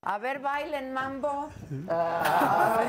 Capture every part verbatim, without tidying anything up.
A ver, bailen mambo. Ah,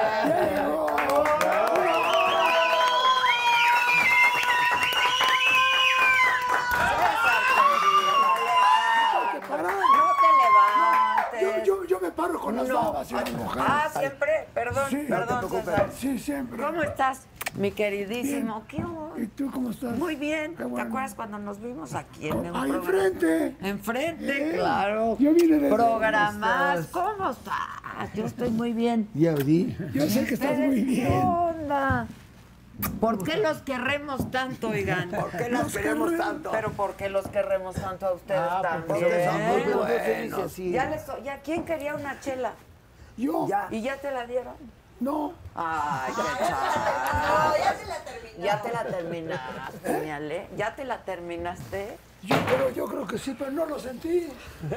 Yo, yo, yo me paro con las babas y las mujeres. Ah, siempre. Perdón, Sí, perdón, no te César. Sí, siempre. ¿Cómo estás, mi queridísimo? Bien. ¿Qué hubo? ¿Y tú cómo estás? Muy bien. Qué bueno. ¿Te acuerdas cuando nos vimos aquí en un Ahí programa? enfrente. Enfrente, Eh, claro. Yo vine de Programas. ¿Cómo estás? Yo estoy muy bien. Ya vi. Yo sé que estás ¿Ustedes muy ¿Qué bien. onda? ¿Por qué los querremos tanto, oigan? ¿Por qué los queremos tanto? Pero ¿por qué los queremos tanto a ustedes Ah, también? porque son muy ¿Eh? buenos. Ya les, ya, ¿quién quería una chela? Yo. Ya. ¿Y ya te la dieron? No. Ay, qué chaval. ya se la terminaste. Ya te la terminaste, mi Ale. ¿Ya te la terminaste? Yo, pero yo creo que sí, pero no lo sentí.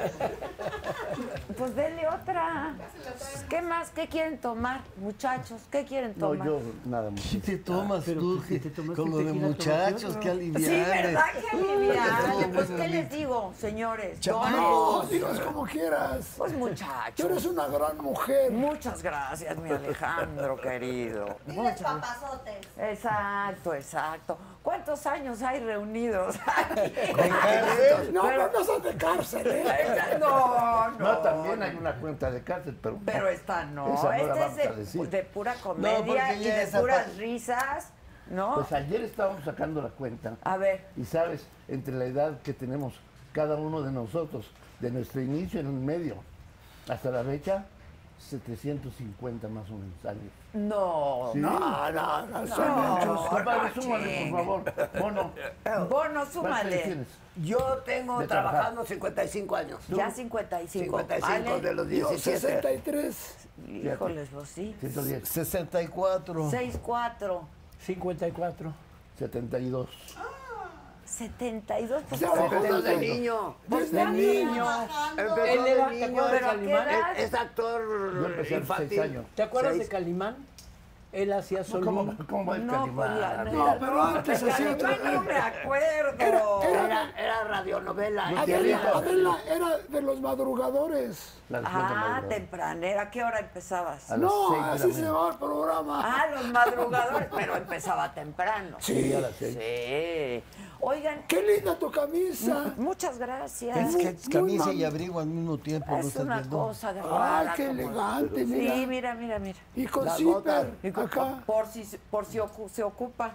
Pues denle otra. ¿Qué más? ¿Qué quieren tomar, muchachos? ¿Qué quieren No, tomar? yo nada más. ¿Qué te tomas tú? si te tomaste Con lo de tequila, muchachos, tómate qué otro. aliviante. Sí, ¿verdad que aliviante? No, Pues, no, ¿qué no. les digo, señores? No, Dones. digas como quieras. Pues, Tú muchachos. eres una gran mujer. Muchas gracias, mi Alejandro, querido. Diles Muchas- papazotes. Exacto, exacto. ¿Cuántos años hay reunidos? No, no, no son de cárcel, ¿eh? No, no. No, también hay una cuenta de cárcel, pero. Pero esta no. Esa no la Esta vamos a es de, decir. de pura No, comedia porque y ya de esa puras pa- risas, ¿no? Pues ayer estábamos sacando la cuenta. A ver. Y sabes, entre la edad que tenemos cada uno de nosotros, de nuestro inicio en el medio hasta la fecha, setecientos cincuenta más o menos años. No. No, no, no, son No. muchos. Compadre, súmale, por favor. Bono. Bono, ¿Cuántos años súmale. tienes? Yo tengo De trabajando cincuenta y cinco años. Ya cincuenta y cinco. cincuenta y cinco Vale. de los Yo diecisiete. sesenta y tres. Híjoles, pues sí. ciento diez. sesenta y cuatro. seis cuatro. cincuenta y cuatro. setenta y dos. setenta y dos. Pues, Ya, ¿cómo? Empezó de niño. Pues, De niño. Empezó Él de era- ¿te niño. acuerdas de ¿Pero a qué Calimán? edad? Es, es actor Yo empecé a los seis infantil. años. ¿Te acuerdas Seis. de Calimán? Él hacía ¿Cómo, Solín. cómo va el No, pues la Calimán? neta, No, pero antes de hacía otra- Calimán no me acuerdo. Era, era radionovela. Adela, Adela era de los madrugadores. La Ah, madrugadora. tempranera. ¿A qué hora empezabas? A las No, seis de la así se mañana. llamaba el programa. Ah, los madrugadores, pero empezaba temprano. Sí, a las seis. Sí. Oigan, Qué linda tu camisa. muchas gracias. Es que es camisa Muy y abrigo al mismo tiempo, ¿no Es estás una viendo? cosa de Ay, rara, qué como- elegante, mira. Sí, mira, mira, mira. Y con Las zipper botas. Y co- acá. Por si, por si ocu- se ocupa.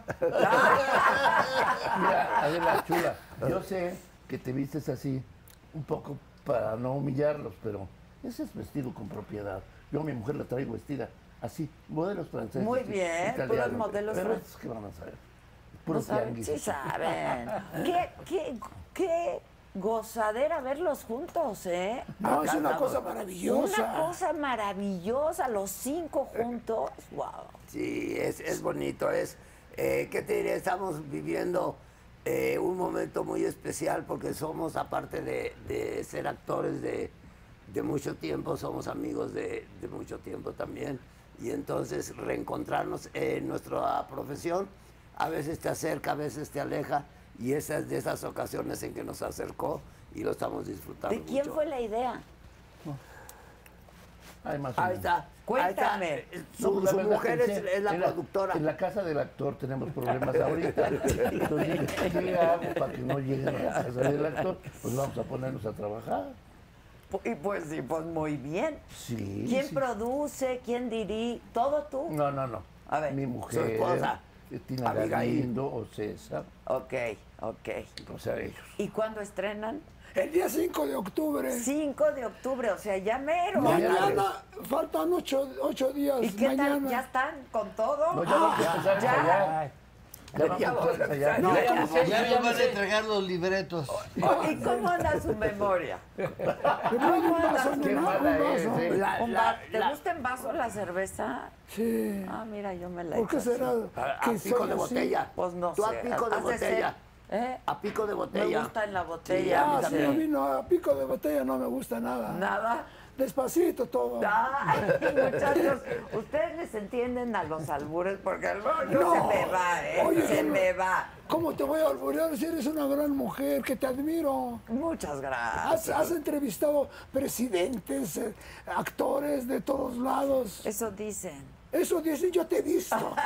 Mira, Adela, chula, yo sé que te vistes así un poco para no humillarlos, pero ese es vestido con propiedad. Yo a mi mujer la traigo vestida así, modelos franceses. Muy bien, italianos. puros modelos Pero franceses. es que van a saber. No Puro saben, tianguis. sí saben. ¿Qué, qué, qué gozadera verlos juntos, ¿eh? No, es una Acá cosa estamos. maravillosa. Una cosa maravillosa, los cinco juntos. Wow. Sí, es, es bonito. Es, eh, ¿qué te diré? Estamos viviendo eh, un momento muy especial porque somos, aparte de, de ser actores de, de mucho tiempo, somos amigos de, de mucho tiempo también. Y entonces reencontrarnos en nuestra profesión a veces te acerca, a veces te aleja. Y esa es de esas ocasiones en que nos acercó y lo estamos disfrutando ¿De quién mucho. fue la idea? Ay, más o Ahí menos. está. Cuéntame. Ahí está. No, Su, la su verdad mujer es, pensé, es la en productora. En la casa del actor tenemos problemas ahorita. Entonces dije, ¿qué hago para que no lleguen a la casa del actor? Pues vamos a ponernos a trabajar. Y pues sí, pues muy bien. Sí. ¿Quién sí. produce? ¿Quién dirige? ¿Todo tú? No, no, no. A ver. Mi mujer, esposa, Tina Abigail. Galindo o César, Ok, ok. o sea, ellos. ¿Y cuándo estrenan? El día cinco de octubre. cinco de octubre, o sea, ya mero. Mañana faltan ocho, ocho días. ¿Y qué mañana. tal? ¿Ya están con todo? No, ya vamos a empezar a ya. ensayar. Ya vamos a empezar a ensayar. No, Ya- ya me sé, Ya ya nos me van a sé. entregar los libretos. ¿Y cómo anda su memoria? Me trae un vaso, Qué nena, un mala es, vaso. ¿eh? La- ¿Un la- va- ¿Te la- gusta en vaso la cerveza? Sí. Ah, mira, yo me la ¿Por qué echo así. será? A, a que pico soy de así? botella. Pues no Tú sé. a pico de has de botella. ser, ¿eh? A pico de Me botella. gusta en la Sí, botella. Ah, a sí, mí a también. mí no, a pico de botella no me gusta nada. Nada. despacito todo. Ay, muchachos, ustedes les entienden a los albures porque el yo No. se me va, ¿eh? Oye, se no. me va. ¿Cómo te voy a alburear si eres una gran mujer que te admiro? Muchas Has, gracias. has entrevistado presidentes, eh, actores de todos lados. Eso dicen. Eso dicen, yo te he visto.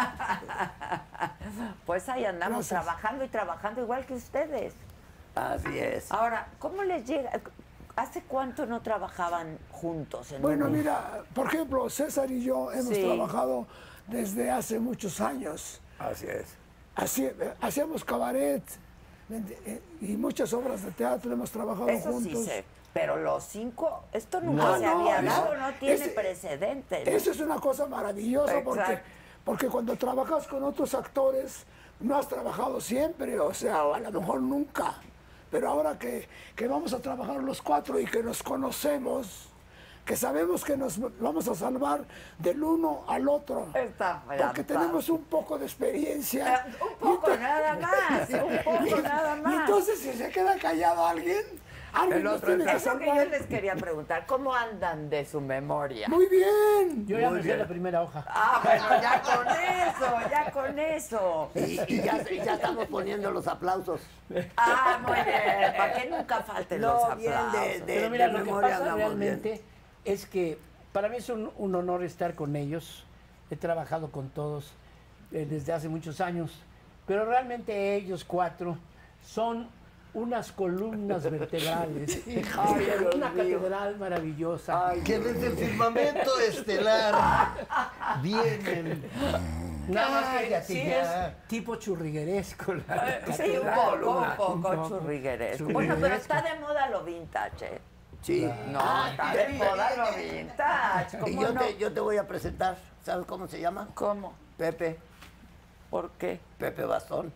Pues ahí andamos Gracias. trabajando y trabajando igual que ustedes. Así es. Ahora, ¿cómo les llega? ¿Hace cuánto no trabajaban juntos? En Bueno, un- mira, por ejemplo, César y yo hemos Sí. trabajado desde hace muchos años. Así es. Hacía- hacíamos cabaret eh, y muchas obras de teatro hemos trabajado Eso juntos. sí sé. Pero los cinco, esto nunca No, se no, había eso- dado, no tiene ese- precedentes. ¿no? Eso es una cosa maravillosa porque, Exacto. porque cuando trabajas con otros actores no has trabajado siempre, o sea, o a lo mejor nunca. Pero ahora que, que vamos a trabajar los cuatro y que nos conocemos, que sabemos que nos vamos a salvar del uno al otro. Está Porque fantástico. tenemos un poco de experiencia. Eh, un poco nada más, un poco nada Y más. entonces si se queda callado alguien, alguien El nos otro tiene que Es lo que yo salvar. les quería preguntar, ¿cómo andan de su memoria? Muy bien. Yo ya me sé la primera hoja. Ah, bueno, ya con eso, ya con eso. Y, y ya, ya estamos poniendo los aplausos. Ah, muy bien, para que nunca falten los No, bien aplausos. de, de, Pero mira, de lo que memoria pasa andamos realmente bien. es que para mí es un, un honor estar con ellos. He trabajado con todos eh, desde hace muchos años, pero realmente ellos cuatro son unas columnas vertebrales. Ay, una catedral maravillosa. Que desde el firmamento estelar vienen. Nada más que Cállate sí ya. es tipo churrigueresco. la Sí, un catedral. poco, un poco Un poco. churrigueresco. Churrigueresco. Bueno, pero está de moda lo vintage, ¿eh? Sí. No, está de moda lo vintage. Y ¿Cómo yo, no? te, yo te voy a presentar. ¿Sabes cómo se llama? ¿Cómo? Pepe. ¿Por qué? Pepe Bastón.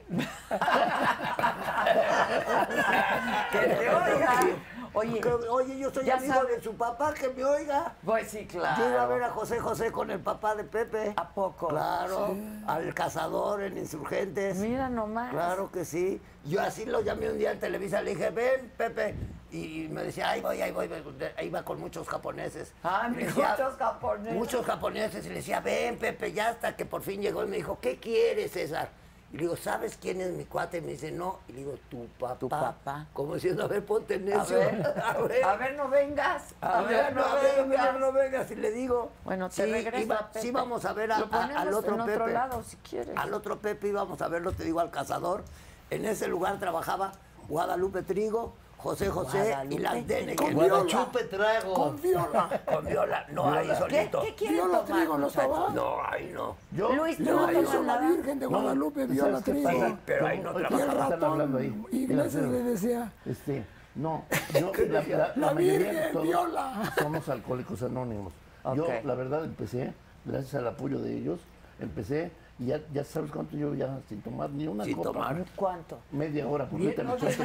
Que te oiga. Oye, Que, Oye, yo soy ya amigo sabe- de su papá, que me oiga. pues sí, claro. Yo iba a ver a José José con el papá de Pepe. ¿A poco? Claro, al cazador en Insurgentes. Mira nomás. Claro que sí. Yo así lo llamé un día en Televisa, le dije, ven, Pepe. Y me decía, ahí voy, ahí voy. Ahí va con muchos japoneses. Ah, Le decía, muchos japoneses. Muchos japoneses. Y le decía, ven, Pepe, ya hasta que por fin llegó y me dijo, ¿qué quieres, César? Y le digo, ¿sabes quién es mi cuate? Y me dice, no. Y le digo, tu papá. Tu papá. Como diciendo, a ver, ponte A necio. ver, a ver. a ver, no vengas. A ver, no, a ver, mira, no vengas, y le digo. Bueno, te sí, regresa, iba- Pepe. sí, vamos a ver a- Lo a- ponemos al otro en otro Pepe. lado, si quieres. Al otro Pepe íbamos a verlo, te digo, al cazador. En ese lugar trabajaba Guadalupe Trigo, José José Guadalupe y las Dene. Con que- viola. Guadachupe trago. Con viola. Con viola, no ahí ¿Qué, solito. ¿Qué quieren Viola tomar, trigo, ¿no muchachos? estaba? No, ahí no. Yo, Luis, ¿tú Le no mandas tomas a la nada? Virgen de Guadalupe, ¿tú viola sabes qué trigo. pasa? Sí, pero ahí no Como- Y el trabaja. están hablando ahí. ratón Iglesias le decía, Este, no, yo, la, la, la La mayoría de Virgen, todos viola. somos alcohólicos anónimos. Yo, Ok. la verdad, empecé, gracias al apoyo de ellos, empecé y ya, ya sabes cuánto yo ya sin tomar ni una Sin copa. tomar. ¿Cuánto? Media hora, porque Bien, ahorita no, me estoy- sí.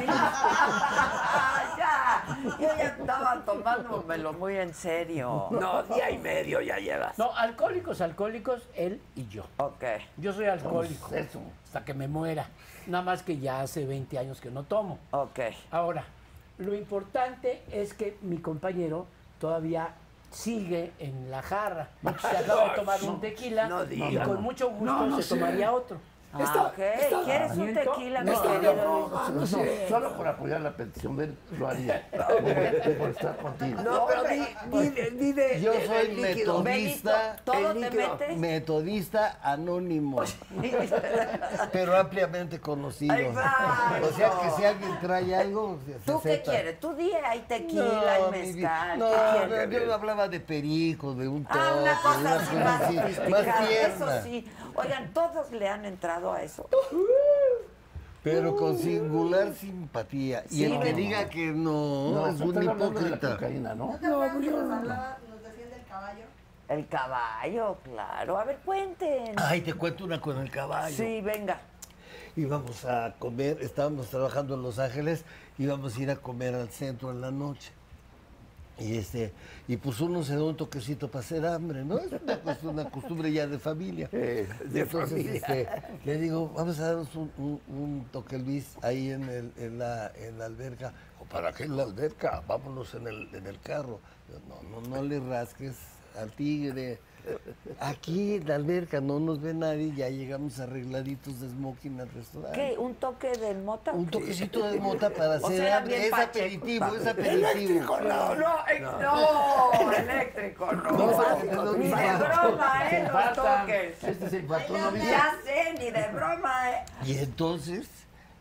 ya, yo ya estaba tomándomelo muy en serio. No, día y medio ya llevas. No, alcohólicos, alcohólicos, él y yo. Ok. Yo soy alcohólico. Pues eso. Hasta que me muera. Nada más que ya hace veinte años que no tomo. Ok. Ahora, lo importante es que mi compañero todavía sigue en la jarra. Se acaba de tomar un tequila no y diga, con no. mucho gusto No, no se sé. tomaría otro. Ah, Está- ok. está- ¿Quieres un ¿Miento? tequila, mi No, está de querido broma, Luis? no No, sé. solo por apoyar la petición de él, lo haría. Por, por estar contigo. No, pero di, di, de- di de- Yo de- soy del líquido. Benito, metodista. ¿todo el te líquido. metes? Metodista anónimo, pero ampliamente conocido. Exacto. O sea que si alguien trae algo, se ¿Tú qué acepta. quieres? Tú di, hay tequila, No, hay mi mezcal. vida. ¿Qué No, quieres? no, yo hablaba de perico, de un toque, Ah, una de cosa una así cosa más así, sofisticada. más tierna, Eso sí. Oigan, ¿todos le han entrado a eso? pero con singular simpatía. Y Sí, el que no. diga que no, No, es estás un hablando de la hipócrita. cocaína, ¿no? ¿No te acuerdas que nos hablaba, nos decían del caballo? El caballo, claro. A ver, cuenten. Ay, te cuento una con el caballo. Sí, venga. Íbamos a comer, estábamos trabajando en Los Ángeles, íbamos a ir a comer al centro en la noche. Y este, y pues uno se da un toquecito para hacer hambre, ¿no? Es una, cos- una costumbre ya de familia. Eh, de Entonces, familia. este, le digo, vamos a darnos un, un, un toque Luis ahí en, el, en, la, en la alberca. ¿para qué en la alberca? Vámonos en el, en el carro. Yo, no, no, no le rasques al tigre. Aquí en la alberca no nos ve nadie, ya llegamos arregladitos de smoking al restaurante. ¿Qué? ¿Un toque de mota? Un toquecito de mota para O hacer sea, hambre. bien Es pacheco. aperitivo, es aperitivo. Eléctrico, no, No, eh, no, eléctrico, no. No, Ni de no, broma, ¿eh? Los Faltan. toques. Este se infartó, ¿no viste? Ya sé, ni de broma, ¿eh? Y entonces,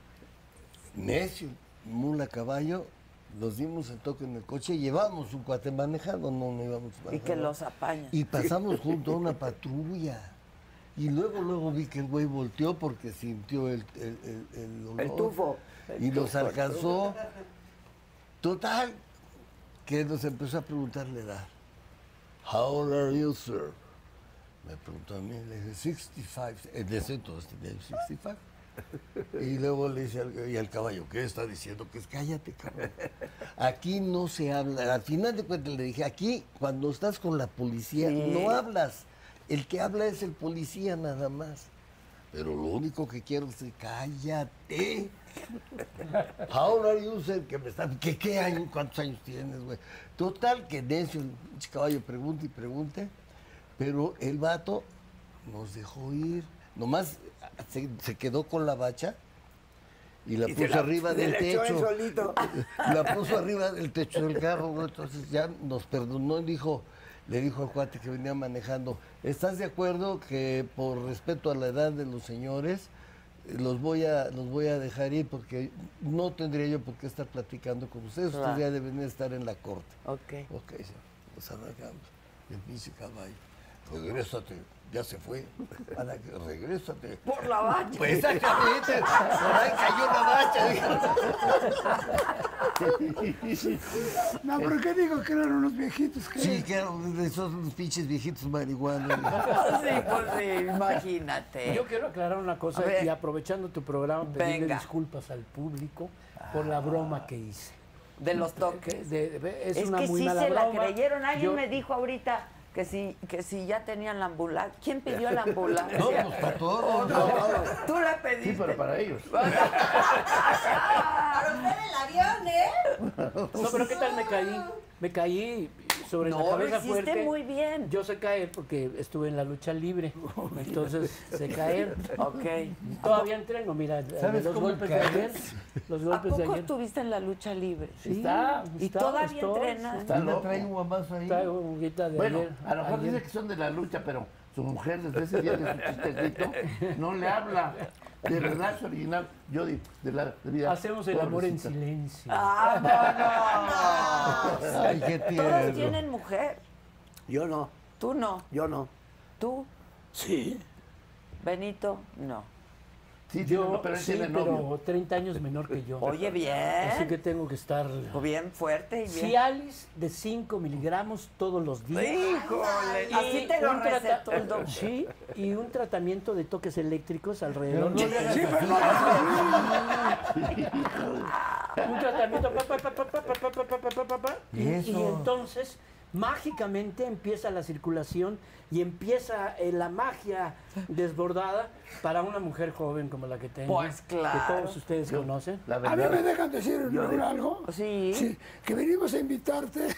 necio, mula, caballo, nos dimos el toque en el coche y llevamos un cuate manejando, no, no íbamos manejando. Y que los apaña. Y pasamos junto a una patrulla. Y luego, luego vi que el güey volteó porque sintió el, el, el, el olor. El tufo. Y nos alcanzó. Total, que nos empezó a preguntar la edad. How old are you, sir? Me preguntó a mí, le dije, sesenta y cinco. En ese entonces tenía sesenta y cinco. Y luego le dice al, y al caballo, ¿qué está diciendo? Que es cállate, cabrón. Aquí no se habla. Al final de cuentas le dije, aquí cuando estás con la policía Sí. no hablas. El que habla es el policía nada más. Pero lo único que quiero es que cállate. Ahora you sir, que me está, ¿qué, qué año, cuántos años tienes, güey? Total, que necio, el pinche caballo pregunta y pregunte, pero el vato nos dejó ir. Nomás se, se quedó con la bacha y la Y puso se la- arriba se del la echó él techo. solito. La puso arriba del techo del carro, güey. Entonces ya nos perdonó y dijo, le dijo al cuate que venía manejando, ¿estás de acuerdo que por respeto a la edad de los señores los voy a los voy a dejar ir porque no tendría yo por qué estar platicando con ustedes? Claro. Ustedes ya deben estar en la corte. Ok. Ok, señor. Nos arrancamos. Y el pinche caballo, regrésate, ya se fue. Para que regrésate. Por la bacha. Pues exactamente, por ahí cayó la bacha. Dije. No, pero ¿qué digo? Que eran unos viejitos. Que Sí, que eran esos los pinches viejitos marihuanos. Sí, pues sí, imagínate. Yo quiero aclarar una cosa A ver. y aprovechando tu programa, pedirle Venga. disculpas al público por la broma que hice. De los Que toques. de- de- es, Es, una que muy sí mala se la broma. creyeron. Alguien Yo- me dijo ahorita que si, que si ya tenían la ambulancia. ¿Quién pidió la ambulancia? No, pues para todos. Oh, no, tú la pediste. Sí, pero para ellos. Para usted el avión, ¿eh? No, pero ¿qué tal me caí? Me caí sobre No, la lo cabeza hiciste fuerte. muy bien. Yo sé caer porque estuve en la lucha libre. Entonces sé caer. Ok. Todavía entreno, mira, ¿Sabes los cómo golpes de caes? ayer. Los ¿A golpes de poco ayer. estuviste en la lucha libre? Sí, está, ¿Y está, todavía estoy, entrenas? sí. Está ¿No loco. trae un guamazo ahí? Traigo un guita de Bueno, ayer. a lo mejor ayer. dice que son de la lucha, pero su mujer desde ese día de su chistecito no le habla. De verdad es original. Yo di, de la de vida. Hacemos el amor en pobrecita. silencio. ¡Vámonos! Ay, qué Todos tierno. tienen mujer. Yo no, Tú no. yo no. Tú, Sí. Benito, no. Sí, Yo, tiene- pero él sí, tiene novio. pero treinta años menor que yo. Oye, Así bien. que tengo que estar... Bien fuerte y bien. Cialis de cinco miligramos todos los días. Híjole, Y así te lo un trata- recetó el doctor. Sí, y un tratamiento de toques eléctricos alrededor. Pero no le hagas Sí, pero Un tratamiento. pa, pa, pa, pa, pa, pa, pa, pa, pa, pa, pa, pa, y, ¿Y eso? y entonces mágicamente empieza la circulación y empieza eh, la magia desbordada para una mujer joven como la que tengo. Pues claro. Que todos ustedes conocen. La A mí me verdad. dejan decir algo. Sí. Sí, que venimos a invitarte.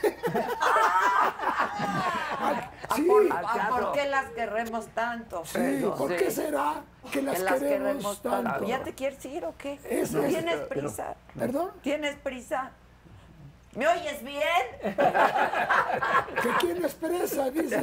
Sí, ¿Por, ah, ¿por qué las queremos tanto? sí, Pedro? ¿por Sí. qué será que las, Que las queremos, queremos tanto? tanto. ¿Ya te quieres ir o qué? Es- ¿No es- ¿Tienes pero- prisa? ¿Perdón? ¿Tienes prisa? ¿Me oyes bien? ¿Que quién expresa? Dices.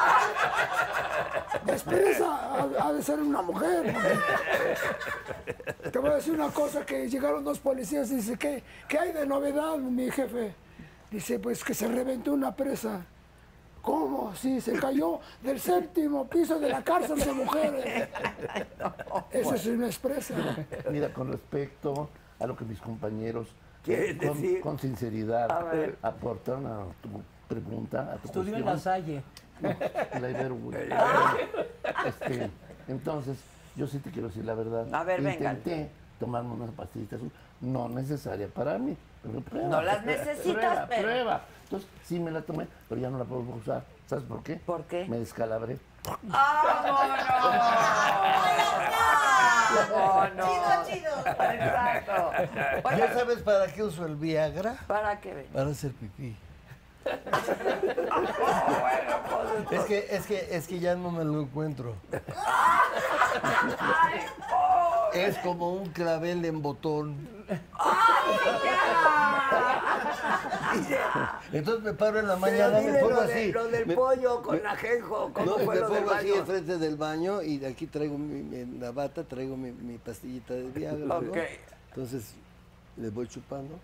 Expresa ha, ha de ser una mujer. Te voy a decir una cosa, que llegaron dos policías y dice, ¿qué, ¿qué hay de novedad, mi jefe? Dice, pues que se reventó una presa. ¿Cómo? Sí, se cayó del séptimo piso de la cárcel de mujeres. Eso es una expresa. Mira, con respecto a lo que mis compañeros ¿Quieren con, decir? con sinceridad A ver. aportan a tu pregunta, a tu Estudió en cuestión. La Salle. La Ibero, güey. Este, entonces, yo sí te quiero decir la verdad. A ver, venga. Intenté tomarme unas pastillitas, no necesaria para mí. Pero prueba, No las necesitas, prueba, pero- prueba. Entonces, sí me la tomé, pero ya no la puedo usar. ¿Sabes por qué? ¿Por qué? Me descalabré. ¡Vámonos! Vámonos. Chido, chido. Exacto. ¿Ya Oiga, sabes para qué uso el Viagra? ¿para qué ven? Para hacer pipí. Bueno, pues Es que, es que, es que ya no me lo encuentro. ¡ay, pobre! Es como un clavel en botón. Entonces me paro en la Pero mañana, me dile pongo lo, así. de- lo del me- pollo con ajenjo, ¿cómo No, fue me lo del pongo así baño? enfrente del baño y de aquí traigo mi, mi- en la bata, traigo mi, mi pastillita de Viagra, ¿no? Ok. Entonces le voy chupando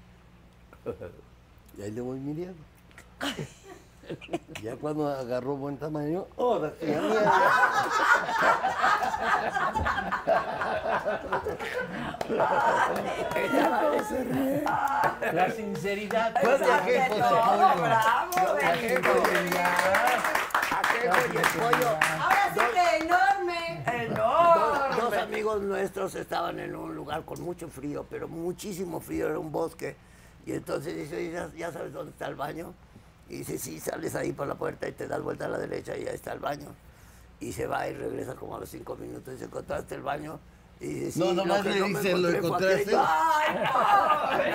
y ahí le voy midiendo. Ya cuando agarró buen tamaño, ¡ahora sí, a mierda! La sinceridad. ¿Cuál Exacto, ajenjo de no, pollo? bravo, Benito. Ajenjo y el pollo. Ahora sí que enorme. Enorme. Dos amigos nuestros estaban en un lugar con mucho frío, pero muchísimo frío, era un bosque. Y entonces dice, "Oye, ¿ya, ya sabes dónde está el baño?" Y dice, sí, sales ahí por la puerta y te das vuelta a la derecha y ahí está el baño. Y se va y regresa como a los cinco minutos y dice, ¿encontraste el baño? Y dice, sí, No, nomás que le me dice, ¿lo encontré fue encontraste? aquello". ¡Ay,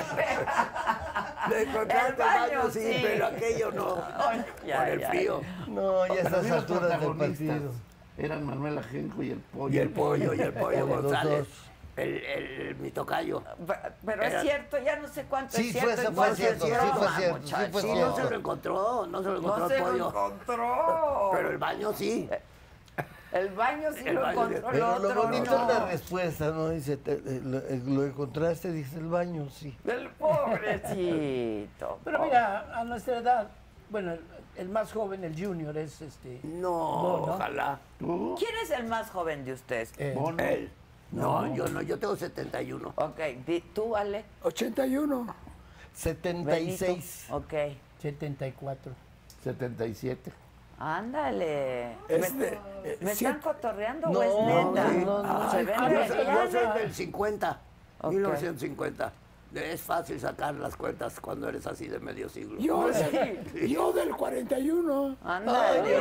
Le encontraste El el baño, baño, sí, sí. pero aquello no, Ay, ya, por el ya, frío. No, ya a Pero estas vi los alturas del protagonistas. partido. Eran Manuel Ajenjo y el pollo. Y el pollo, y el pollo Los González, dos. el, el, mi tocayo. Pero Era- es cierto, ya no sé cuánto Sí, es fue cierto. eso, y fue cuánto cierto, es sí broma, fue cierto, sí muchachos. fue Sí, no cierto. se lo encontró, no se lo encontró No el se lo pollo. encontró. Pero el baño sí. El baño sí El lo baño, encontró, el Pero lo otro bonito no. es la respuesta, ¿no? Dice, te- eh, lo, eh, lo encontraste, dice el baño, sí. El pobrecito. Pero mira, a nuestra edad, bueno, el, el más joven, el junior, es este. No, No, no. ojalá. ¿Tú? ¿Quién es el más joven de ustedes? eh, Bono. Él. No, yo no, yo tengo setenta y uno. Ok, di- tú, Ale. ochenta y uno. setenta y seis. Benito. Ok. setenta y cuatro. setenta y siete. Ándale. Este, ¿Me, eh, ¿me siete- están cotorreando No, o es neta? sí. no, no. Se ven Ah, yo, soy, re yo soy bien. del cincuenta, Ok. mil novecientos cincuenta. Es fácil sacar las cuentas cuando eres así de medio siglo. Yo, del- yo del cuarenta y uno. Ándale.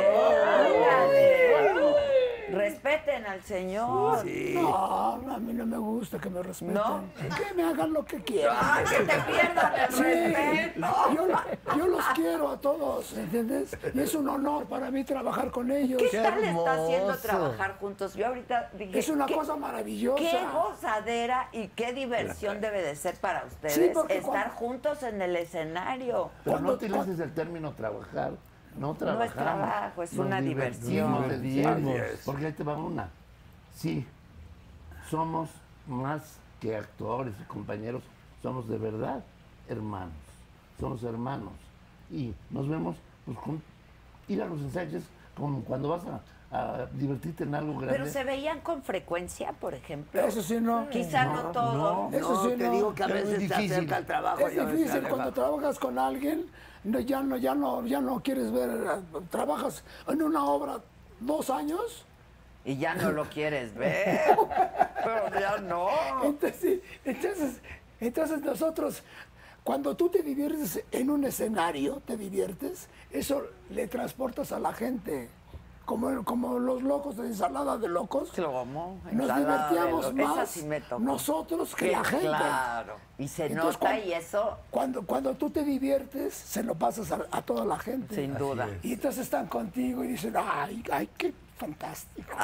Ándale. Respeten al señor. Sí. No, a mí no me gusta que me respeten. ¿No? Que me hagan lo que quieran. Ay, que te pierdan el Sí, respeto. yo, yo los quiero a todos, ¿entiendes? Y es un honor para mí trabajar con ellos. ¿Qué tal está hermoso. haciendo trabajar juntos? Yo ahorita dije, Es una ¿qué- cosa maravillosa. Qué gozadera y qué diversión debe de ser para Sí, ustedes porque estar cuando- juntos en el escenario. Pero no Cuando- utilices el término trabajar. No trabajamos. No es trabajo, es Nos una divertimos, diversión. en Divertimos. serio. Porque ahí te va una. Sí, somos más que actores y compañeros, somos de verdad hermanos. Somos hermanos. Y nos vemos, pues, con ir a los ensayos como cuando vas a, a divertirte en algo grande. Pero se veían con frecuencia, por ejemplo. Eso sí, no. Quizá no, todos. Eso No, sí, te no. digo que a Es muy veces te difícil. acerca el trabajo. Es y a veces te difícil aleja. cuando trabajas con alguien, no, ya no, ya no, ya no quieres ver, eh, trabajas en una obra dos años, Y ya no lo quieres ver. Pero ya no. entonces, entonces, entonces nosotros, cuando tú te diviertes en un escenario, te diviertes, eso le transportas a la gente, como, como los locos de ensalada de locos. ¿Cómo? Nos Ensalada de divertíamos lo- Esa más sí me tocó. nosotros que Que la gente. Claro. Y se Entonces, nota cuando- y eso, Cuando, cuando tú te diviertes, se lo pasas a, a toda la gente. sin duda. Y entonces están contigo y dicen, ay, ay, qué fantástico.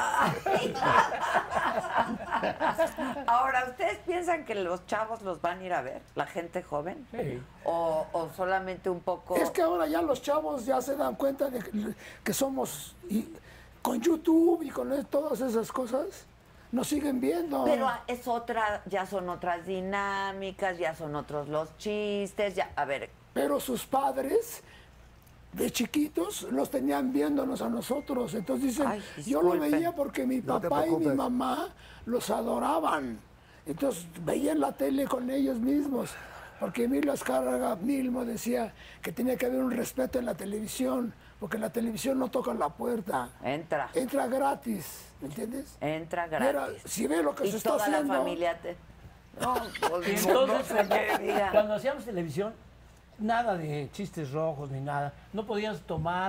Ahora, ¿ustedes piensan que los chavos los van a ir a ver? ¿La gente joven? Sí. ¿O, o solamente un poco...? Es que ahora ya los chavos ya se dan cuenta de que, que somos, y con YouTube y con es- todas esas cosas, nos siguen viendo. Pero es otra, ya son otras dinámicas, ya son otros los chistes, ya, a ver, Pero sus padres, de chiquitos, los tenían viéndonos a nosotros. Entonces dicen, Ay, yo lo disculpen. veía porque mi No te papá y mi preocupes. mamá los adoraban. Entonces veían la tele con ellos mismos. Porque Emilio Azcárraga mismo decía que tenía que haber un respeto en la televisión, porque la televisión no toca la puerta. entra, Entra gratis, ¿me entiendes? entra Mira, gratis. si ve lo que Y se está toda la haciendo. familia te... No, pues, Y no, entonces, no sé qué cuando, diga. cuando hacíamos televisión, nada de chistes rojos ni nada. No podías tomar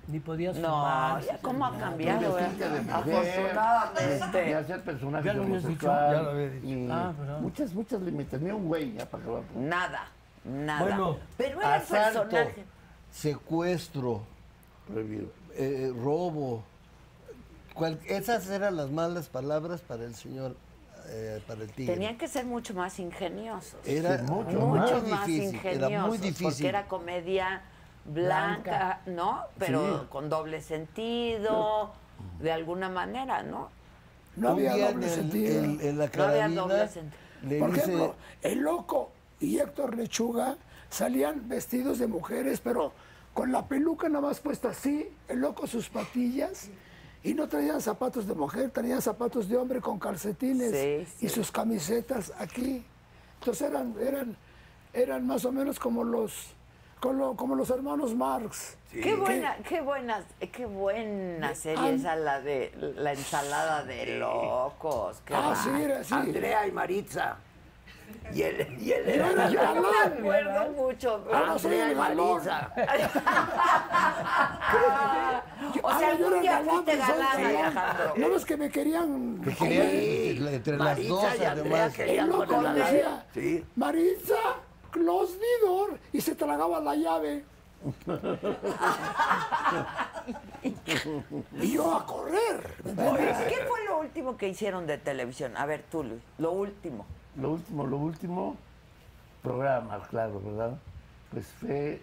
Ni podías No, fumar. ya cómo ha cambiado, Tuve ¿eh? gente de mujer, Afortunadamente. de hacer personajes Ya lo habías dicho, homosexuales, ya lo había dicho. y Ah, perdón. muchas, muchas límites. Ni un güey ya para acabar. Nada, nada. Bueno, pero era el asalto, personaje. secuestro, Prohibido. eh, robo. cual- esas eran las malas palabras para el señor, eh, para el tigre. Tenían que ser mucho más ingeniosos. Era Sí, mucho, mucho muy más difícil, ingeniosos. era muy difícil. Porque era comedia blanca, ¿no? Pero Sí. con doble sentido, de alguna manera, ¿no? No Un había día doble en, el- sentido. en- en la No había carabina doble sentido. le Por dice, ejemplo, el Loco y Héctor Lechuga salían vestidos de mujeres, pero con la peluca nada más puesta así, el Loco sus patillas, y no traían zapatos de mujer, traían zapatos de hombre con calcetines Sí, sí. y sus camisetas aquí. Entonces eran, eran, eran más o menos como los, como, como los hermanos Marx. Qué buena, qué buena, qué buena serie esa, la de la ensalada de locos. Qué Ah, va- sí, era así. Andrea y Maritza. Y él, y él Yo era era yo No me galán. acuerdo mucho. pero- Ahora soy Andrea el y galán. Maritza. O sea, Ah, yo algún era día galán, fuiste pero soy galán, galán. Alejandro. No es que me querían que comer. quería, entre las Maritza dos y Andrea además, querían El loco ponerla le la- decía, Sí. Maritza, close the door, y se tragaba la llave. Y yo a correr. ¿me entiendes? ¿Qué fue lo último que hicieron de televisión? A ver, tú, Luis, lo último. Lo último, lo último programa, claro, ¿verdad? Pues fue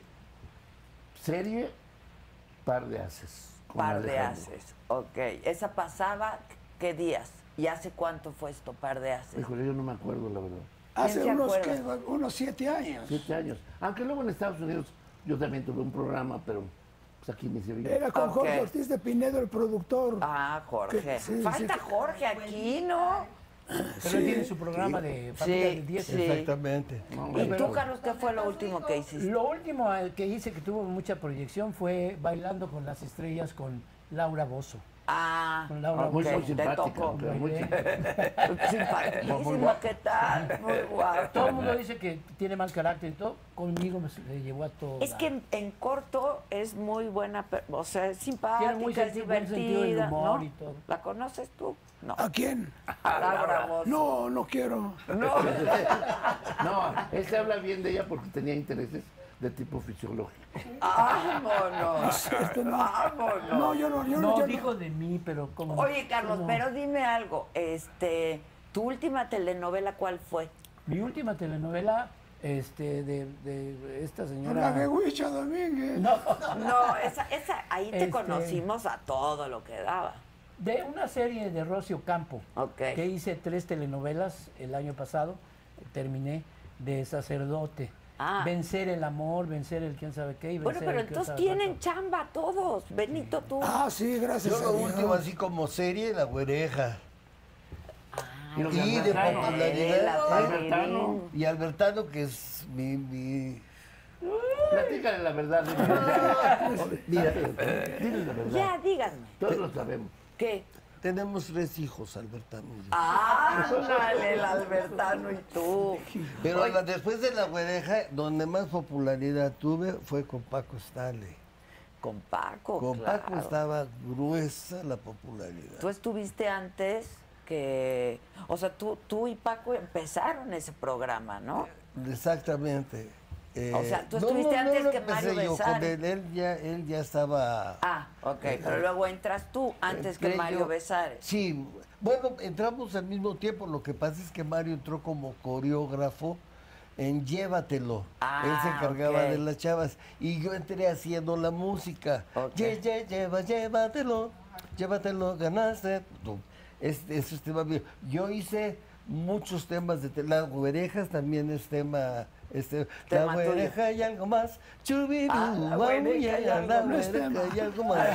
serie Par de Haces. con Par de Alejandro. Haces. Ok. ¿Esa pasaba qué días? ¿Y hace cuánto fue esto, Par de Haces? Híjole, yo no me acuerdo, la verdad. Hace se unos, acuerda? ¿qué? unos siete años. Siete años. Aunque luego en Estados Unidos yo también tuve un programa, pero pues aquí me sirvió. Era con Ok. Jorge Ortiz de Pinedo, el productor. Ah, Jorge. Que- sí, Falta sí. Jorge aquí, ¿no? Pero él tiene su programa de familia de diez. sí. exactamente. No, ¿Y pero- tú, Carlos, qué fue lo último que hiciste? Lo último eh, que hice que tuvo mucha proyección fue Bailando con las Estrellas con Laura Bozo. Ah, Con Laura ok, muy, muy te simpática, tocó. pero muy Muy Simpaticísima, ¿qué tal? Muy guapo. Todo el mundo dice que tiene mal carácter y todo. Conmigo me se- le llevó a todo. Es que en, en corto es muy buena, per- o sea, es Tiene muy simpática, es senti- buen sentido del divertida, humor ¿no? y todo. ¿La conoces tú? No. ¿A quién? A Laura Bozo. No, no quiero. No. No, él se habla bien de ella porque tenía intereses de tipo fisiológico. Vámonos. Este, no. Vámonos. No, yo no, yo no. No, yo dijo de mí, pero como... Oye, Carlos, no. pero dime algo. Este, ¿tu última telenovela cuál fue? Mi última telenovela este, de, de esta no. señora... La de Huicha Domínguez. No, No, esa, esa, ahí te Este- conocimos a todo lo que daba. de una serie de Rocio Campo, Ok. que hice tres telenovelas el año pasado, terminé de sacerdote. Ah. Vencer el amor, vencer el quién sabe qué y Bueno, vencer pero el quién entonces sabe tienen cuánto. chamba todos. Benito, tú. Ah, sí, gracias Yo a lo Dios. último, así como serie, La Güereja. Y los Y de Albertano, popularidad, la Albertano, Y Albertano, que es mi... mi- platícale la verdad. Dile, Mira, dile la verdad. Ya, díganme. Todos lo sabemos. ¿Qué? tenemos tres hijos, Albertano y yo. Ándale, el Albertano y tú. Pero Oye, la- después de La Güereja, donde más popularidad tuve fue con Paco Stanley. con Paco, Con claro. Paco estaba gruesa la popularidad. Tú estuviste antes que... O sea, tú, tú y Paco empezaron ese programa, ¿no? Exactamente. Eh, O sea, tú estuviste antes lo que empecé Mario yo Besares. con él, él ya, él ya estaba... Ah, ok. Pero luego entras tú antes que entré Mario yo- Besares. Sí, bueno, entramos al mismo tiempo. Lo que pasa es que Mario entró como coreógrafo en Llévatelo. Ah, Él se encargaba ok. de las chavas y yo entré haciendo la música. Ok. Lle, lle, lleva, llévatelo, llévatelo, ganaste. Tú. Este, eso es tema mío. Yo hice muchos temas de te- las güerejas, también es tema. Este, Tema la tuyo. güereja y algo más. Chubirú, Ah, la güereja y guau, algo la más. No es güereja tema. y algo más.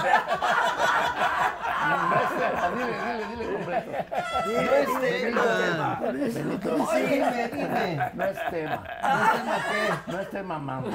Dile, dile, dile completo. No es tema. Benito, Dime, dime. no es tema. ¿No es tema qué? No es tema, mamá.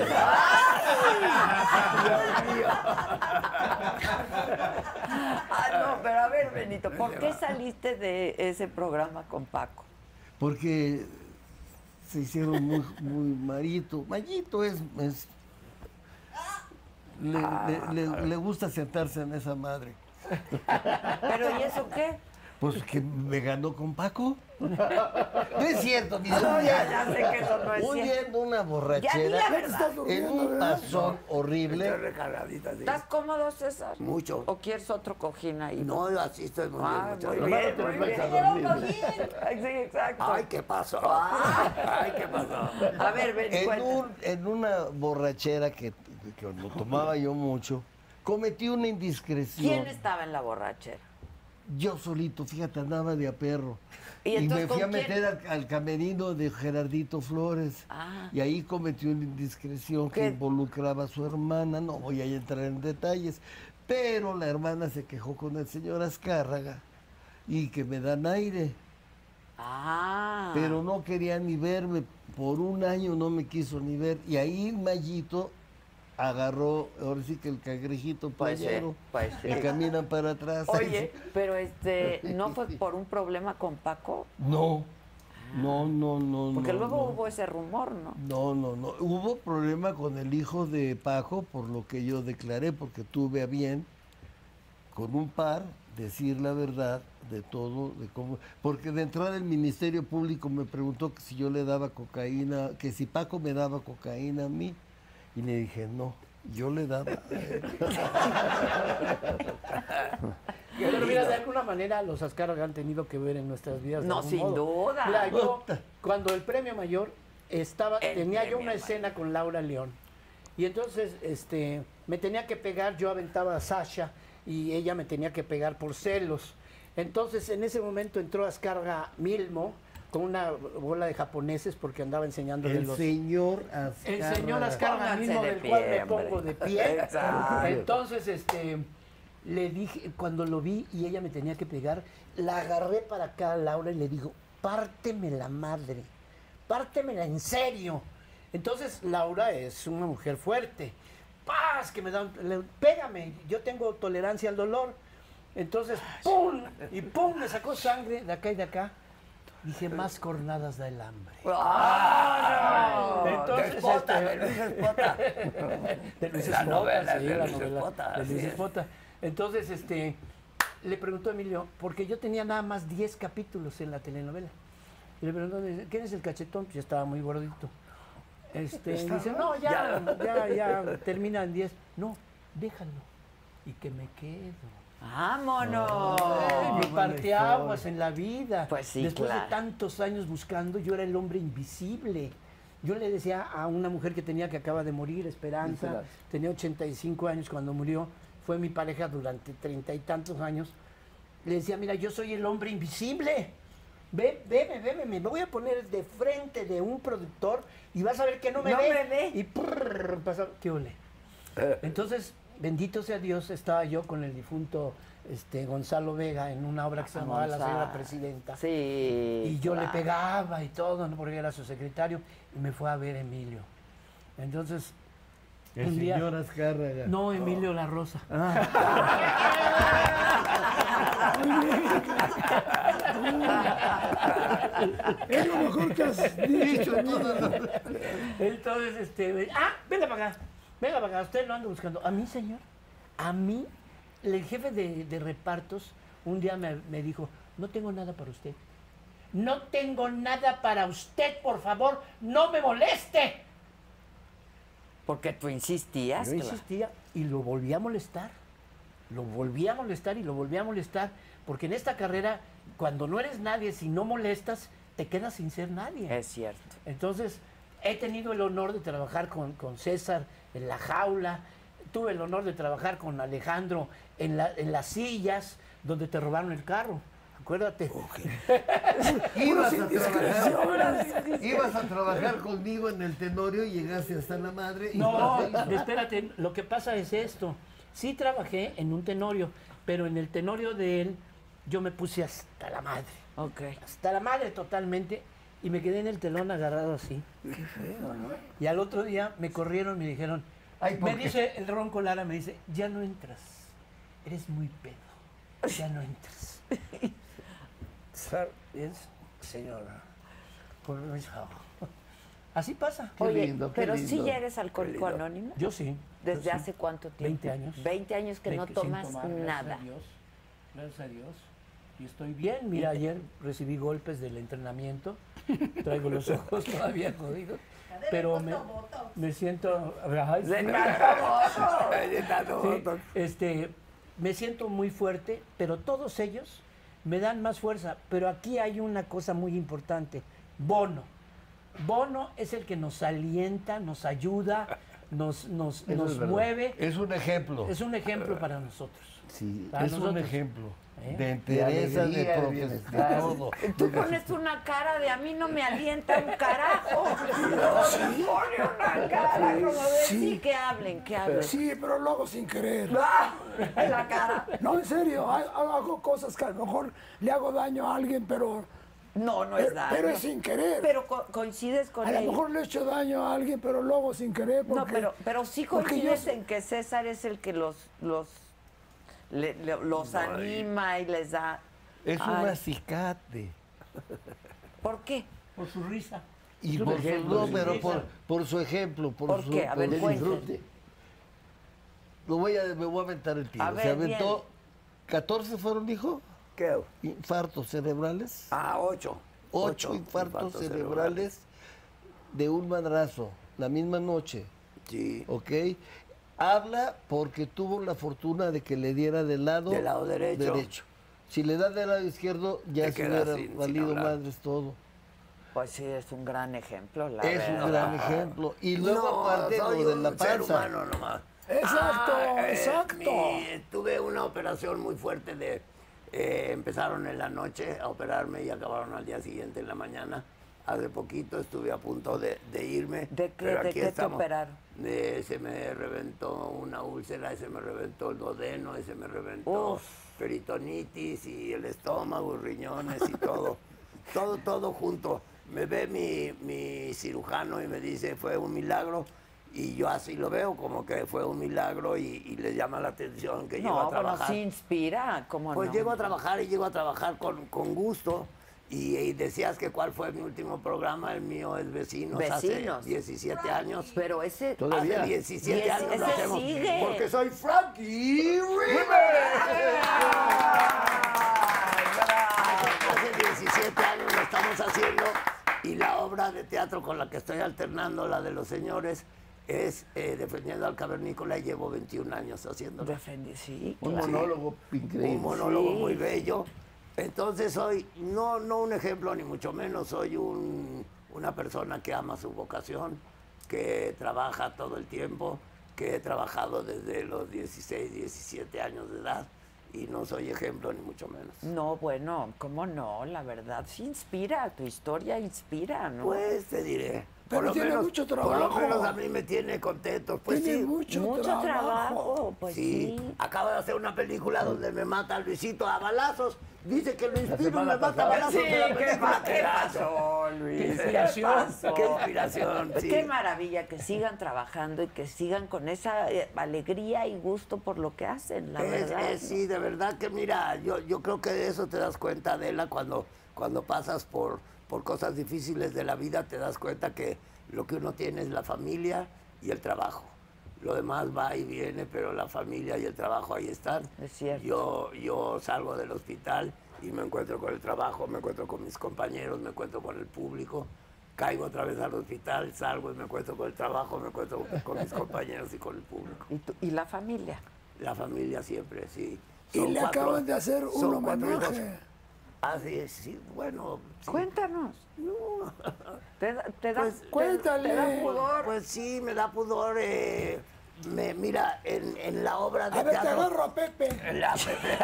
Ah, no, pero a ver, Benito, ¿por qué saliste de ese programa con Paco? Porque se hicieron muy, muy marito. Mayito es, es Le, le- le- le gusta sentarse en esa madre. ¿Pero y eso qué? Pues que me ganó con Paco. No es cierto, mi No, ya, ya sé que eso no es un cierto. día en una Ya di borrachera, la verdad. en un pasón horrible. Estoy recargadita, sí. ¿Estás cómodo, César? Mucho. ¿O quieres otro cojín ahí? No, yo así estoy muy Ah, bien. muy muchas bien, gracias. muy bien. Lleva un cojín. Ay, sí, exacto. Ay, ¿qué pasó? Ay, ¿qué pasó? A ver, ven, En, cuenta. un- en una borrachera que, que lo tomaba yo mucho, cometí una indiscreción. ¿Quién estaba en la borrachera? Yo solito, fíjate, andaba de a perro. ¿Y Y, entonces me fui a con quién? meter al, al camerino de Gerardito Flores. Ah. Y ahí cometí una indiscreción que ¿Qué? involucraba a su hermana. No voy a entrar en detalles. Pero la hermana se quejó con el señor Azcárraga y que me dan aire. Ah. Pero no quería ni verme. Por un año no me quiso ni ver. Y ahí Mayito agarró, ahora sí que el cangrejito Pues sí, playero, pues sí. que caminan para atrás. Oye, pero este, ¿no fue por un problema con Paco? No, no, no, no. Porque no, luego no. hubo ese rumor, ¿no? No, no, no. Hubo problema con el hijo de Paco, por lo que yo declaré, porque tuve a bien, con un par, decir la verdad de todo, de cómo. Porque de entrada el Ministerio Público me preguntó que si yo le daba cocaína, que si Paco me daba cocaína a mí. Y le dije, no, yo le daba. a él. Pero mira, de alguna manera los Azcárraga han tenido que ver en nuestras vidas. de No, algún sin modo. duda. Mira, yo, cuando el premio mayor estaba, El tenía yo premio una escena con Laura León. Y entonces este, me tenía que pegar, yo aventaba a Sasha y ella me tenía que pegar por celos. Entonces en ese momento entró Azcárraga Milmo con una bola de japoneses porque andaba enseñándole El los... señor El Azcárraga. señor Azcárraga Pónganse mismo de del pie, cual me hombre. pongo de pie. Exacto. Entonces, este, le dije, cuando lo vi y ella me tenía que pegar, la agarré para acá a Laura y le digo, párteme la madre, pártemela en serio. Entonces, Laura es una mujer fuerte. ¡Paz! Que me da un- le- pégame, yo tengo tolerancia al dolor. Entonces, ¡pum! Y ¡pum! Me sacó sangre de acá y de acá. Dije, más cornadas da el hambre. ¡Ah, no! Entonces, Despota, este- de Luis Espota. de Luis La Espota, novela sí, de la Luis novela Espota, de así Luis es. Espota. Entonces, este, le preguntó a Emilio, porque yo tenía nada más diez capítulos en la telenovela. Y le preguntó, ¿quién es el cachetón? Pues ya estaba muy gordito. Este, y dice, no, ya, ya, ya, termina en diez. No, déjalo. Y que me quedo. ¡Vámonos! Eh, mi buena parteaguas historia. en la vida. Pues sí, Después claro. de tantos años buscando, yo era el hombre invisible. Yo le decía a una mujer que tenía que acaba de morir, Esperanza, tenía ochenta y cinco años cuando murió, fue mi pareja durante treinta y tantos años. Le decía, mira, yo soy el hombre invisible. Ve, veme, veme, me voy a poner de frente de un productor y vas a ver que no me No ve. me ve. Y prrr, pasa, ¿qué ole? Entonces, bendito sea Dios, estaba yo con el difunto este, Gonzalo Vega en una obra que se llamaba La Señora Presidenta. Sí. Y yo le claro. pegaba y todo, ¿no? Porque era su secretario, y me fue a ver Emilio. Entonces, El un día- señor Azcárraga. no, Emilio La Rosa. Es lo mejor que has dicho. amigo. Entonces, este, ah, venga para acá, venga para acá, usted lo anda buscando. A mí, señor, a mí, el jefe de, de repartos un día me, me dijo, no tengo nada para usted. No tengo nada para usted, por favor, no me moleste. Porque tú insistías. Yo claro. insistía y lo volví a molestar. Lo volví a molestar y lo volví a molestar. Porque en esta carrera, cuando no eres nadie, si no molestas, te quedas sin ser nadie. Es cierto. Entonces, he tenido el honor de trabajar con, con César en La Jaula. Tuve el honor de trabajar con Alejandro en, la, en Las Sillas, donde te robaron el carro. Acuérdate. Ibas a, trabajar, ibas a trabajar conmigo en el Tenorio y llegaste hasta la madre. Y No, espérate, lo que pasa es esto. Sí trabajé en un Tenorio, pero en el Tenorio de él yo me puse hasta la madre. Ok. Hasta la madre totalmente. Y me quedé en el telón agarrado así. Y al otro día me corrieron y me dijeron, Ay, ¿por me qué? dice el Ronco Lara, me dice, ya no entras. Eres muy pedo. Ya no entras. Sir, yes, señora. Por favor. Así pasa. Qué Oye, lindo, qué pero lindo. sí ya eres alcohólico anónimo. Yo sí. ¿Desde yo sí. hace cuánto tiempo? veinte años. veinte años que no Veinte- sin tomas tomar, gracias nada. a Dios, gracias a Dios. Y estoy bien. Mira, ayer recibí golpes del entrenamiento. Traigo los ojos todavía jodidos. Pero me, me siento... Ay, sí. Sí, este, me siento muy fuerte, pero todos ellos me dan más fuerza. Pero aquí hay una cosa muy importante. Bono. Bono es el que nos alienta, nos ayuda, nos, nos, Eso nos es verdad. mueve. Es un ejemplo. Es un ejemplo para nosotros. Sí. Para Es un nosotros. ejemplo. ¿Eh? De entereza, de, alegría, de profes- de bienestar. todo. Tú pones una cara de a mí no me alienta un carajo. Pone una cara como de sí, que hablen, que hablen. Sí, pero luego sin querer. La cara. No, en serio, ha- hago cosas que a lo mejor le hago daño a alguien, pero, No, no es pero, daño. pero es sin querer. Pero co- coincides con A lo él. mejor le he hecho daño a alguien, pero luego sin querer. Porque, No, pero, pero sí porque yo- coincides en que César es el que los, los, le- le- los anima y les da... Es un Ay, acicate. ¿por qué? Por su risa. Y Es un por su, ejemplo, no, sí, pero sí, por, sí. por su ejemplo. Por, ¿Por su, qué? A ver, De cuenten. disfrute. Lo voy a, me voy a aventar el tiro. A Se ver, aventó, bien. catorce fueron, dijo, ¿Qué? infartos cerebrales. Ah, ocho. Ocho infartos, cerebrales de un madrazo, la misma noche. Sí. ¿Ok? Habla porque tuvo la fortuna de que le diera del lado, Del lado derecho. Si le da del lado izquierdo, ya Te se quedas hubiera sin- sin valido hablar. madres todo. Pues sí, es un gran ejemplo, la Es verdad. un gran ejemplo. Y luego, No, aparte, soy lo de un la ser panza. humano nomás. Exacto, Ah, eh, exacto. mi- tuve una operación muy fuerte de... eh, empezaron en la noche a operarme y acabaron al día siguiente en la mañana. Hace poquito estuve a punto de, de irme. ¿De qué- pero de aquí qué te estamos. operaron? De- se me reventó una úlcera, se me reventó el duodeno, se me reventó Uf. peritonitis y el estómago, riñones y todo. todo, todo junto. Me ve mi, mi cirujano y me dice, fue un milagro. Y yo así lo veo, como que fue un milagro y, y le llama la atención que llego No, a bueno, trabajar. sí inspira, ¿cómo Pues no? llego a trabajar y llego a trabajar con, con gusto. Y, y decías que cuál fue mi último programa, el mío es Vecinos, Vecinos. hace diecisiete años. Pero ese... Todavía. Hace diecisiete Y ese- años lo ese hacemos. sigue. Porque soy Frankie Rivers. Hace diecisiete años lo estamos haciendo y la obra de teatro con la que estoy alternando, la de los señores, es eh, Defendiendo al Cavernícola y llevo veintiún años haciéndolo. Defendí, sí, Un claro. monólogo increíble. Un monólogo Sí. muy bello. Entonces soy, no, no un ejemplo ni mucho menos, soy un, una persona que ama su vocación, que trabaja todo el tiempo, que he trabajado desde los dieciséis, diecisiete años de edad y no soy ejemplo ni mucho menos. No, bueno, ¿cómo no? La verdad, sí inspira, tu historia inspira, ¿no? Pues te diré. Pero por lo tiene menos, mucho Por lo trabajo. menos a mí me tiene contento. Pues Tiene sí, mucho, Mucho trabajo. trabajo, pues sí. sí. Acaba de hacer una película donde me mata Luisito a balazos. Dice que lo inspiro y semana me mata a pasada. balazos. Sí, en la ¿qué, película. ¿qué pasó, Luis? Qué inspiración. pasó? Qué inspiración, sí. Qué maravilla que sigan trabajando y que sigan con esa eh, alegría y gusto por lo que hacen, la Es- verdad. es- sí, de verdad que mira, yo, yo creo que de eso te das cuenta, Adela, cuando, cuando pasas por, por cosas difíciles de la vida, te das cuenta que lo que uno tiene es la familia y el trabajo. Lo demás va y viene, pero la familia y el trabajo ahí están. Es cierto. Yo, yo salgo del hospital y me encuentro con el trabajo, me encuentro con mis compañeros, me encuentro con el público. Caigo otra vez al hospital, salgo y me encuentro con el trabajo, me encuentro con mis compañeros y con el público. ¿Y, tú- y la familia? La familia siempre, sí. Y Son le cuatro- acaban de hacer un son cuatro hijos. homenaje. Ah, sí, sí, bueno. sí. Cuéntanos. ¿Te, da- te da, Pues, te- cuéntale. te da pudor? Pues sí, me da pudor. eh, me, mira, en, en la obra de A ver, te teatro. agarro a Pepe. En la,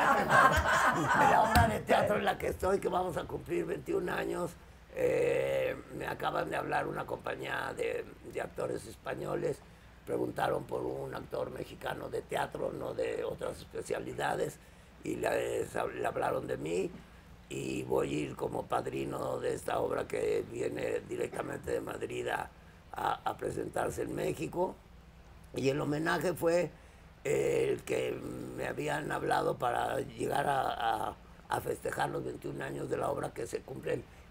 en la obra de teatro en la que estoy, que vamos a cumplir veintiún años, eh, me acaban de hablar una compañía de, de actores españoles. Preguntaron por un actor mexicano de teatro, no de otras especialidades, y les, le hablaron de mí. Y voy a ir como padrino de esta obra que viene directamente de Madrid a, a- a presentarse en México. Y el homenaje fue eh, el que me habían hablado para llegar a, a- a festejar los veintiún años de la obra que se cumplen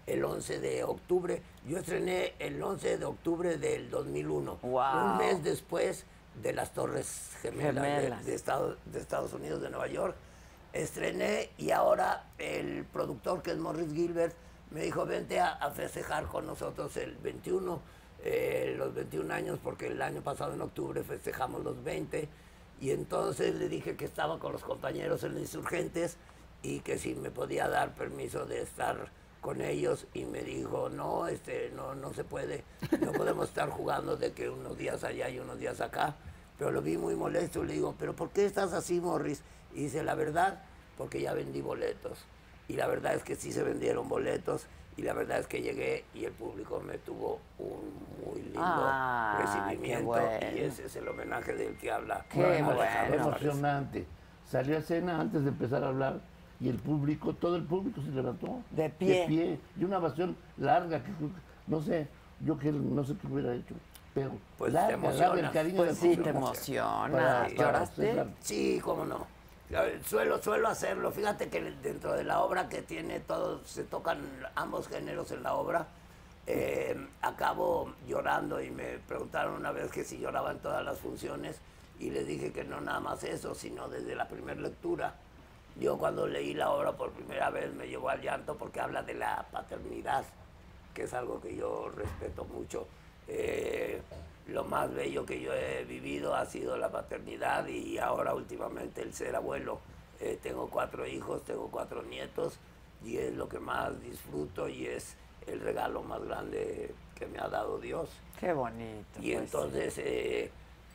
el once de octubre. Yo estrené el once de octubre del dos mil uno, Wow. un mes después de las Torres Gemelas, Gemelas. De, de, Estado- de Estados Unidos, de Nueva York. Estrené y ahora el productor, que es Morris Gilbert, me dijo, vente a, a festejar con nosotros el veintiuno, eh, los veintiún años, porque el año pasado en octubre festejamos los veinte. Y entonces le dije que estaba con los compañeros en los Insurgentes y que si me podía dar permiso de estar con ellos, y me dijo, no, este, no, no se puede, no podemos estar jugando de que unos días allá y unos días acá. Pero lo vi muy molesto y le digo, ¿pero por qué estás así, Morris? Y dice, la verdad, porque ya vendí boletos. Y la verdad es que sí se vendieron boletos, y la verdad es que llegué y el público me tuvo un muy lindo Ah, recibimiento, qué bueno. y ese es el homenaje del que habla. Qué Alejandro bueno. Fue Suárez. emocionante. Salió a escena antes de empezar a hablar y el público, todo el público se levantó. De pie. De pie. Y una ovación larga, que no sé, yo que no sé qué hubiera hecho, pero Pues te larga, larga, el emocionas. cariño Pues del sí, público. te emociona. Para- ¿Lloraste? para- Sí, cómo no. Suelo, suelo hacerlo. Fíjate que dentro de la obra, que tiene todo, se tocan ambos géneros en la obra. Eh, acabo llorando, y me preguntaron una vez que si lloraba en todas las funciones, y les dije que no nada más eso, sino desde la primera lectura. Yo cuando leí la obra por primera vez me llevó al llanto, porque habla de la paternidad, que es algo que yo respeto mucho. Eh, lo más bello que yo he vivido ha sido la paternidad, y ahora últimamente el ser abuelo. Eh, tengo cuatro hijos, tengo cuatro nietos, y es lo que más disfruto, y es el regalo más grande que me ha dado Dios. Qué bonito. Y pues. entonces, eh,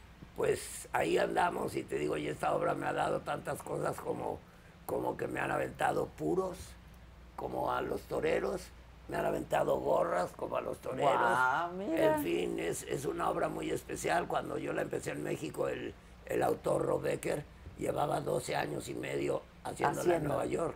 pues ahí andamos, y te digo, y esta obra me ha dado tantas cosas, como, como que me han aventado puros, como a los toreros, me han aventado gorras, como a los toreros. Guau, mira. En fin, es, es una obra muy especial. Cuando yo la empecé en México, el, el autor Rob Becker llevaba doce años y medio haciéndola en Haciendo. Nueva York.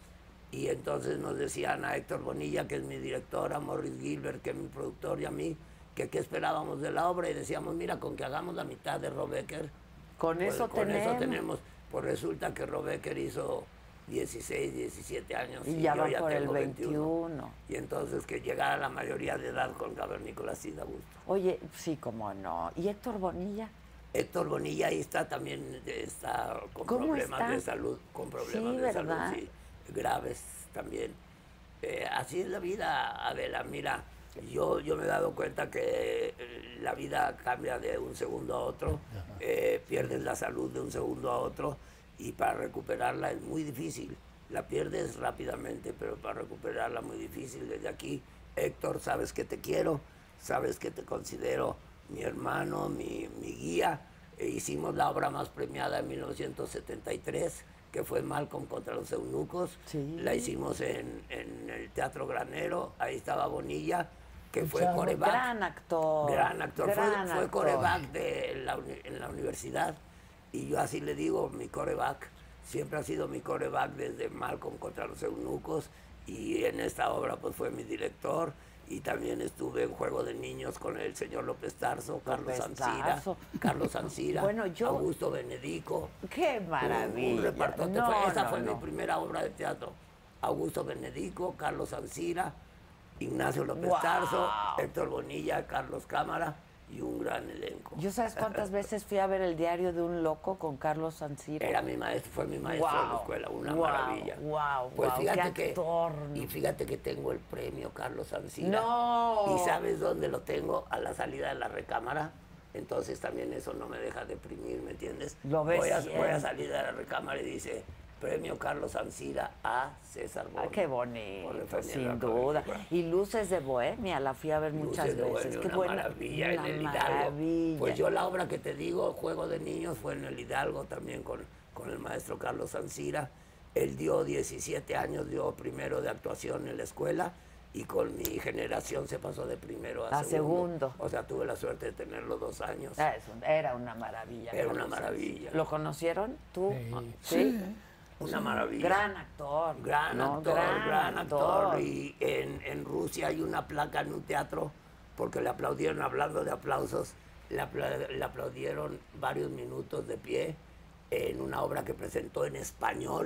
Y entonces nos decían a Héctor Bonilla, que es mi director, a Morris Gilbert, que es mi productor, y a mí, que qué esperábamos de la obra, y decíamos, mira, con que hagamos la mitad de Rob Becker, Con pues, eso con tenemos. eso tenemos. Pues resulta que Rob Becker hizo dieciséis, diecisiete años, Y ya yo va ya por el tengo veintiuno. Y entonces que llegara a la mayoría de edad con cavernícola sí da gusto. Oye, sí, cómo no. ¿Y Héctor Bonilla? Héctor Bonilla ahí está también, está con ¿Cómo problemas está? de salud, con problemas Sí, de ¿verdad? salud, sí, graves también. Eh, así es la vida, Adela. Mira, yo, yo me he dado cuenta que eh, la vida cambia de un segundo a otro, eh, pierdes la salud de un segundo a otro, y para recuperarla es muy difícil. La pierdes rápidamente, pero para recuperarla muy difícil. Desde aquí, Héctor, sabes que te quiero, sabes que te considero mi hermano, mi, mi guía. E hicimos la obra más premiada en mil novecientos setenta y tres, que fue Malcolm contra los eunucos. Sí. La hicimos en, en el Teatro Granero, ahí estaba Bonilla, que fue Chavo. coreback. Gran actor. Gran actor, gran fue, fue actor. coreback de la uni- en la universidad, y yo así le digo, mi coreback, siempre ha sido mi coreback desde Malcolm contra los eunucos, y en esta obra pues fue mi director, y también estuve en Juego de Niños con el señor López Tarso, Carlos López Ancira, Tarso. Carlos Ancira, Bueno, yo- Augusto Benedico. ¡Qué maravilla! Un repartote. No, Fue- esa no, fue no. mi primera obra de teatro. Augusto Benedico, Carlos Ancira, Ignacio López ¡Guau! Tarso, Héctor Bonilla, Carlos Cámara, y un gran elenco. ¿Yo sabes cuántas veces fui a ver El diario de un loco con Carlos Ancira? Era mi maestro, fue mi maestro en la Guau, escuela, una guau, maravilla. guau, pues guau, fíjate qué que actor. y fíjate que tengo el premio Carlos Ancira. ¡No! ¿Y sabes dónde lo tengo? A la salida de la recámara. Entonces también eso no me deja deprimir, ¿me entiendes? Lo ves voy a, siempre. voy a salir de la recámara y dice premio Carlos Ancira a César Ah, Bono. qué por bonito, defender sin la duda. película. Y Luces de Bohemia, la fui a ver muchas Luces de veces. Bohemia, Qué una buena, maravilla en una el Hidalgo. maravilla. Pues yo la obra que te digo, Juego de Niños, fue en el Hidalgo también con, con el maestro Carlos Ancira. Él dio diecisiete años, dio primero de actuación en la escuela, y con mi generación se pasó de primero a, A segundo. O sea, tuve la suerte de tenerlo dos años. Ah, es un- Era una maravilla. Era una Carlos maravilla. ¿Lo conocieron tú? Sí. Una maravilla. Gran actor. Gran ¿no? actor, gran, actor. Y en, en Rusia hay una placa en un teatro, porque le aplaudieron, hablando de aplausos, le, apla- le aplaudieron varios minutos de pie en una obra que presentó en español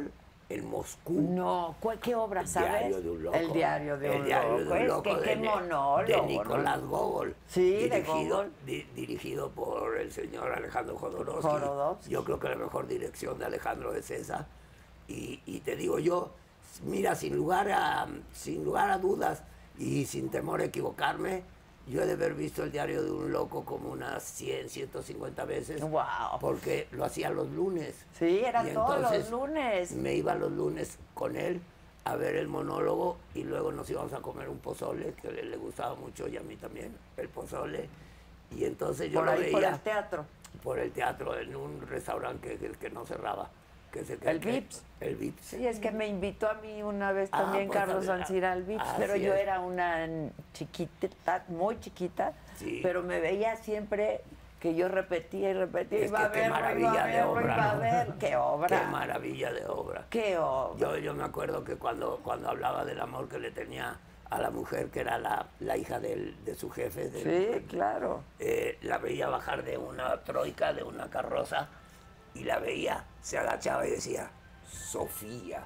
en Moscú. No, ¿cuál- ¿qué obra, El sabes? diario de un loco. El diario de El un diario loco. de un Es loco que de qué Ne- monólogo, de ¿no? Nicolás Gogol. Sí, de dirigido, Gogol. di- dirigido por el señor Alejandro Jodorowsky. Jodorowsky. Yo creo que la mejor dirección de Alejandro es esa. Y, y te digo yo, mira, sin lugar a, sin lugar a dudas y sin temor a equivocarme, yo he de haber visto el diario de un loco como unas cien, ciento cincuenta veces. Wow. Porque lo hacía los lunes. Sí, era Y todos los entonces lunes. Me iba los lunes con él a ver el monólogo y luego nos íbamos a comer un pozole, que le, le gustaba mucho y a mí también, el pozole. Y entonces yo Por lo ahí, veía por el teatro. por el teatro en un restaurante que, que no cerraba. Que es el, que- El que- Vips. El Vips. Sí, es que me invitó a mí una vez Ah, también pues, Carlos también, Ansira al Vips, así pero yo es. era una chiquitita, muy chiquita, Sí. pero me veía siempre que yo repetía y repetía, Es iba a que qué verlo, iba maravilla a de verlo, obra, iba a ¿no? ver, qué obra, Qué maravilla de obra. qué obra. Yo, yo me acuerdo que cuando, cuando hablaba del amor que le tenía a la mujer, que era la, la hija del- de su jefe, del- Sí, claro. eh, la veía bajar de una troika, de una carroza, y la veía, se agachaba y decía, Sofía.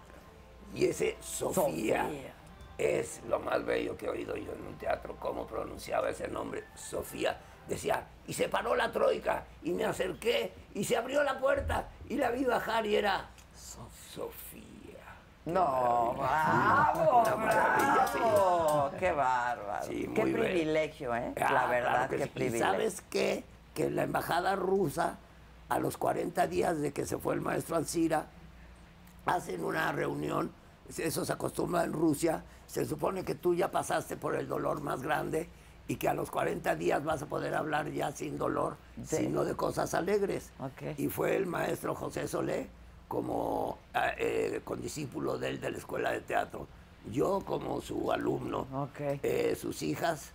Y ese Sofía, Sofía. es lo más bello que he oído yo en un teatro, cómo pronunciaba ese nombre, Sofía. Decía, y se paró la troika, y me acerqué, y se abrió la puerta, y la vi bajar, y era Sofía. Qué No, maravilla. bravo, Una maravilla, sí. bravo, qué bárbaro. Sí, qué muy bien. privilegio, ¿eh? Ah, la verdad, claro que qué sí. ¿Y privilegio. sabes qué? Que la embajada rusa, a los cuarenta días de que se fue el maestro Ansira, hacen una reunión, eso se acostumbra en Rusia, se supone que tú ya pasaste por el dolor más grande y que a los cuarenta días vas a poder hablar ya sin dolor, Sí. sino de cosas alegres. Ok. Y fue el maestro José Solé, como eh, condiscípulo de él de la escuela de teatro, yo como su alumno, Ok. eh, sus hijas,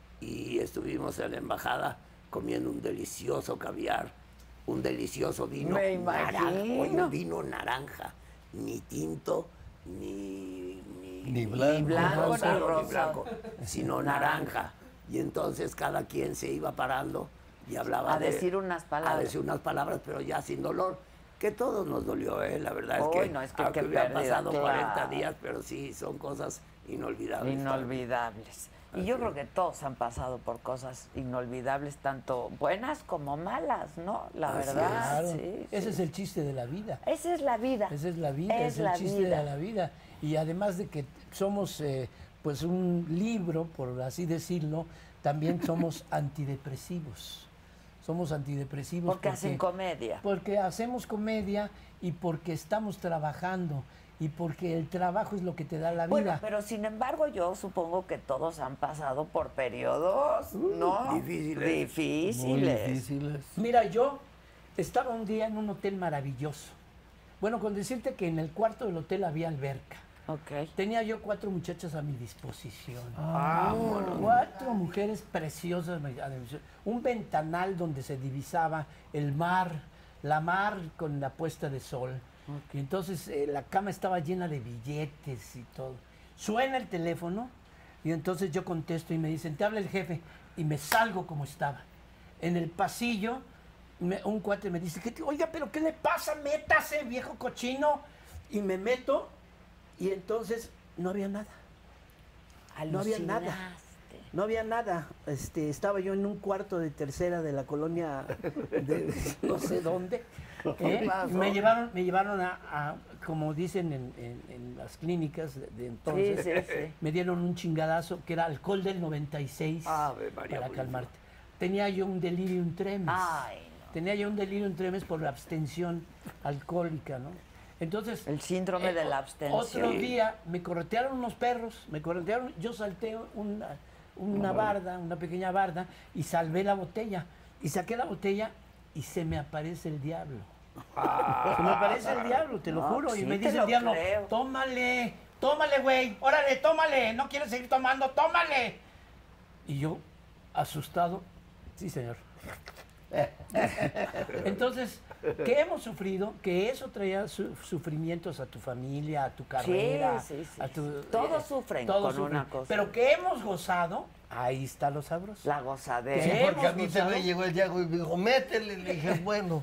y estuvimos en la embajada comiendo un delicioso caviar, un delicioso vino Me naranja, imagino. oye, un vino naranja, ni tinto, ni, ni, Ni blanco. Ni blanco, rosado, ni ni rosado. blanco, sino naranja. Y entonces cada quien se iba parando y hablaba A de- decir unas palabras. A decir unas palabras, pero ya sin dolor. Que todos nos dolió, ¿eh? La verdad es Uy, que, no, es que aunque qué hubieran pérdida, pasado claro. cuarenta días, pero sí, son cosas inolvidables. Inolvidables. Y yo creo que todos han pasado por cosas inolvidables, tanto buenas como malas, ¿no? La Así verdad, Claro, sí. ese sí. es el chiste de la vida. Esa es la vida. Esa es la vida, es, Es el la chiste vida. de la vida. Y además de que somos eh, pues un libro, por así decirlo, también somos antidepresivos. Somos antidepresivos Porque hacen comedia. Porque hacemos comedia y porque estamos trabajando y porque el trabajo es lo que te da la Bueno, vida. pero sin embargo yo supongo que todos han pasado por periodos, ¿no? difíciles. Muy Difíciles. difíciles. Mira, yo estaba un día en un hotel maravilloso. Bueno, con decirte que en el cuarto del hotel había alberca. Ok. Tenía yo cuatro muchachas a mi disposición. Ah, Cuatro mujeres preciosas. a mi disposición. Un ventanal donde se divisaba el mar, la mar con la puesta de sol. Y entonces eh, la cama estaba llena de billetes y todo. Suena el teléfono y entonces yo contesto y me dicen, te habla el jefe. Y me salgo como estaba. En el pasillo, me- un cuate me dice, "¿Qué te- oiga, pero ¿qué le pasa? Métase, viejo cochino. Y me meto y entonces no había nada. No había nada. Alucinaste. No había nada. Este, estaba yo en un cuarto de tercera de la colonia de no sé dónde. ¿eh? Y me llevaron, me llevaron a, a, como dicen en, en- en las clínicas de, de entonces, Sí, sí, sí. me dieron un chingadazo que era alcohol del noventa y seis Ave María para Purísima. calmarte. Tenía yo un delirium tremens. Ay, no. Tenía yo un delirium tremens por la abstención alcohólica, ¿no? Entonces, El síndrome de la abstención. otro día me corretearon unos perros, me corretearon, yo salté una, una barda, una pequeña barda, y salvé la botella. Y saqué la botella y se me aparece el diablo. Se me aparece el diablo, te lo No, juro. sí y me te dice lo el diablo, creo. tómale, tómale, güey, órale, tómale, no quieres seguir tomando, tómale. Y yo, asustado, sí, señor. Entonces, que hemos sufrido, que eso traía su- sufrimientos a tu familia, a tu carrera. sí, sí, a tu, Todos sufren con una cosa. Pero que hemos gozado, Ahí está lo sabroso. La gozadera. ¿Qué? Sí, porque a hemos mí gozado. también llegó el Yago y me dijo, métele. Le dije, bueno.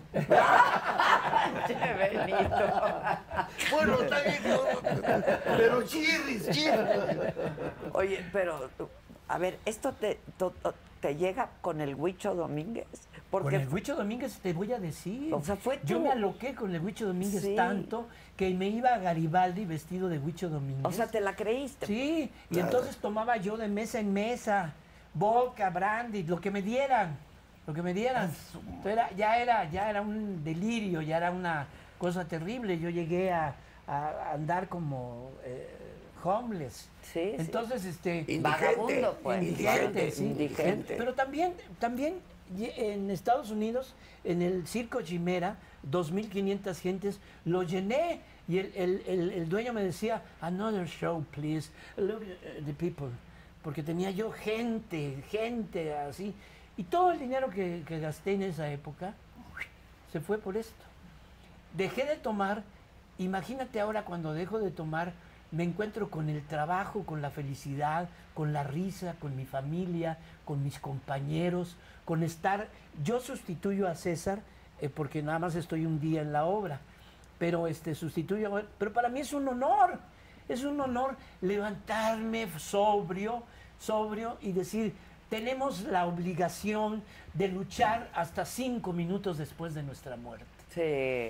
Che, Benito. Bueno, está bien, cabrón. Pero chirris, chirris. Oye, pero, a ver, ¿esto te, to- to- te llega con el Huicho Domínguez? Con Porque el Huicho Domínguez te voy a decir. O sea, fue Yo tú. me aloqué con el Huicho Domínguez Sí. tanto que me iba a Garibaldi vestido de Huicho Domínguez. O sea, te la creíste. Sí, y entonces tomaba yo de mesa en mesa, vodka, brandy, lo que me dieran, lo que me dieran. Entonces era- ya, era, ya era un delirio, ya era una cosa terrible. Yo llegué a, a andar como eh, homeless. Sí, sí. Entonces, este... Indigente. Vagabundo, pues. Indigente, sí. Indigente. Pero también, también ye- en Estados Unidos, en el Circo Chimera, dos mil quinientas gentes, lo llené y el, el- el- el dueño me decía, another show, please, look at the people, porque tenía yo gente, gente así, y todo el dinero que, que gasté en esa época se fue por esto. Dejé de tomar, imagínate ahora cuando dejo de tomar, me encuentro con el trabajo, con la felicidad, con la risa, con mi familia, con mis compañeros, con estar, yo sustituyo a César eh, porque nada más estoy un día en la obra, pero este sustituyo, pero para mí es un honor, es un honor levantarme sobrio, sobrio y decir, tenemos la obligación de luchar hasta cinco minutos después de nuestra muerte. Sí,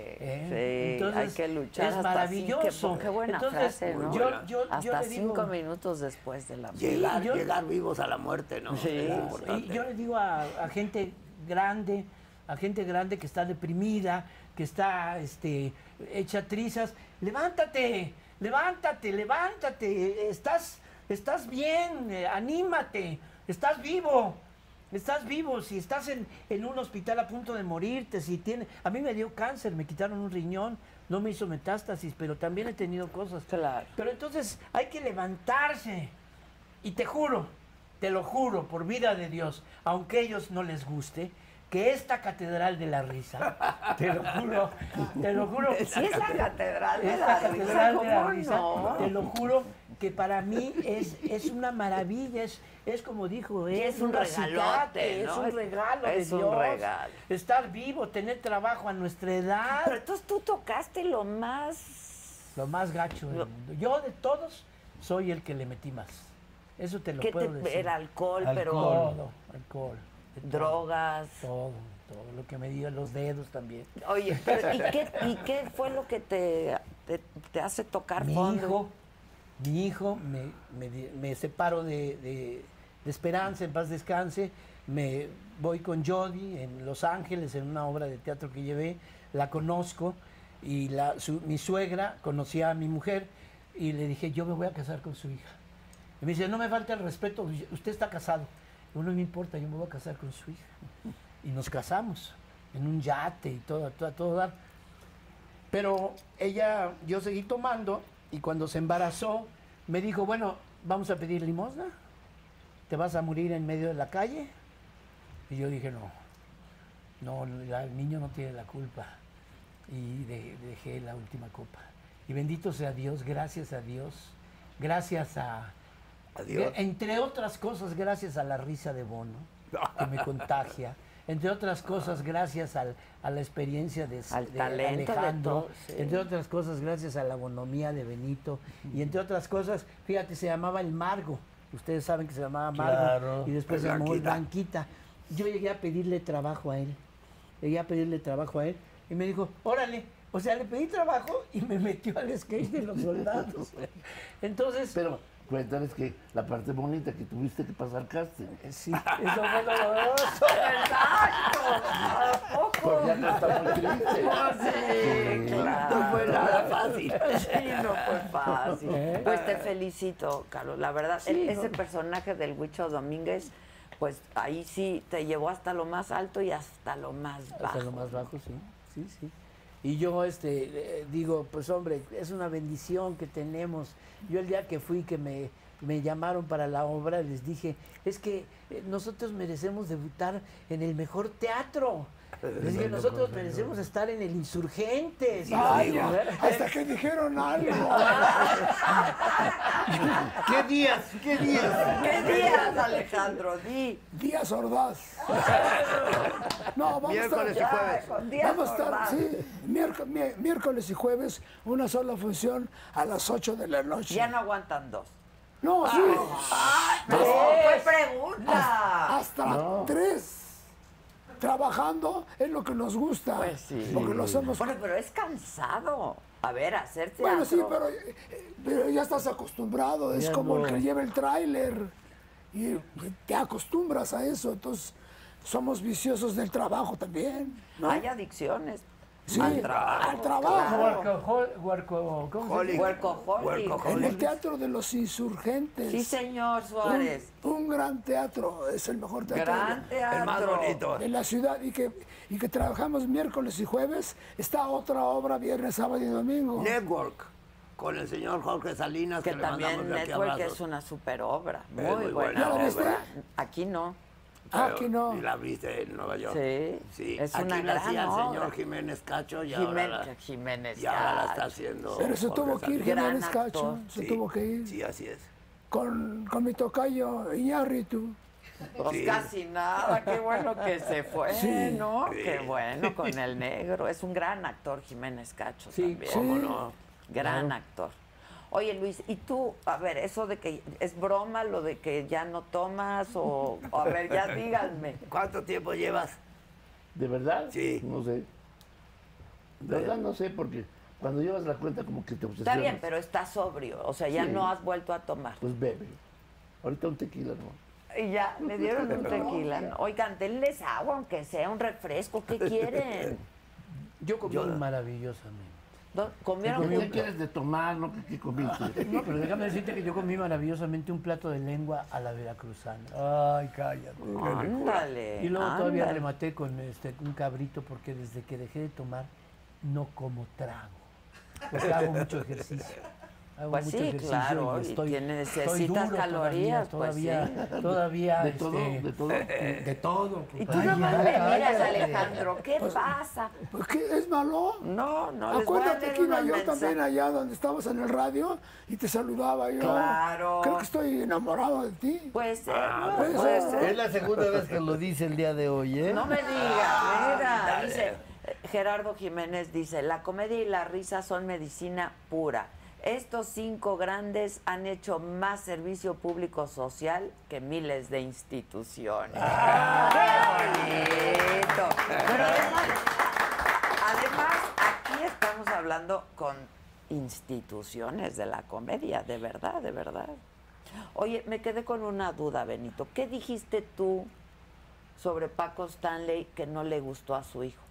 ¿Eh? sí, Entonces, hay que luchar es hasta maravilloso. cinco- qué buena Entonces, frase, ¿no? yo- yo- yo hasta le digo- cinco minutos después de la muerte. Llegar, yo- llegar vivos a la muerte, ¿no? Sí. Es Y importante. yo le digo a, a gente grande, a gente grande que está deprimida, que está este, hecha trizas, levántate, levántate, levántate, estás, estás bien, eh, anímate, estás vivo. Estás vivo, si estás en, en un hospital a punto de morirte, si tiene... A mí me dio cáncer, me quitaron un riñón, no me hizo metástasis, pero también he tenido cosas. Claro. Pero entonces hay que levantarse. Y te juro, te lo juro, por vida de Dios, aunque a ellos no les guste, que esta catedral de la risa, te lo juro, te lo juro. Sí, es la catedral de Esta la catedral risa, de la ¿cómo risa, no? te lo juro que para mí es, es una maravilla, es, es como dijo él, es un regalote, es ¿no? un regalo Es de un Dios. regalo. Estar vivo, tener trabajo a nuestra edad, Pero entonces tú tocaste lo más... lo más gacho del Lo- mundo. Yo de todos soy el que le metí más. Eso te lo ¿Qué puedo te, decir. era alcohol, Alcohol. pero Todo, alcohol. de todo, drogas? Todo, todo lo que me dio los dedos también. Oye, pero ¿y qué, ¿y qué fue lo que te, te, te hace tocar Mi fondo? hijo, mi hijo, me, me, di- me separo de, de- de Esperanza, en paz descanse, me voy con Jody en Los Ángeles, en una obra de teatro que llevé, la conozco, y la, su- mi suegra conocía a mi mujer, y le dije, yo me voy a casar con su hija. Y me dice, no me falta el respeto, usted está casado. Digo, no me importa, yo me voy a casar con su hija. Y nos casamos, en un yate y todo, todo, todo dar. Pero ella, yo seguí tomando, y cuando se embarazó, me dijo, bueno, vamos a pedir limosna, ¿te vas a morir en medio de la calle? Y yo dije, no, no, la- el niño no tiene la culpa. Y de- dejé la última copa. Y bendito sea Dios, gracias a Dios, gracias a, Adiós. entre otras cosas, gracias a la risa de Bono, que me contagia. Entre otras cosas, gracias al- a la experiencia de, Al de talento de Alejandro. todos, sí. Entre otras cosas, gracias a la bonomía de Benito. Y entre otras cosas, fíjate, se llamaba el Margo. Ustedes saben que se llamaba Margo. Claro. Y después se llamó Blanquita. Blanquita. Yo llegué a pedirle trabajo a él. Llegué a pedirle trabajo a él. Y me dijo, órale. O sea, le pedí trabajo y me metió al sketch de los soldados. Entonces, Pero cuéntales que la parte bonita que tuviste que pasar casting. sí, eso fue doloroso. ¡Exacto! ¿A poco? Porque ya no está muy triste. Sí, claro. No fue nada fácil. Sí, no fue fácil. ¿Eh? Pues te felicito, Carlos. La verdad, Sí, el- no. ese personaje del Huicho Domínguez, pues ahí sí te llevó hasta lo más alto y hasta lo más bajo. Hasta lo más bajo, sí, sí, sí. Y yo este eh, digo, pues hombre, es una bendición que tenemos. Yo el día que fui, que me, me llamaron para la obra, les dije, es que eh, nosotros merecemos debutar en el mejor teatro. Es que nosotros merecemos estar en el Insurgentes. Ay, ya, hasta que dijeron algo. ¿Qué días? ¿Qué días? ¿Qué días, Alejandro? Di. Díaz Ordaz. No, vamos Miércoles a y estar, jueves. Con Díaz vamos a estar, Ordaz. sí, miércoles, mi- miércoles y jueves, una sola función a las ocho de la noche. Ya no aguantan dos. No, sí, No, fue pregunta. hasta tres. Trabajando es lo que nos gusta. Pues sí. Porque lo hacemos. Bueno, pero es cansado. A ver, hacer teatro. Bueno, sí, pero, eh, pero ya estás acostumbrado. Es Ya como no. el que lleva el tráiler. Y te acostumbras a eso. Entonces, somos viciosos del trabajo también. ¿no? Hay adicciones. Sí, al trabajo. al trabajo. Huarco, huarco, ¿cómo se dice? Workaholic. En el Teatro de los Insurgentes. Sí, señor Suárez. Un, un gran teatro, es el mejor teatro Gran de- teatro. El más bonito. de la ciudad y que, y que trabajamos miércoles y jueves. Está otra obra viernes, sábado y domingo. Network, con el señor Jorge Salinas, que, Que le también mandamos de aquí Network abrazos. es una super obra. Muy, Es muy buena buena. ¿Ya la viste? obra. Aquí no. Ah, Pero- que no. Y la viste en Nueva York. Sí, Sí. es Aquí una la gran hacía el obra. señor Jiménez Cacho y ahora Jiménez, la, Jiménez y ahora la Cacho. está haciendo. Pero se Jorge tuvo que ir Salinas. Gran Jiménez Cacho, actor. se Sí, tuvo que ir. Sí, así es. Con, con mi tocayo Iñárritu. Pues Sí. casi nada, qué bueno que se fue, Sí. ¿no? Sí. Qué bueno, con el negro. Es un gran actor, Jiménez Cacho Sí, también. ¿cómo no? Gran actor. Oye, Luis, ¿y tú, a ver, eso de que es broma, lo de que ya no tomas o, o a ver, ya díganme. ¿Cuánto tiempo llevas? ¿De verdad? Sí. No sé. De verdad no sé, porque cuando llevas la cuenta como que te obsesionas. Está bien, pero estás sobrio, o sea, ya Sí. no has vuelto a tomar. Pues bebe. Ahorita un tequila, ¿no? Y ya, le dieron un tequila. ¿no? Oigan, denles agua, aunque sea un refresco, ¿qué quieren? Yo comí maravillosamente. ¿No? ¿Comieron? ¿Qué quieres de tomar? ¿No? ¿Qué, qué comiste? No, pero déjame decirte que yo comí maravillosamente un plato de lengua a la veracruzana. Ay, cállate. Ándale. Y luego todavía ándale. rematé con este, un cabrito porque desde que dejé de tomar no como trago. Porque hago mucho ejercicio. Hago Pues mucho sí, ejercicio claro, y estoy, tiene- estoy necesitas duro calorías, todavía, pues todavía, todavía, ¿De este, todo? ¿De todo? de todo. Y tú Ay, nomás ya, me miras, cállate. Alejandro, ¿qué pasa? Pues, ¿qué es malo? No, no, les voy a Acuérdate leer que iba unos yo mensajes. también allá donde estabas en el radio y te saludaba yo. Claro. Creo que estoy enamorado de ti. Puede ser, puede puede ser. ser. Es la segunda vez que lo dice el día de hoy, ¿eh? No me digas, mira, dice, eh, Gerardo Jiménez dice, la comedia y la risa son medicina pura. Estos cinco grandes han hecho más servicio público social que miles de instituciones. ¡Qué bonito! Pero además, además, aquí estamos hablando con instituciones de la comedia, de verdad, de verdad. Oye, me quedé con una duda, Benito. ¿Qué dijiste tú sobre Paco Stanley que no le gustó a su hijo?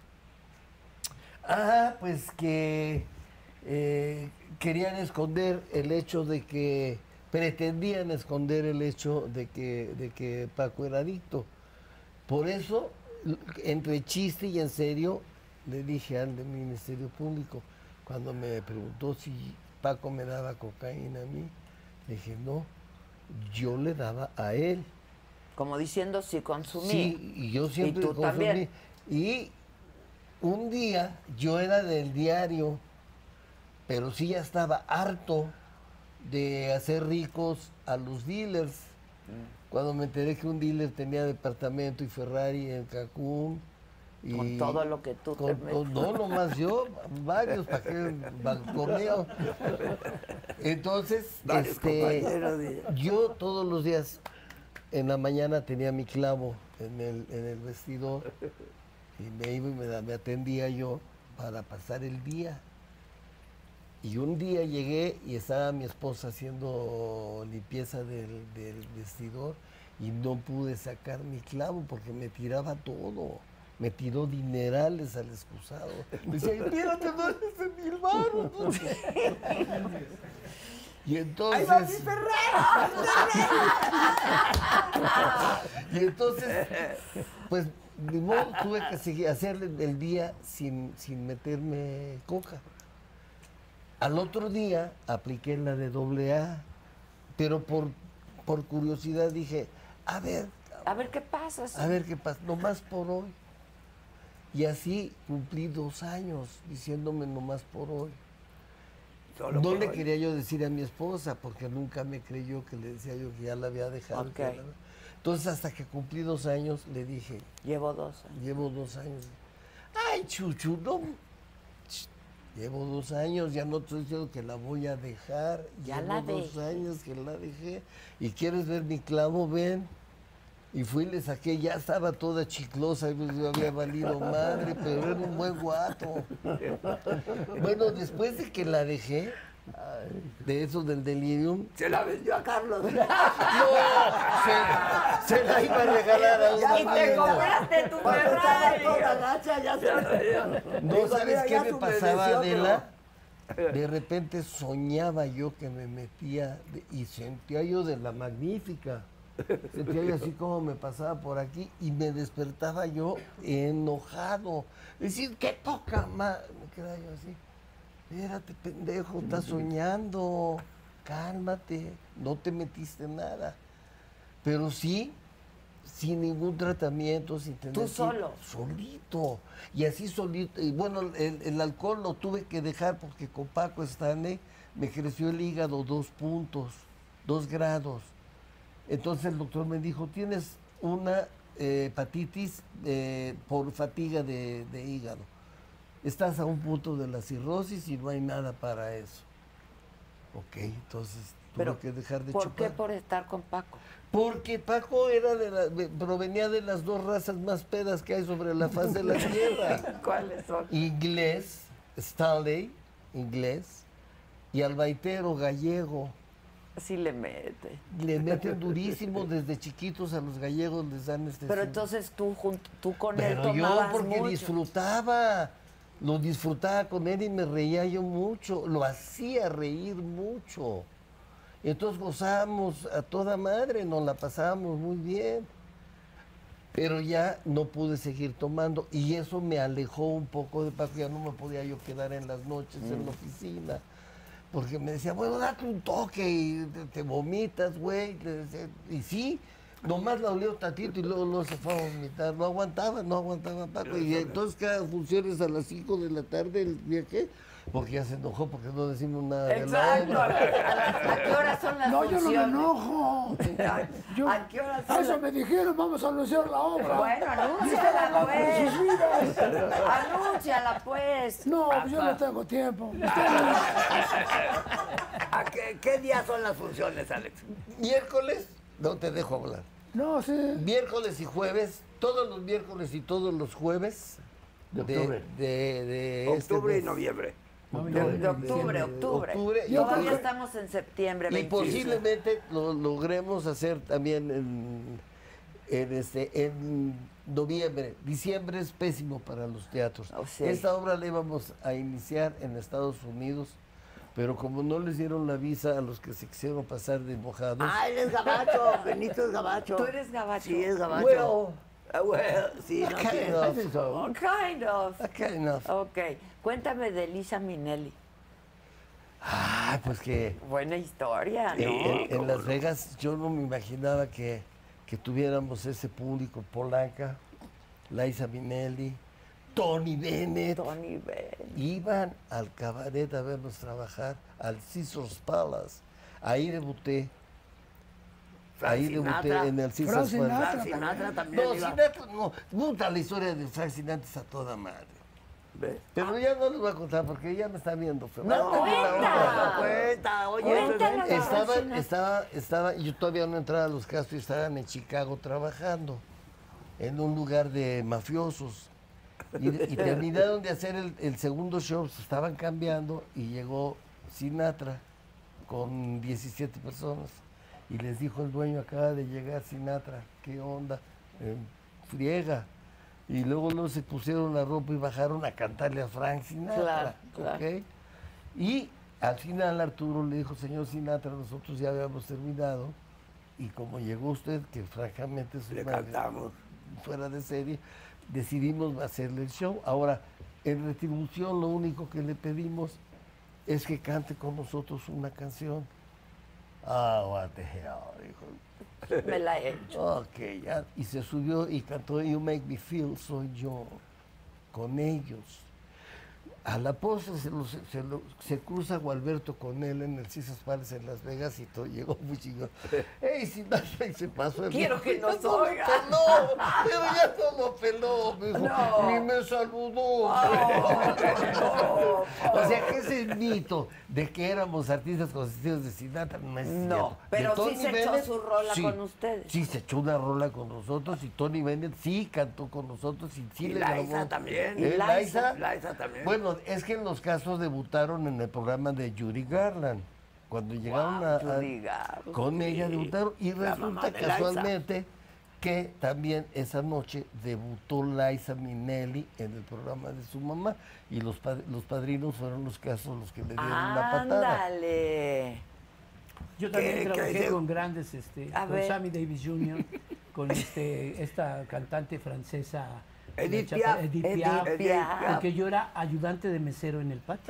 Ah, pues que eh, querían esconder el hecho de que, pretendían esconder el hecho de que, de que Paco era adicto. Por eso, l- entre chiste y en serio, le dije al del Ministerio Público, cuando me preguntó si Paco me daba cocaína a mí, le dije, no, yo le daba a él. Como diciendo si consumía. Sí, y yo siempre ¿Y tú consumí. también? Y un día yo era del diario, pero sí ya estaba harto de hacer ricos a los dealers. Mm. Cuando me enteré que un dealer tenía departamento y Ferrari en Cancún. Y Con todo lo que tú te con- metes. con- No, nomás yo, varios, para que balconeo. Entonces, Varios este, compañeros, dice. yo todos los días en la mañana tenía mi clavo en el, en el vestidor y me iba y me, da- me atendía yo para pasar el día. Y un día llegué y estaba mi esposa haciendo limpieza del, del vestidor y no pude sacar mi clavo porque me tiraba todo. Me tiró dinerales al excusado. Me decía, espérate, no eres de mil baros. Y entonces... y entonces, pues, ni modo, tuve que seguir, hacer el día sin, sin meterme coca. Al otro día apliqué la de doble A, pero por, por curiosidad dije, a ver, A ver qué pasa. sí. a ver qué pasa, nomás por hoy. Y así cumplí dos años diciéndome nomás por hoy. Solo No por le hoy. quería yo decir a mi esposa porque nunca me creyó que le decía yo que ya la había dejado. Ok. que ya la- Entonces hasta que cumplí dos años le dije, Llevo dos años. llevo dos años. Ay, Chuchu, no. Ch- Llevo dos años, ya no estoy diciendo que la voy a dejar. Ya Llevo la dos dejé. años que la dejé. ¿Y quieres ver mi clavo? Ven. Y fui y le saqué, ya estaba toda chiclosa, yo había valido madre, pero era un buen guato. Bueno, después de que la dejé, de eso del delirium, Se la vendió a Carlos. no, se, se la iba a regalar a una Y te amiga. compraste tu Cuando estaba Ferrari. toda gacha, ya se la vendió. No, Dijo, ¿sabes "Mira, qué ya me tú pasaba, mereció, Adela? De repente soñaba yo que me metía de- y sentía yo de la magnífica. Sentía yo así como me pasaba por aquí y me despertaba yo enojado. Decir, qué poca más. Me quedaba yo así. Espérate, pendejo, estás soñando. Cálmate, no te metiste nada. Pero sí, sin ningún tratamiento, sin tener... ¿Tú que- solo? Solito. Y así solito. Y bueno, el, el alcohol lo tuve que dejar porque con Paco Stanley me creció el hígado dos puntos, dos grados. Entonces el doctor me dijo, tienes una eh, hepatitis eh, por fatiga de, de hígado. Estás a un punto de la cirrosis y no hay nada para eso. Ok, entonces tuve Pero, que dejar de ¿por chupar. qué por estar con Paco? Porque Paco era de la- de- provenía de las dos razas más pedas que hay sobre la faz de la tierra. ¿Cuáles son? Inglés, Stanley, inglés, y albaitero gallego. Sí le mete. Le meten durísimo desde chiquitos a los gallegos, les dan este... Pero entonces tú, junto, tú con él Pero yo tomabas porque mucho. disfrutaba, lo disfrutaba con él y me reía yo mucho, lo hacía reír mucho. Entonces gozábamos a toda madre, nos la pasábamos muy bien. Pero ya no pude seguir tomando y eso me alejó un poco de Paco, ya no me podía yo quedar en las noches en la oficina. Porque me decía, bueno, date un toque y te, te vomitas, güey. Le decía, y sí, nomás la olió tantito y luego, luego se fue a vomitar. No aguantaba, no aguantaba Paco. Y entonces cada función es a las cinco de la tarde el viaje, porque ya se enojó porque no decimos nada de la Exacto. obra. ¿A, las- a qué horas son las No, yo no me funciones? enojo. Yo- ¿A qué horas a son eso las- me dijeron, vamos a anunciar la obra. Bueno, anúnciala pues. Anúnciala pues. No, pues yo no tengo tiempo. ¿A qué, qué días son las funciones, Alex? Miércoles, no te dejo hablar. No, sí. Miércoles y jueves, todos los miércoles y todos los jueves De octubre. de, de este Octubre y mes. noviembre. De, de octubre, octubre. octubre. Yo Todavía creo que- estamos en septiembre. Y veinticinco. posiblemente lo logremos hacer también en, en, este, en noviembre. Diciembre es pésimo para los teatros. Oh, sí. Esta obra la íbamos a iniciar en Estados Unidos, pero como no les dieron la visa a los que se quisieron pasar de mojados, Ah, él es gabacho. Benito es gabacho. ¿Tú eres gabacho? Sí, es gabacho. well, Ah, well, sí, no kind sé. of, Oh, kind of. kind of. Ok. Cuéntame de Lisa Minnelli. Ah, pues que Buena historia, ¿no? en, en Las Vegas yo no me imaginaba que, que tuviéramos ese público, Polanca, Liza Minnelli, Tony Bennett. Tony Bennett. Iban al cabaret a vernos trabajar, al Caesars Palace. Ahí debuté. Frank Ahí debuté Sinatra. en el Frank Caesars Sinatra. Palace. Frank Sinatra también No, iba. Sinatra no. Puta, la historia de Frank Sinatra es a toda madre. ¿Ves? Pero ya no les voy a contar porque ya me está viendo feo. No, Vamos a la cuenta. otra. Cuenta, oye, Cuéntala. eso es- Estaba, Frank Sinatra. estaba, estaba, yo todavía no entraba a los Castro y estaban en Chicago trabajando en un lugar de mafiosos. Y, y terminaron de hacer el, el segundo show, se estaban cambiando y llegó Sinatra con diecisiete personas. Y les dijo el dueño, acaba de llegar Sinatra, ¿qué onda? Eh, friega. Y luego, luego se pusieron la ropa y bajaron a cantarle a Frank Sinatra. Claro, claro. ¿ok? Y al final Arturo le dijo, señor Sinatra, nosotros ya habíamos terminado. Y como llegó usted, que francamente es Le una- cantamos. fuera de serie, decidimos hacerle el show. Ahora, en retribución, lo único que le pedimos es que cante con nosotros una canción. Ah, what the hell, dijo. Me la he hecho. Ok, ya. Y se subió y cantó You Make Me Feel So Young con ellos. A la postre se, lo- se, lo- se cruza Gualberto con él en el Caesars Palace en Las Vegas y todo, llegó muy chingón. ¡Ey, Sinatra! Y se pasó el Quiero que Ya nos no lo oiga. peló, pero ya no lo peló, mijo. No. Ni me saludó. O sea, que ese mito de que éramos artistas consentidos de Sinatra no es No, cierto. pero De Tony sí se echó Bennett, su rola sí, con ustedes. Sí, se echó una rola con nosotros y Tony Bennett sí cantó con nosotros y sí Y le Liza grabó. también. ¿Eh, Y Liza. Liza? Liza también. Bueno, es que en los casos debutaron en el programa de Judy Garland. Cuando llegaron a, a- Judy Garland, con ella debutaron y La mamá resulta de Liza. casualmente que también esa noche debutó Liza Minnelli en el programa de su mamá y los, pad- los padrinos fueron los casos los que le dieron la patada. Ándale. Yo también ¿Qué- qué trabajé dice? con grandes, este, A con ver. Sammy Davis junior, con este, esta cantante francesa. Edith la chapa- Piaf. Edith Edith Piaf, Piaf. Porque yo era ayudante de mesero en el patio.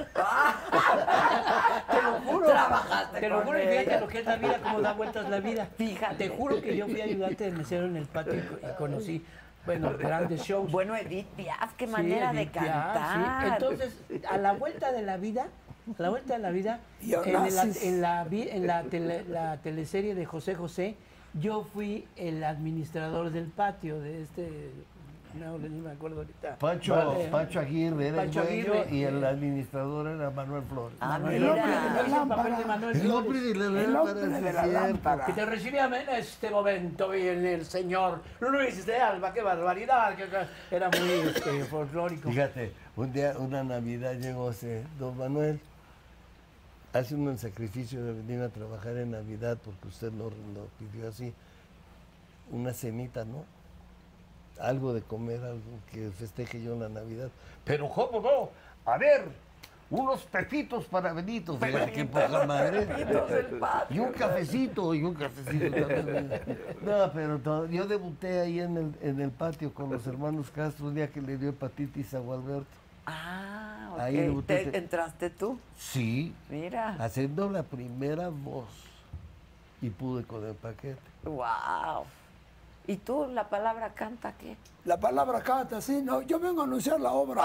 Te lo juro. Trabajaste Te lo con juro, y fíjate ella. lo que es la vida, cómo da vueltas la vida. Fíjate. Te juro que yo fui ayudante de mesero en el patio y, co- y conocí, bueno, grandes shows. Bueno, Edith Piaf, qué Sí, manera de Edith Piaf, cantar. sí. Entonces, a la vuelta de la vida, a la vuelta de la vida, Y en, la, Onassis. en, la, vi- en la, tele- la teleserie de José José, yo fui el administrador del patio de este, no, no me acuerdo ahorita. Pancho, Vale. Pancho Aguirre era Pancho el dueño Aguirre. y el administrador era Manuel Flores. Ah, Manuel mira. López, la hice el papel lámpara. de Manuel El Flores. hombre de la El lámpara, hombre sí de es la cierto. lámpara. Que te recibían en este momento viene el señor Luis de Alba, qué barbaridad, que que era muy este, folclórico. Fíjate, un día, una Navidad llegó ese don Manuel, hace un sacrificio de venir a trabajar en Navidad porque usted lo, lo pidió así, una cenita, ¿no? Algo de comer, algo que festeje yo en la Navidad. Pero ¿cómo no? A ver, unos pepitos para Benito, fíjate qué poca madre. Y un cafecito, y un cafecito también. No, pero todo- yo debuté ahí en el, en el patio con los hermanos Castro, un día que le dio hepatitis a Gualberto. Ah, ok. Ahí debuté. ¿Te- ¿Entraste tú? Sí, Mira. haciendo la primera voz. Y pude con el paquete. Wow. ¿Y tú, la palabra canta qué? La palabra canta, sí, no, yo vengo a anunciar la obra.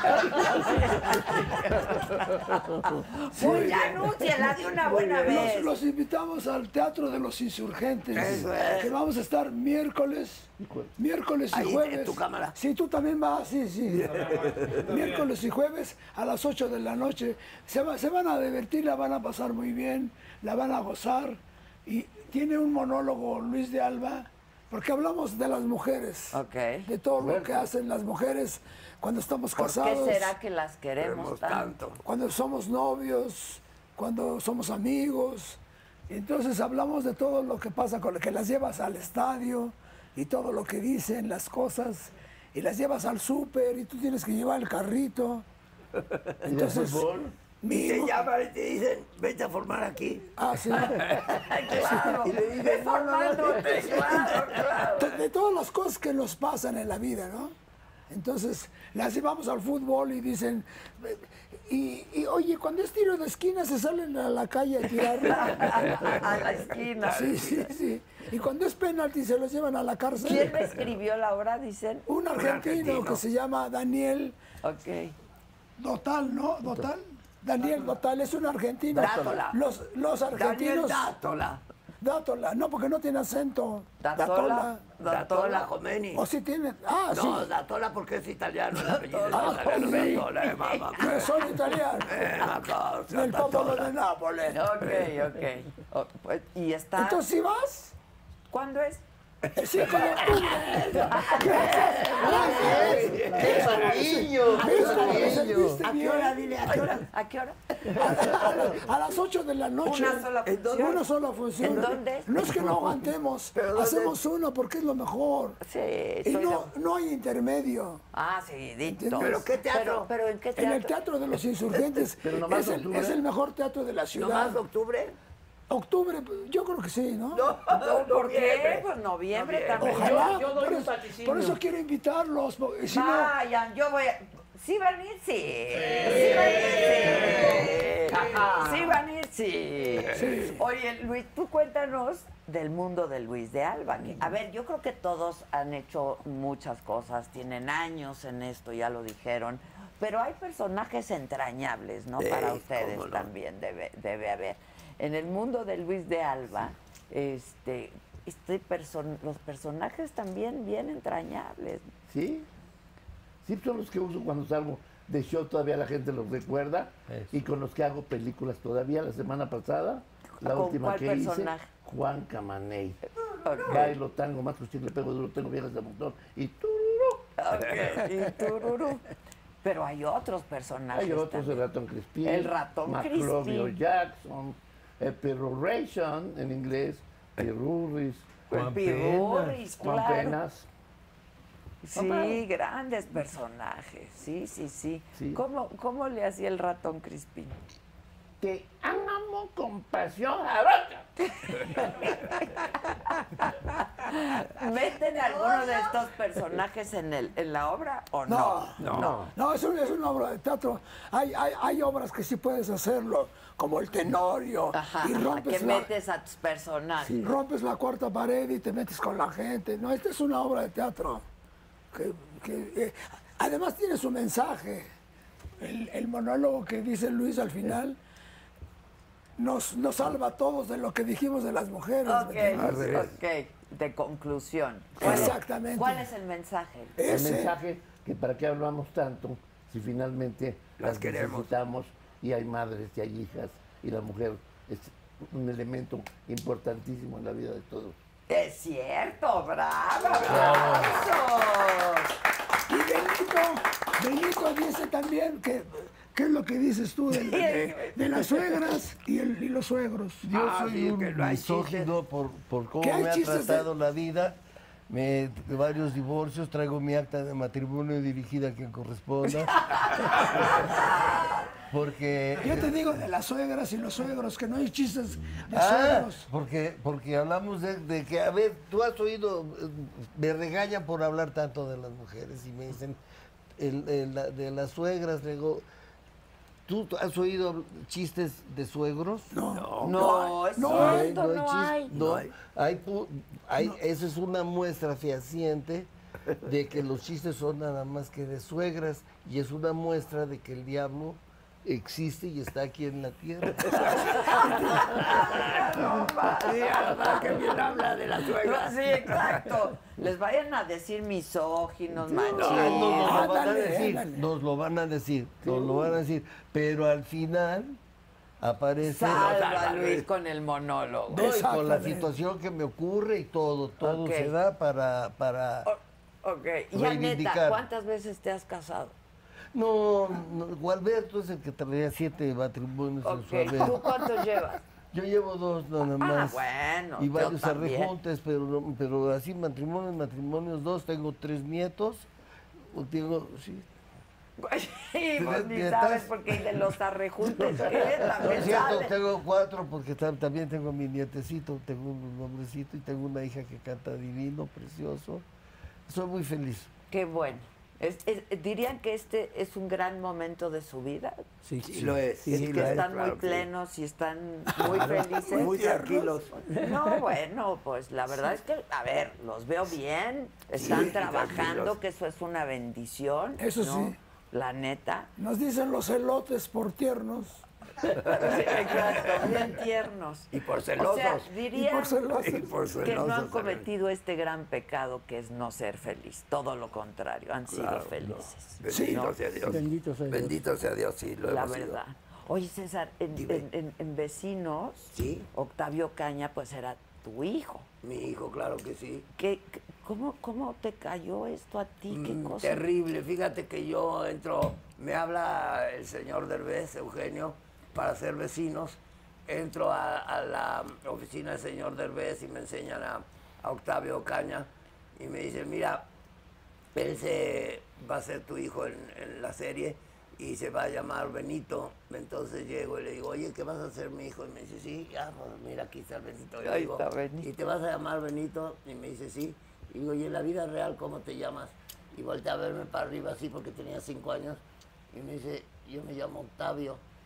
Pues ya anúnciala de una buena vez. Los, los invitamos al Teatro de los Insurgentes, Eso es. que vamos a estar miércoles, miércoles y Ahí, en jueves. tu cámara. Sí, tú también vas, sí, sí. Miércoles y jueves a las ocho de la noche. Se, va- se van a divertir, la van a pasar muy bien, la van a gozar. Y tiene un monólogo Luis de Alba, porque hablamos de las mujeres, Ok. de todo lo que hacen las mujeres cuando estamos ¿Por casados. qué será que las queremos Queremos tanto? tanto. Cuando somos novios, cuando somos amigos. Entonces hablamos de todo lo que pasa con lo que las llevas al estadio y todo lo que dicen, las cosas, y las llevas al súper y tú tienes que llevar el carrito. Entonces, Y mi te hijo- llaman y te dicen, vete a formar aquí. ah, sí. Claro. Y le dicen, no, no, no, no, te- Claro, claro. To- de todas las cosas que nos pasan en la vida, ¿no? Entonces, las llevamos al fútbol y dicen, y, y, oye, cuando es tiro de esquina se salen a la calle a tirar. A la esquina. Sí, sí, sí. Y cuando es penalti se los llevan a la cárcel. ¿Quién escribió la obra, dicen? Un argentino, argentino. que se llama Daniel Ok. Dotal, ¿no? Dotal. Daniel Dotal es un argentino. Dátola. Los, los Daniel argentinos. Dátola. Dátola. No, porque no tiene acento. Datola. Dátola Jomeni. O sí tiene. Ah, No, sí. Dátola porque es italiano, el apellido es Ah, italiano. oye. Dátola, eh, mamá. No son italianos. Eh, acá, Del popolo Dátola. de Nápoles. Ok, ok. O- pues, ¿Y está? Entonces, ¿sí vas? ¿Cuándo es? El cinco de octubre. ¡Qué niño! ¿Ves cómo te sentiste ¿A qué hora? bien? Dile, ¿a qué hora? ¿A qué hora? A las ocho de la noche. Una sola ¿En dónde? función. Una sola función. ¿En dónde? No es que no aguantemos, ¿Pero dónde? hacemos uno porque es lo mejor. Sí, Y estoy no, de- no hay intermedio. Ah, sí, dito. ¿Pero qué teatro? Pero, pero ¿en qué En teatro? el Teatro de los Insurgentes es el, es el mejor teatro de la ¿No ciudad. más de octubre? Octubre, yo creo que sí, ¿no? No, ¿Por qué? noviembre. Pues noviembre Noviembre. también. Ojalá. Yo- yo doy por, un eso, vaticinio. por eso quiero invitarlos. porque si no, Vayan, yo voy a... ¿Sí van a ir? Sí. Sí van a ir, sí. Sí van a ir, Sí. sí. Oye, Luis, tú cuéntanos del mundo de Luis de Alba. Que, a ver, yo creo que todos han hecho muchas cosas, tienen años en esto, ya lo dijeron, pero hay personajes entrañables, ¿no? Sí, Para ustedes cómo no. también debe, debe haber. En el mundo de Luis de Alba, este, este person los personajes también bien entrañables. Sí, sí son los que uso cuando salgo de show, todavía la gente los recuerda. Eso. Y con los que hago películas todavía. La semana pasada, la ¿Con última cuál que personaje? hice, Juan Camaney. Okay. Bailo tango, más que le pego duro, tengo viejas de montón y tururú. Okay. Y tururú. Pero hay otros personajes. Hay otros, también. el ratón Crispín, el ratón Maclovio Crispín, Jackson, el Perroration en inglés, Pirurris, Juan Pirurris, Juan claro. Penas. Sí, oh, grandes personajes, sí, sí, sí. sí. ¿Cómo, ¿Cómo le hacía el ratón Crispín? Te amo con pasión. ¿Meten alguno de estos personajes en, el, en la obra o no? No, no. No, no es, un, es una obra de teatro. Hay, hay, hay obras que sí puedes hacerlo, como el Tenorio. Ajá, y rompes que la, metes a tus personajes. Sí, rompes la cuarta pared y te metes con la gente. No, esta es una obra de teatro. Que, que, eh, además tiene su mensaje. El, el monólogo que dice Luis al final nos, nos salva a todos de lo que dijimos de las mujeres. Ok, ok, de conclusión. ¿Cuál Exactamente. Es, ¿Cuál es el mensaje? Ese. El mensaje que para qué hablamos tanto si finalmente las, las queremos. necesitamos y hay madres y hay hijas y la mujer es un elemento importantísimo en la vida de todos. Es cierto, bravo, bravo. Y Benito, Benito dice también que, ¿qué es lo que dices tú de, de, de las suegras y, el, y los suegros? Yo ah, soy sí, un misógino por, por cómo me ha tratado de... la vida. Me, de varios divorcios, traigo mi acta de matrimonio dirigida a quien corresponda. Porque... Yo te digo de las suegras y los suegros, que no hay chistes de ah, suegros. Porque, porque hablamos de, de que, a ver, tú has oído, me regañan por hablar tanto de las mujeres y me dicen, el, el, la, de las suegras, digo, ¿tú has oído chistes de suegros? No, no, no, es no, cierto, no, no hay. No hay. hay, hay no. Eso es una muestra fehaciente de que los chistes son nada más que de suegras y es una muestra de que el diablo existe y está aquí en la tierra. No, sí, además que bien habla de la suegra. Sí, exacto. Les vayan a decir misóginos, no, machistas. No, nos lo van a decir, nos lo van a decir, nos lo van a decir, pero al final aparece Salva a Luis con el monólogo. No, y con la situación que me ocurre y todo, todo okay. se da para, para o, Ok, ya neta, ¿cuántas veces te has casado? No, no, Gualberto es el que traía siete matrimonios okay. en su haber. ¿Tú cuántos llevas? Yo llevo dos nada más. Ah, bueno. Y varios arrejuntes, pero, pero así matrimonios, matrimonios, dos, tengo tres nietos. Tengo, sí. Sí, pues ni sabes porque de los arrejuntes que es la no, es cierto, tengo cuatro porque también tengo mi nietecito, tengo un hombrecito y tengo una hija que canta divino, precioso. Soy muy feliz. Qué bueno. Es, es, ¿Dirían que este es un gran momento de su vida? Sí, sí, sí lo es. Sí, es sí, que lo están es, muy claro, plenos sí. Y están muy felices. Muy tranquilos. No, bueno, pues la verdad es que, a ver, los veo bien, están sí, trabajando, tranquilos. Que eso es una bendición. Eso ¿no? sí. La neta. Nos dicen los elotes por tiernos. Sí, exacto, bien tiernos. Y por celosos. O sea, dirían y por celosos. Y por celosos que no han cometido este gran pecado que es no ser feliz. Todo lo contrario, han claro, sido felices. No. Bendito ¿no? sea Dios. Bendito sea Dios. Bendito sea Dios, sí, lo La hemos verdad. sido. Oye, César, en, en, en, en Vecinos, ¿sí? Octavio Caña, pues era tu hijo. Mi hijo, claro que sí. ¿Qué, cómo, ¿Cómo te cayó esto a ti? ¿Qué mm, cosa? Terrible. Fíjate que yo entro, me habla el señor Derbez, Eugenio, para ser Vecinos. Entro a, a la oficina del señor Derbez y me enseñan a, a Octavio Caña y me dicen, mira, él se va a ser tu hijo en, en la serie y se va a llamar Benito. Entonces llego y le digo, oye, ¿qué vas a hacer mi hijo? Y me dice, sí, ya, pues mira, aquí está el Benito. Y Ahí digo, está Benito. ¿y te vas a llamar Benito? Y me dice, sí. Y digo, ¿y en la vida real cómo te llamas? Y volteé a verme para arriba así porque tenía cinco años. Y me dice, yo me llamo Octavio.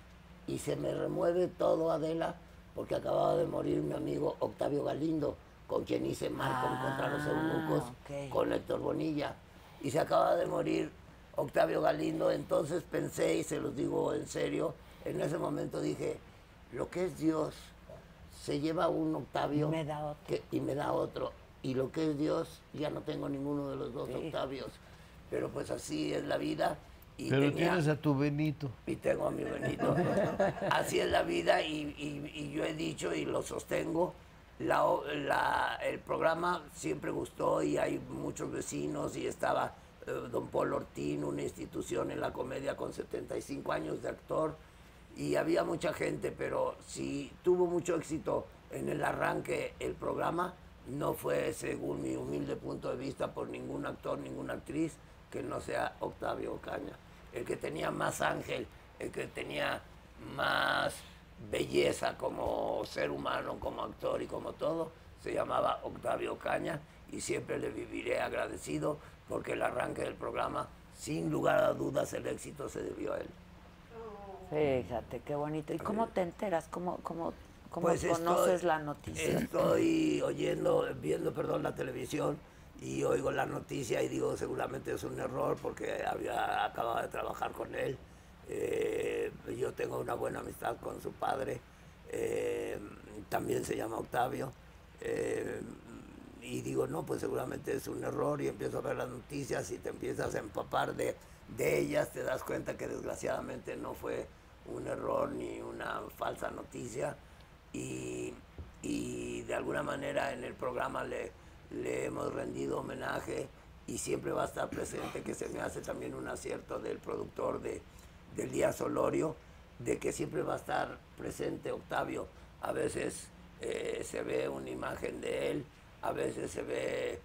y se me remueve todo, Adela, porque acababa de morir mi amigo Octavio Galindo, con quien hice Malcolm Ah, contra los eunucos, ok. con Héctor Bonilla. Y se acaba de morir Octavio Galindo, entonces pensé, y se los digo en serio, en ese momento dije, lo que es Dios, se lleva un Octavio Me da otro. que- y me da otro. Y lo que es Dios, ya no tengo ninguno de los dos Sí. Octavios. Pero pues así es la vida. Y Pero tenía- tienes a tu Benito. y tengo a mi Benito. Así es la vida y, y- y yo he dicho y lo sostengo, la o- la- el programa siempre gustó y hay muchos vecinos y estaba eh, don Paul Ortín, una institución en la comedia con setenta y cinco años de actor y había mucha gente, pero si tuvo mucho éxito en el arranque el programa, no fue, según mi humilde punto de vista, por ningún actor, ninguna actriz que no sea Octavio Ocaña. El que tenía más ángel, el que tenía más belleza como ser humano, como actor y como todo, se llamaba Octavio Ocaña y siempre le viviré agradecido porque el arranque del programa, sin lugar a dudas, el éxito se debió a él. Fíjate, qué bonito. ¿Y cómo te enteras? ¿Cómo, cómo, cómo Pues conoces estoy- la noticia? Estoy oyendo, viendo, perdón, la televisión y oigo la noticia y digo, seguramente es un error porque había acabado de trabajar con él. Eh, yo tengo una buena amistad con su padre, eh, también se llama Octavio. eh, y digo, no, pues seguramente es un error y empiezo a ver las noticias y te empiezas a empapar de, de ellas, te das cuenta que desgraciadamente no fue un error ni una falsa noticia y, y de alguna manera en el programa le, le hemos rendido homenaje y siempre va a estar presente, que se me hace también un acierto del productor de, del Díaz Olorio, de que siempre va a estar presente Octavio. A veces eh, se ve una imagen de él, a veces se ve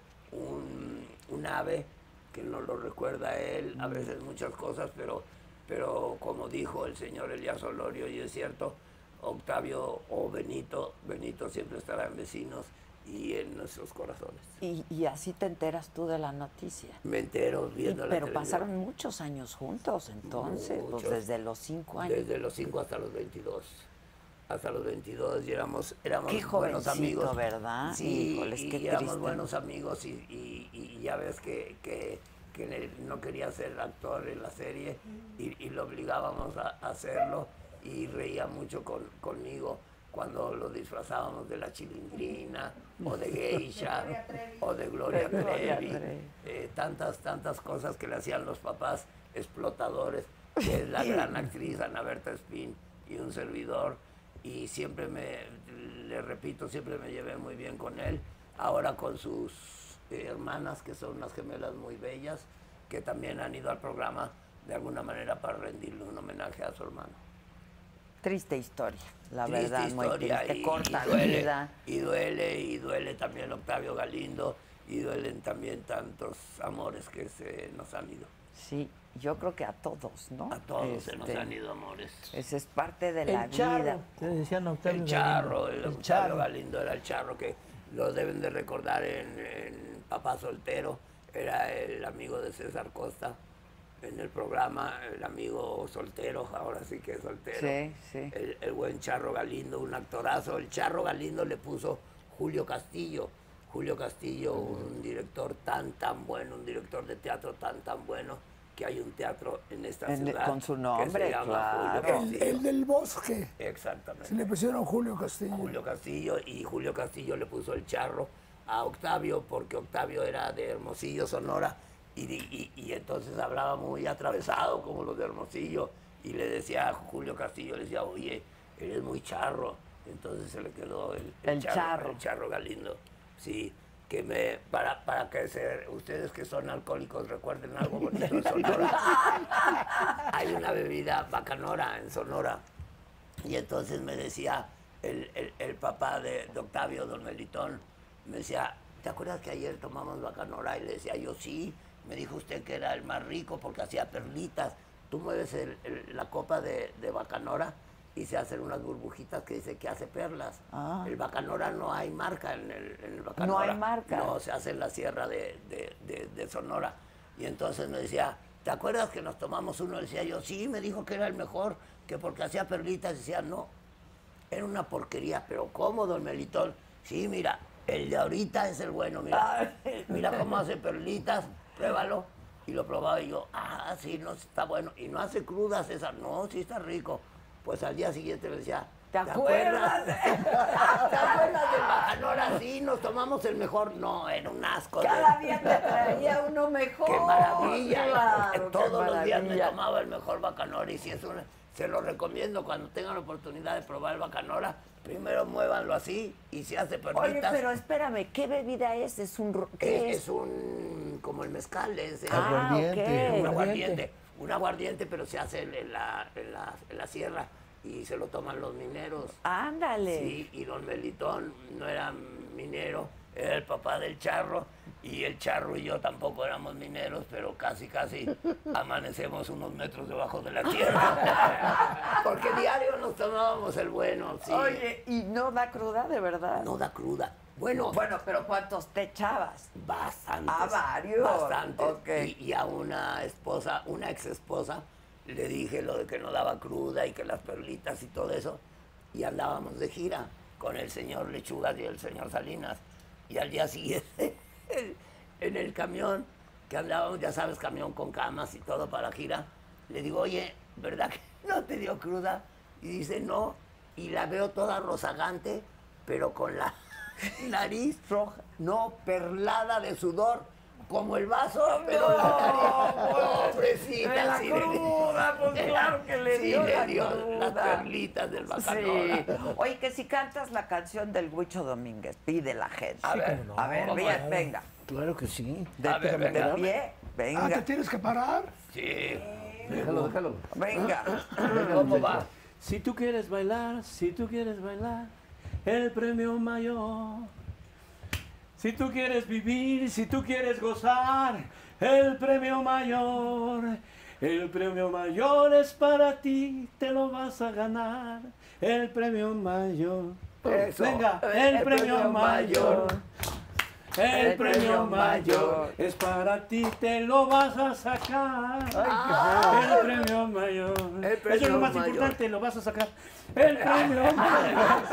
un, un ave que no lo recuerda a él, a veces muchas cosas, pero, pero como dijo el señor Elías Olorio, y es cierto, Octavio o Benito, Benito siempre estará en Vecinos y en nuestros corazones. Y, y así te enteras tú de la noticia. Me entero Y- viendo la pero televisión. pasaron muchos años juntos entonces, pues Muchos. desde los cinco años. Desde los cinco hasta los veintidós. Hasta los veintidós y éramos, éramos Qué buenos jovencito, amigos. ¿verdad? Sí, Híjoles, y qué éramos triste. buenos amigos y, y- y ya ves que, que, que en el- no quería ser actor en la serie y, y lo obligábamos a, a hacerlo y reía mucho con, conmigo cuando lo disfrazábamos de la Chilindrina o de Geisha o de Gloria De Gloria Trevi. Trevi. Eh, tantas, tantas cosas que le hacían los papás explotadores, que es la gran actriz Ana Berta Espín y un servidor, y siempre me, le repito, siempre me llevé muy bien con él, ahora con sus eh, hermanas, que son unas gemelas muy bellas, que también han ido al programa de alguna manera para rendirle un homenaje a su hermano. Triste historia, la Triste verdad, muy historia, triste, y- corta y duele, vida. Y duele, y duele también Octavio Galindo, y duelen también tantos amores que se nos han ido. Sí, yo creo que a todos, ¿no? A todos se nos Este, han ido amores. Esa es parte de El la charro, vida. te decían Octavio El charro, Galindo. el, El Octavio charro. Galindo era el charro que lo deben de recordar en, en Papá Soltero, era el amigo de César Costa en el programa, el amigo soltero, ahora sí que es soltero. Sí, sí. El, el buen Charro Galindo, un actorazo. El Charro Galindo le puso Julio Castillo. Julio Castillo, un director tan, tan bueno, un director de teatro tan, tan bueno, que hay un teatro en esta En- ciudad con su que nombre, se llama claro. Julio El, Castillo. el del bosque. Exactamente. Se le pusieron Julio Castillo. Julio Castillo, y Julio Castillo le puso el charro a Octavio porque Octavio era de Hermosillo, Sonora, y, y, y entonces hablaba muy atravesado como los de Hermosillo, y le decía a Julio Castillo, le decía, oye, eres muy charro. Entonces se le quedó el, El charro. el charro Galindo. Sí, que me, para, para que se, ustedes que son alcohólicos recuerden algo bonito de Sonora. Hay una bebida bacanora en Sonora. Y entonces me decía el, el, el papá de, de Octavio, don Melitón, me decía, ¿te acuerdas que ayer tomamos bacanora? Y le decía yo, sí. Me dijo usted que era el más rico porque hacía perlitas. Tú mueves el, el, la copa de, de bacanora y se hacen unas burbujitas que dice que hace perlas. Ah. El bacanora no hay marca en el, en el bacanora. No hay marca. No, se hace en la sierra de, de, de, de Sonora. Y entonces me decía, ¿te acuerdas que nos tomamos uno? Decía yo, sí, me dijo que era el mejor, que porque hacía perlitas. Decía, no, era una porquería. Pero ¿cómo, don Melitón? Sí, mira, el de ahorita es el bueno, mira. Mira cómo hace perlitas, pruébalo. Y lo probaba y yo, ah, sí, no, está bueno. Y no hace crudas esas, no, sí está rico. Pues al día siguiente le decía, ¿te acuerdas? ¿Te acuerdas del Bacanora? Sí, nos tomamos el mejor. No, era un asco. Cada de... día te traía uno mejor. ¡Qué maravilla! Claro, Todos qué los días me maravilla. tomaba el mejor Bacanora y si es una... Se lo recomiendo cuando tengan la oportunidad de probar el Bacanora. Primero muévanlo así y se hace perlitas. Oye, pero espérame, ¿qué bebida es? ¿Es un ro- qué es, es? es un... como el mezcal, es... Ah, Aguardiente. ok. un aguardiente. Un aguardiente, pero se hace en la, en la, en la sierra y se lo toman los mineros. Ándale. Sí, y don Melitón no era minero, era el papá del Charro, y el Charro y yo tampoco éramos mineros, pero casi, casi amanecemos unos metros debajo de la tierra. Porque diario nos tomábamos el bueno, sí. Oye, ¿y no da cruda de verdad? No da cruda. Bueno, Bueno, pero ¿cuántos te echabas? bastantes. Ah, varios. Bastantes. Ok. Y, y a una esposa, una ex esposa, le dije lo de que no daba cruda y que las perlitas y todo eso. Y andábamos de gira con el señor Lechugas y el señor Salinas. Y al día siguiente, en el camión, que andábamos, ya sabes, camión con camas y todo para la gira, le digo, oye, ¿verdad que no te dio cruda? Y dice, no. Y la veo toda rozagante, pero con la nariz roja, no, perlada de sudor, como el vaso, pero No, la nariz, pobrecita. de la sí cruda, pues claro que le sí, dio le la dio las cruda. perlitas del Sí. Bacanora. Oye, que si cantas la canción del Huicho Domínguez, pide la gente. A ver, cómo no. a ver, ¿cómo bien, es? venga. Claro que sí. De, A ver, de venga. pie, venga. Ah, ¿te tienes que parar? Sí. Déjalo, déjalo. Venga. ¿Cómo va? Si tú quieres bailar, si tú quieres bailar, el premio mayor. Si tú quieres vivir, si tú quieres gozar, el premio mayor. El premio mayor es para ti, te lo vas a ganar. El premio mayor. Eso. Venga, el, premio, mayor. El, El premio premio mayor mayor. es para ti, te lo vas a sacar. El premio mayor. El Eso es premio lo más mayor. importante, lo vas a sacar. El premio mayor.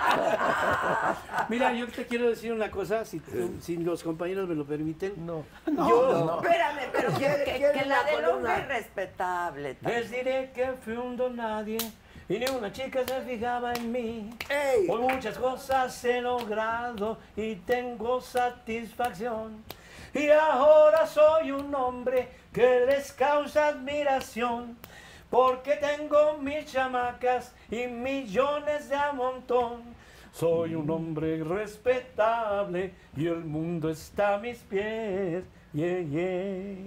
Mira, yo te quiero decir una cosa, si, si los compañeros me lo permiten. No. Yo Espérame, pero ¿Quiere- que, quiere que la una del hombre columna? es respetable. les diré que fui un don nadie y ni una chica se fijaba en mí. ¡Ey! Por muchas cosas he logrado y tengo satisfacción. Y ahora soy un hombre que les causa admiración. Porque tengo mis chamacas y millones de a montón. Soy un hombre respetable y el mundo está a mis pies. Yeah, yeah.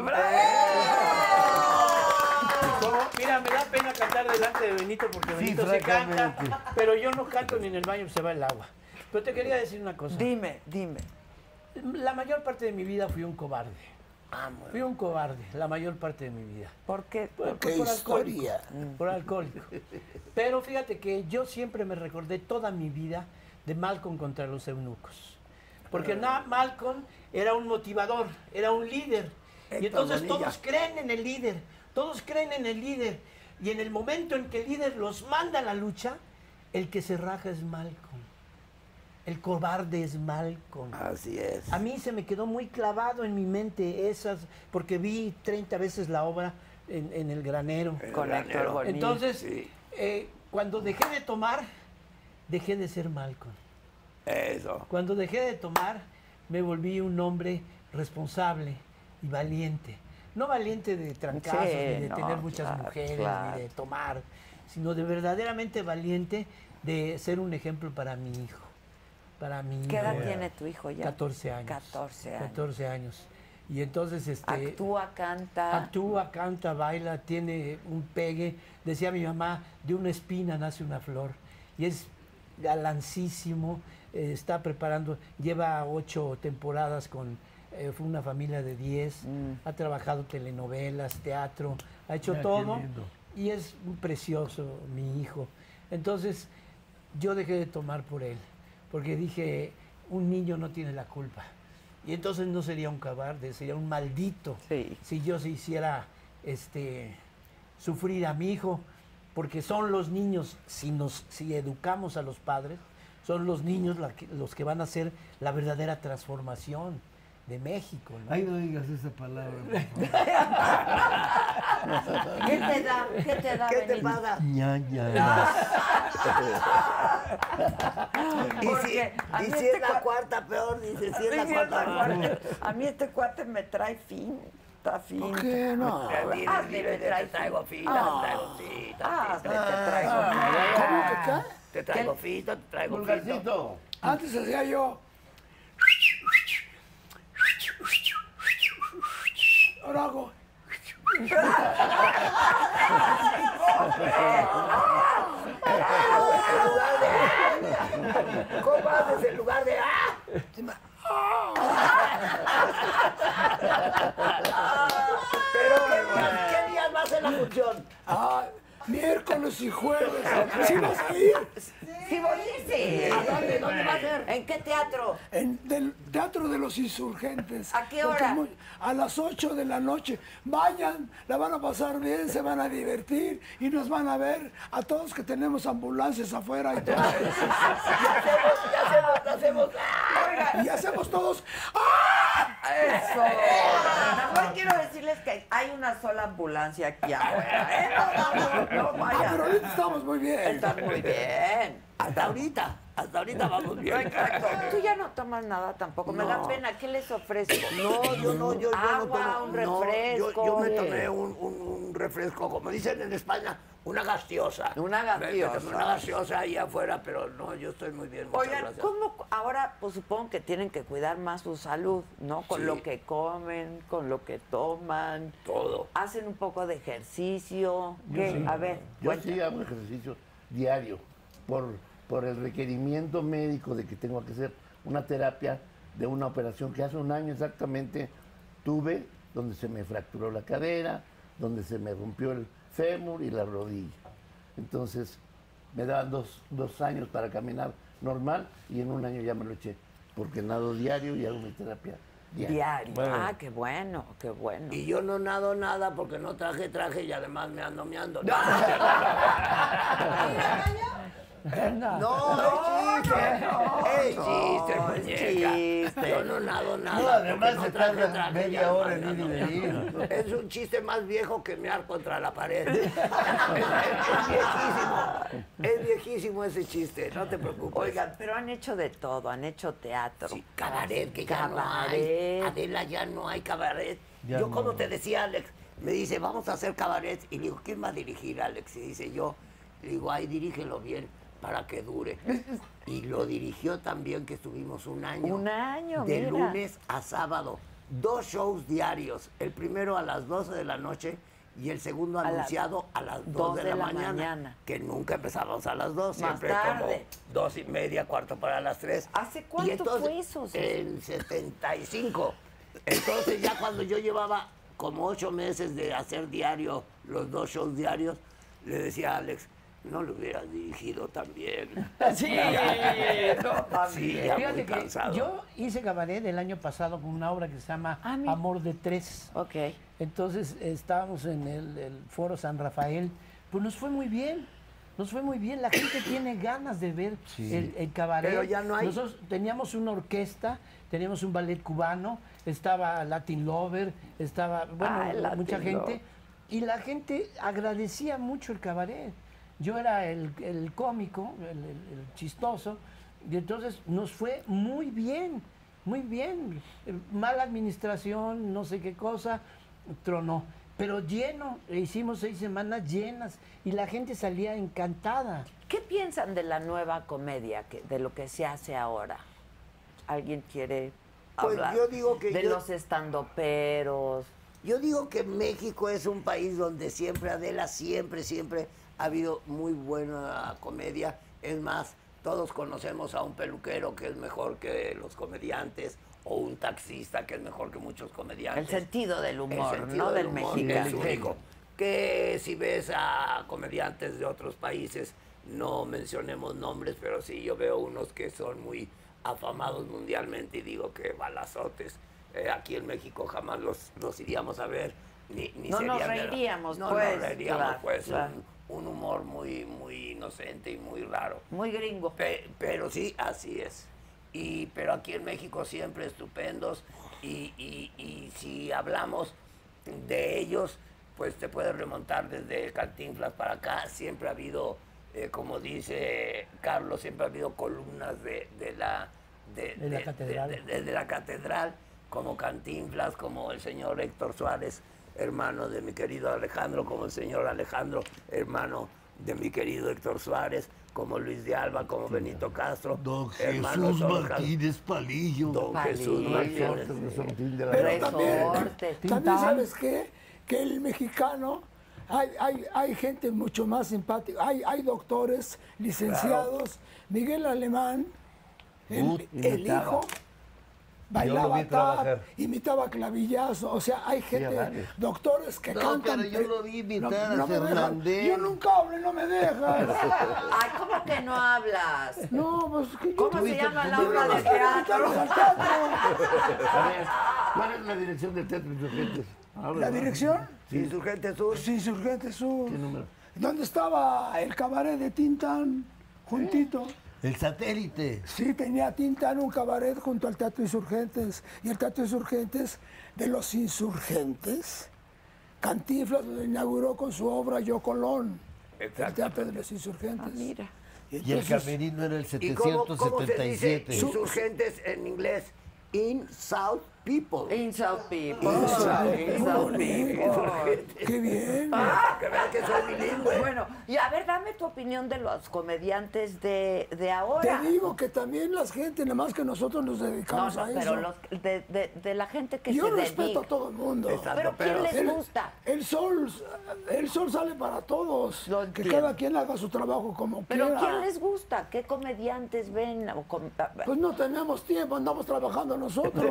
Como- mira, me da pena cantar delante de Benito porque Benito sí canta, francamente. pero yo no canto ni en el baño, se va el agua. Pero te quería decir una cosa. Dime, dime. La mayor parte de mi vida fui un cobarde. Ah, muy Fui un cobarde, la mayor parte de mi vida. ¿Por qué? Por, ¡Qué por historia! alcohólico, por alcohólico. Pero fíjate que yo siempre me recordé toda mi vida de Malcolm contra los eunucos. Porque na- Malcolm era un motivador, era un líder. Y Héctor entonces Bonilla. todos creen en el líder, todos creen en el líder. Y en el momento en que el líder los manda a la lucha, el que se raja es Malcolm. El cobarde es Malcolm. Así es. A mí se me quedó muy clavado en mi mente esas, porque vi treinta veces la obra en, en El Granero. Con Héctor granero. Bonilla. Entonces, Sí. eh, cuando dejé de tomar, dejé de ser Malcolm. Eso. Cuando dejé de tomar, me volví un hombre responsable y valiente. No valiente de trancazos, Sí, ni de no, tener muchas claro, mujeres, claro. ni de tomar, sino de verdaderamente valiente de ser un ejemplo para mi hijo. Para mi ¿Qué edad hijo. tiene tu hijo ya? catorce años. catorce años. catorce años. Y entonces, este... Actúa, canta. Actúa, canta, baila, tiene un pegue. Decía mi mamá, de una espina nace una flor. Y es galancísimo, eh, está preparando, lleva ocho temporadas con eh, fue una familia de diez, Mm. ha trabajado telenovelas, teatro, ha hecho Ah, qué todo. lindo. Y es un precioso mi hijo. Entonces, yo dejé de tomar por él, porque dije, un niño no tiene la culpa. Y entonces no sería un cobarde, sería un maldito Sí. si yo se hiciera este, sufrir a mi hijo, porque son los niños, si, nos, si educamos a los padres, son los niños la que, los que van a hacer la verdadera transformación de México, ¿no? Ay, no digas esa palabra. ¿Qué te da? ¿Qué te da? ¿Qué te Benito? pasa? ña, ña. Y si, Porque a mí y si este es la cua- cuarta peor, dice, si es la Sí, es la cuarta peor. cuarta. A mí este cuate me trae fin. Está fin. ¿Por qué no? Dile, Hazme, dile, me te trae traigo fin. fita, te traigo fita. Hazme, te traigo fin. ¿Cómo que qué? Te traigo fita, te traigo fita. Pulgarcito. Antes hacía yo. Ahora hago. En lugar de... ¿Cómo haces en lugar de... ¡Ah! Pero ¿qué días, qué días va a ser la función? Ah, miércoles y jueves. ¿Sí vas a ir? Sí, voy, sí. ¿A dónde? ¿Dónde va a ser? ¿En qué teatro? En del Teatro de los Insurgentes. ¿A qué Porque hora? muy- a las ocho de la noche. Vayan, la van a pasar bien, se van a divertir y nos van a ver a todos que tenemos ambulancias afuera y todo. Y hacemos, y hacemos, Y hacemos todos. ¡Ah! Eso. Nada más quiero decirles que hay una sola ambulancia aquí afuera. ¿Eh? No, no, no, no Ah, vayan. pero ahorita estamos muy bien. Están muy bien. Hasta ahorita, hasta ahorita vamos bien. Exacto. Tú ya no tomas nada tampoco. Me da No. pena. ¿Qué les ofrezco? No, yo no, yo, yo Agua, no tomo. un no, refresco. yo, yo me tomé un, un, un refresco, como dicen en España, una gaseosa. Una Me- me tomé gaseosa. Una gaseosa ahí afuera, pero no, yo estoy muy bien. Muchas Oigan, gracias. ¿cómo ahora? Pues supongo que tienen que cuidar más su salud, ¿no? Con Sí. lo que comen, con lo que toman. Todo. Hacen un poco de ejercicio. ¿Qué? sí. A ver, Yo cuenta. sí hago ejercicio diario por, por el requerimiento médico de que tengo que hacer una terapia de una operación que hace un año exactamente tuve, donde se me fracturó la cadera, donde se me rompió el fémur y la rodilla. Entonces me daban dos, dos años para caminar normal y en un año ya me lo eché, porque nado diario y hago mi terapia diaria. Diario. Bueno. Ah, qué bueno, qué bueno. Y yo no nado nada porque no traje traje y además me ando meando. No, No. no, es chiste. no, es no, chiste, es muñeca. chiste. Yo no nado nada. No, además porque se traje tarda traje y media además hora en me ir y ando meando. venir. Es un chiste más viejo que mear contra la pared. Es, es- es viejísimo. Es viejísimo ese chiste, no te preocupes. Oigan, pero han hecho de todo, han hecho teatro. Sí, cabaret, que ya no hay. Cabaret. Adela, ya no hay cabaret. Ya yo, no. como te decía, Alex, me dice, vamos a hacer cabaret. Y le digo, ¿quién va a dirigir, Alex? Y dice, yo. Le digo, ay, dirígelo bien para que dure. Y lo dirigió también, que estuvimos un año. Un año, De mira. lunes a sábado. Dos shows diarios. El primero a las doce de la noche y el segundo A las anunciado a las dos de, la, mañana, mañana. Que nunca empezábamos a las dos, Más siempre tarde. como dos y media, cuarto para las tres. ¿Hace cuánto Y entonces, fue eso, César? En setenta y cinco. Entonces ya cuando yo llevaba como ocho meses de hacer diario, los dos shows diarios, le decía a Alex, no lo hubieras dirigido también. Sí, no, Sí, ya muy Fíjate que cansado. yo hice cabaret el año pasado con una obra que se llama Ah, mira. Amor de Tres. Ok. Entonces estábamos en el, el Foro San Rafael, pues nos fue muy bien, nos fue muy bien, la gente tiene ganas de ver el, el cabaret. Pero ya no hay. Nosotros teníamos una orquesta, teníamos un ballet cubano, estaba Latin Lover, estaba, bueno, Ah, el Latin mucha gente, Lover. y la gente agradecía mucho el cabaret. Yo era el, el cómico, el, el- el chistoso, y entonces nos fue muy bien, muy bien. Eh, Mala administración, no sé qué cosa, tronó. Pero lleno, e hicimos seis semanas llenas y la gente salía encantada. ¿Qué piensan de la nueva comedia, que, de lo que se hace ahora? ¿Alguien quiere Pues hablar? yo digo que de yo- los estandoperos. Yo digo que México es un país donde siempre, Adela, siempre, siempre ha habido muy buena comedia. Es más, todos conocemos a un peluquero que es mejor que los comediantes, o un taxista que es mejor que muchos comediantes. El sentido del humor, El sentido ¿no? Del humor, mexicano. que es único. Que si ves a comediantes de otros países, no mencionemos nombres, pero sí yo veo unos que son muy afamados mundialmente y digo que balazotes. Eh, aquí en México jamás los, los iríamos a ver, ni, ni No nos serían de la- reiríamos, no pues, nos reiríamos, claro, pues, claro. Un, un humor muy, muy inocente y muy raro. Muy gringo. Pe- pero sí, así es. Y, pero aquí en México siempre estupendos y, y, y si hablamos de ellos, pues te puedes remontar desde Cantinflas para acá. Siempre ha habido, eh, como dice Carlos, siempre ha habido columnas de, de la... De, De la catedral. de- de- de la catedral, como Cantinflas, como el señor Héctor Suárez, hermano de mi querido Alejandro, como el señor Alejandro, hermano de mi querido Héctor Suárez, como Luis de Alba, como Benito Castro, Don hermano de Jesús todos los Martínez Palillo. Don Jesús Palillo. Martínez. De la Pero también, Resorte. también ¿sabes qué? Que el mexicano, hay, hay, hay gente mucho más simpática, hay, hay doctores, licenciados, Miguel Alemán, el, Ut, el imitaba. hijo, Yo lo bailaba vi tap, trabajar. imitaba clavillazo, o sea, hay gente, varios. doctores que No, cantan. pero yo pe- lo vi imitar no a me dejan. Fernández. Yo nunca hablo y no me dejas. Ay, ¿cómo que no hablas? No, pues que yo... ¿Cómo se Tuviste- llama la tú obra de tuviste- teatro? A ver, ¿cuál es la dirección del Teatro Insurgentes? Habla, ¿La ¿no? dirección? Insurgente Sur. Sí, Insurgente Sur. ¿Qué número? ¿Dónde estaba el cabaret de Tintán? Juntito. El satélite. Sí, tenía Tintán un cabaret junto al Teatro Insurgentes. Y el Teatro Insurgentes, de los Insurgentes, Cantinflas lo inauguró con su obra Yo Colón. El Exacto. Teatro de los Insurgentes. Ah, mira. Y el entonces, camerino era el ¿Y cómo, cómo se dice setecientos setenta y siete. insurgentes en inglés? In South People. Insult people. Qué Insult bonito. people. Qué bien. Ah, que vean que soy bilingüe. Bueno, y a ver, dame tu opinión de los comediantes de, de ahora. Te digo que también las gente, nada más que nosotros nos No, dedicamos no, a eso. pero los, de, de, de la gente que Yo se respeto dedica. a todo el mundo. Exacto. Pero ¿quién pero- les El, gusta? el sol, el sol sale para todos. Lo Que entiendo. cada quien haga su trabajo como ¿Pero quiera. quién les gusta? ¿Qué comediantes ven? O com- Pues no tenemos tiempo, andamos trabajando nosotros.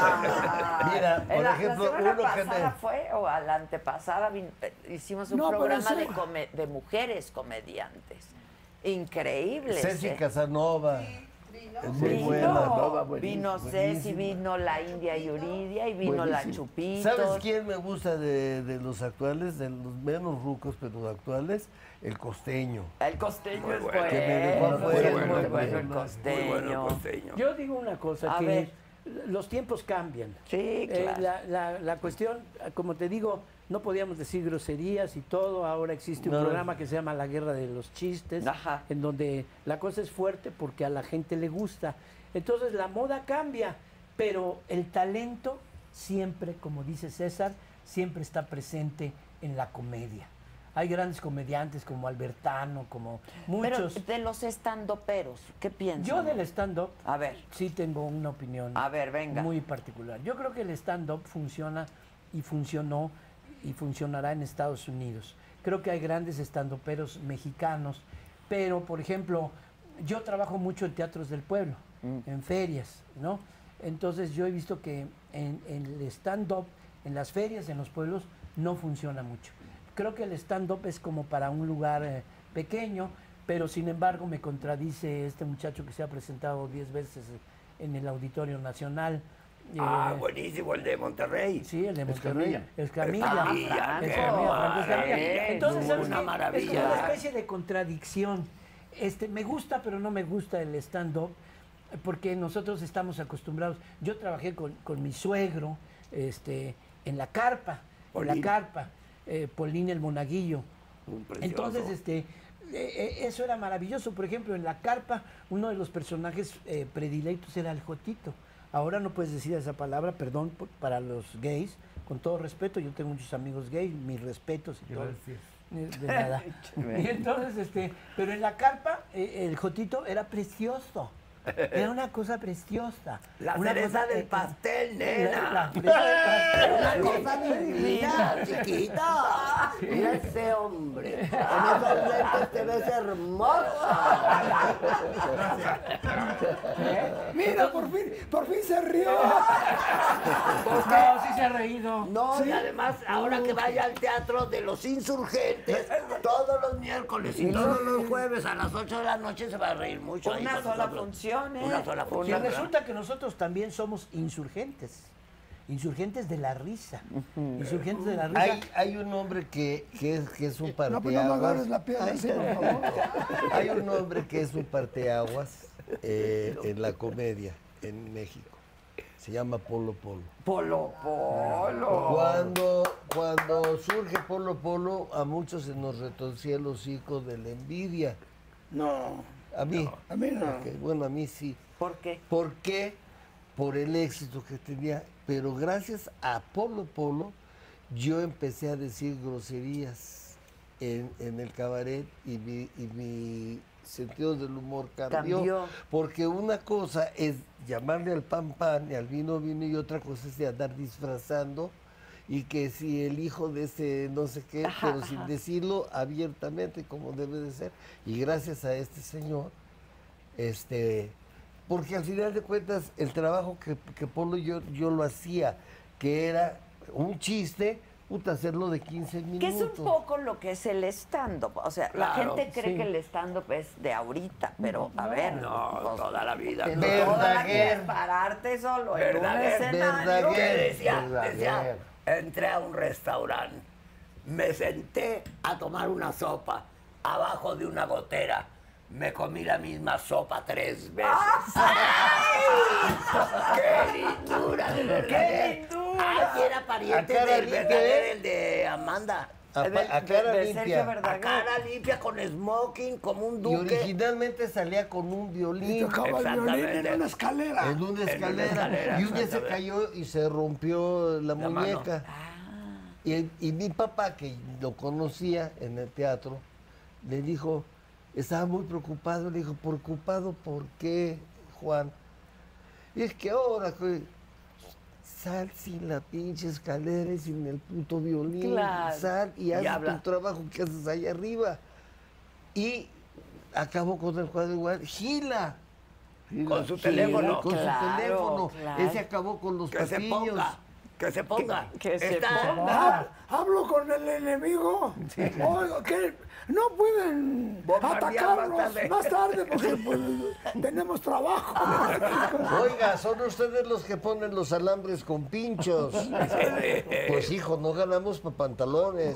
Ah, Mira, por la, ejemplo, la semana uno que pasada me- fue, o a la antepasada, vin- eh, hicimos un No, pero programa ese- de, come- de mujeres comediantes. Increíbles. Ceci ¿eh? Casanova. Es muy Vino, buena. Nova, vino buenísima, Ceci, vino la India Yuridia y vino la Buenísimo. Chupitos. ¿Sabes quién me gusta de, de los actuales, de los menos rucos, pero los actuales? El costeño. El costeño Muy es bueno. bueno, Que me dejó es afuera, muy muy bueno, bueno. el costeño. Muy bueno costeño. Yo digo una cosa, A que ver. los tiempos cambian. Sí, Eh, claro. la, la- la cuestión, como te digo, no podíamos decir groserías y todo. Ahora existe un No. programa que se llama La Guerra de los Chistes, Ajá. en donde la cosa es fuerte porque a la gente le gusta. Entonces la moda cambia, pero el talento siempre, como dice César, siempre está presente en la comedia. Hay grandes comediantes como Albertano, como muchos. Pero de los estandoperos, ¿qué piensas? Yo del stand-up A ver, sí tengo una opinión A ver, venga. muy particular. Yo creo que el stand-up funciona y funcionó y funcionará en Estados Unidos. Creo que hay grandes stand-uperos mexicanos, pero, por ejemplo, yo trabajo mucho en teatros del pueblo, en ferias, ¿no? Entonces yo he visto que en, en el stand-up, en las ferias, en los pueblos, no funciona mucho. Creo que el stand-up es como para un lugar eh, pequeño, pero sin embargo me contradice este muchacho que se ha presentado diez veces en el Auditorio Nacional. Ah, eh, buenísimo, el de Monterrey. Sí, el de Monterrey. Escamilla. Escamilla. Escamilla, qué Escamilla, Franco Escamilla. maravilla. Entonces, ¿sabes Una qué? maravilla. Es como una especie de contradicción. Este, me gusta, pero no me gusta el stand-up, porque nosotros estamos acostumbrados. Yo trabajé con, con mi suegro este, en la carpa, en la Polín. carpa, eh, Polín el Monaguillo. Un precioso. Entonces, este, eh, eh, eso era maravilloso. Por ejemplo, en la carpa, uno de los personajes eh, predilectos era el Jotito. Ahora no puedes decir esa palabra, perdón por- para los gays, con todo respeto. Yo tengo muchos amigos gays, mis respetos y todo. Gracias. Eh, De nada. Y entonces, este, pero en la carpa, eh, el Jotito era precioso. Era una cosa preciosa. La Una cereza cosa, del eh, pastel, la- nena. la cereza del pastel. Una cosa divina, chiquita. Mira ese hombre. Con esos lentes te ves hermosa. Mira, por fin, por fin se rió. No, sí se ha reído. No, y además, ahora que vaya al Teatro de los Insurgentes, todos los miércoles y todos los jueves a las ocho de la noche se va a reír mucho. ahí Una con sola nosotros. función, ¿eh? Una sola Y función. resulta que nosotros también somos insurgentes. Insurgentes de la Risa. Insurgentes de la Risa. Hay, hay un hombre que, que, es, que es un No, pues no me parteaguas. agarres la piedra así, por favor. Hay un hombre que es un parteaguas eh, en la comedia en México. Se llama Polo Polo. Polo Polo. Cuando, cuando surge Polo Polo, a muchos se nos retorcía el hocico de la envidia. No, A mí. a mí no. Ok, bueno, a mí sí. ¿Por qué? ¿Por qué? Por el éxito que tenía. Pero gracias a Polo Polo, yo empecé a decir groserías en, en el cabaret y mi, y mi sentido del humor cambió. Cambió. Porque una cosa es llamarle al pan pan y al vino vino y otra cosa es de andar disfrazando y que si el hijo de ese no sé qué, Ajá, pero sin ajá. decirlo abiertamente como debe de ser. Y gracias a este señor, este, porque al final de cuentas el trabajo que, que Polo yo, yo lo hacía, que era un chiste, puta, hacerlo de quince minutos. Que es un poco lo que es el stand-up. O sea, la Claro, gente cree sí. que el stand-up es de ahorita, pero a ver. No, pues, toda la vida. pero no. toda la vida Verdaguer. es pararte solo en un Verdaguer, escenario. verdaguer. Que decía, Verdaguer. decía, entré a un restaurante, me senté a tomar una sopa abajo de una gotera, me comí la misma sopa tres veces. ¡Qué lindura de Verdaguer! lindura! Ay, era pariente A cara del limpia, Verdaguer, ¿eh? el de Amanda. A, De- pa- a de- cara de Sergio limpia. Verdaguer. A cara limpia, con smoking, como un Y duque. originalmente salía con un Y violín tocaba el violín en Exactamente. una escalera. en una una escalera. escalera, Y un día se exactamente. cayó y se rompió la, La muñeca. Ah. Y, y mi papá, que lo conocía en el teatro, le dijo, estaba muy preocupado, le dijo, ¿preocupado por qué, Juan? Y es que ahora, güey, sal sin la pinche escalera y sin el puto violín, Claro. sal y haz habla. tu trabajo que haces allá arriba. Y acabó con el cuadro igual, gila. Con su Gila, teléfono. Con Claro, su teléfono. claro. Ese acabó con los Que se papillos. ponga, que se ponga. Que- que se Está- Hab- Hablo con el enemigo. Oiga, que no pueden Bombardear atacarnos más tarde. más tarde porque pues, tenemos trabajo. Oiga, son ustedes los que ponen los alambres con pinchos. Pues hijo, no ganamos para pantalones.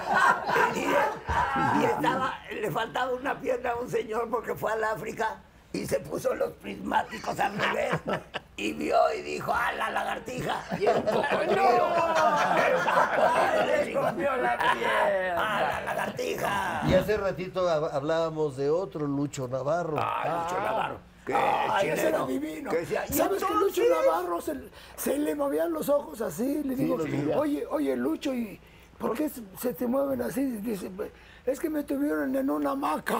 Y estaba, le faltaba una pierna a un señor porque fue al África y se puso los prismáticos al revés y vio y dijo, ¡ah, la lagartija! Y el cocodrilo. El cocodrilo le dijo, comió la pierna. ¡ah, la lagartija! Y hace ratito hab- hablábamos de otro, Lucho Navarro. ¡Ah, Lucho Navarro! Que Ay, ese era chileno, divino. que decía, "¿Y ¿Sabes que Lucho entonces?". Navarro se, se le movían los ojos así? Le digo, oye, oye, Lucho, ¿y por qué se, se te mueven así? Dice, es que me tuvieron en una hamaca.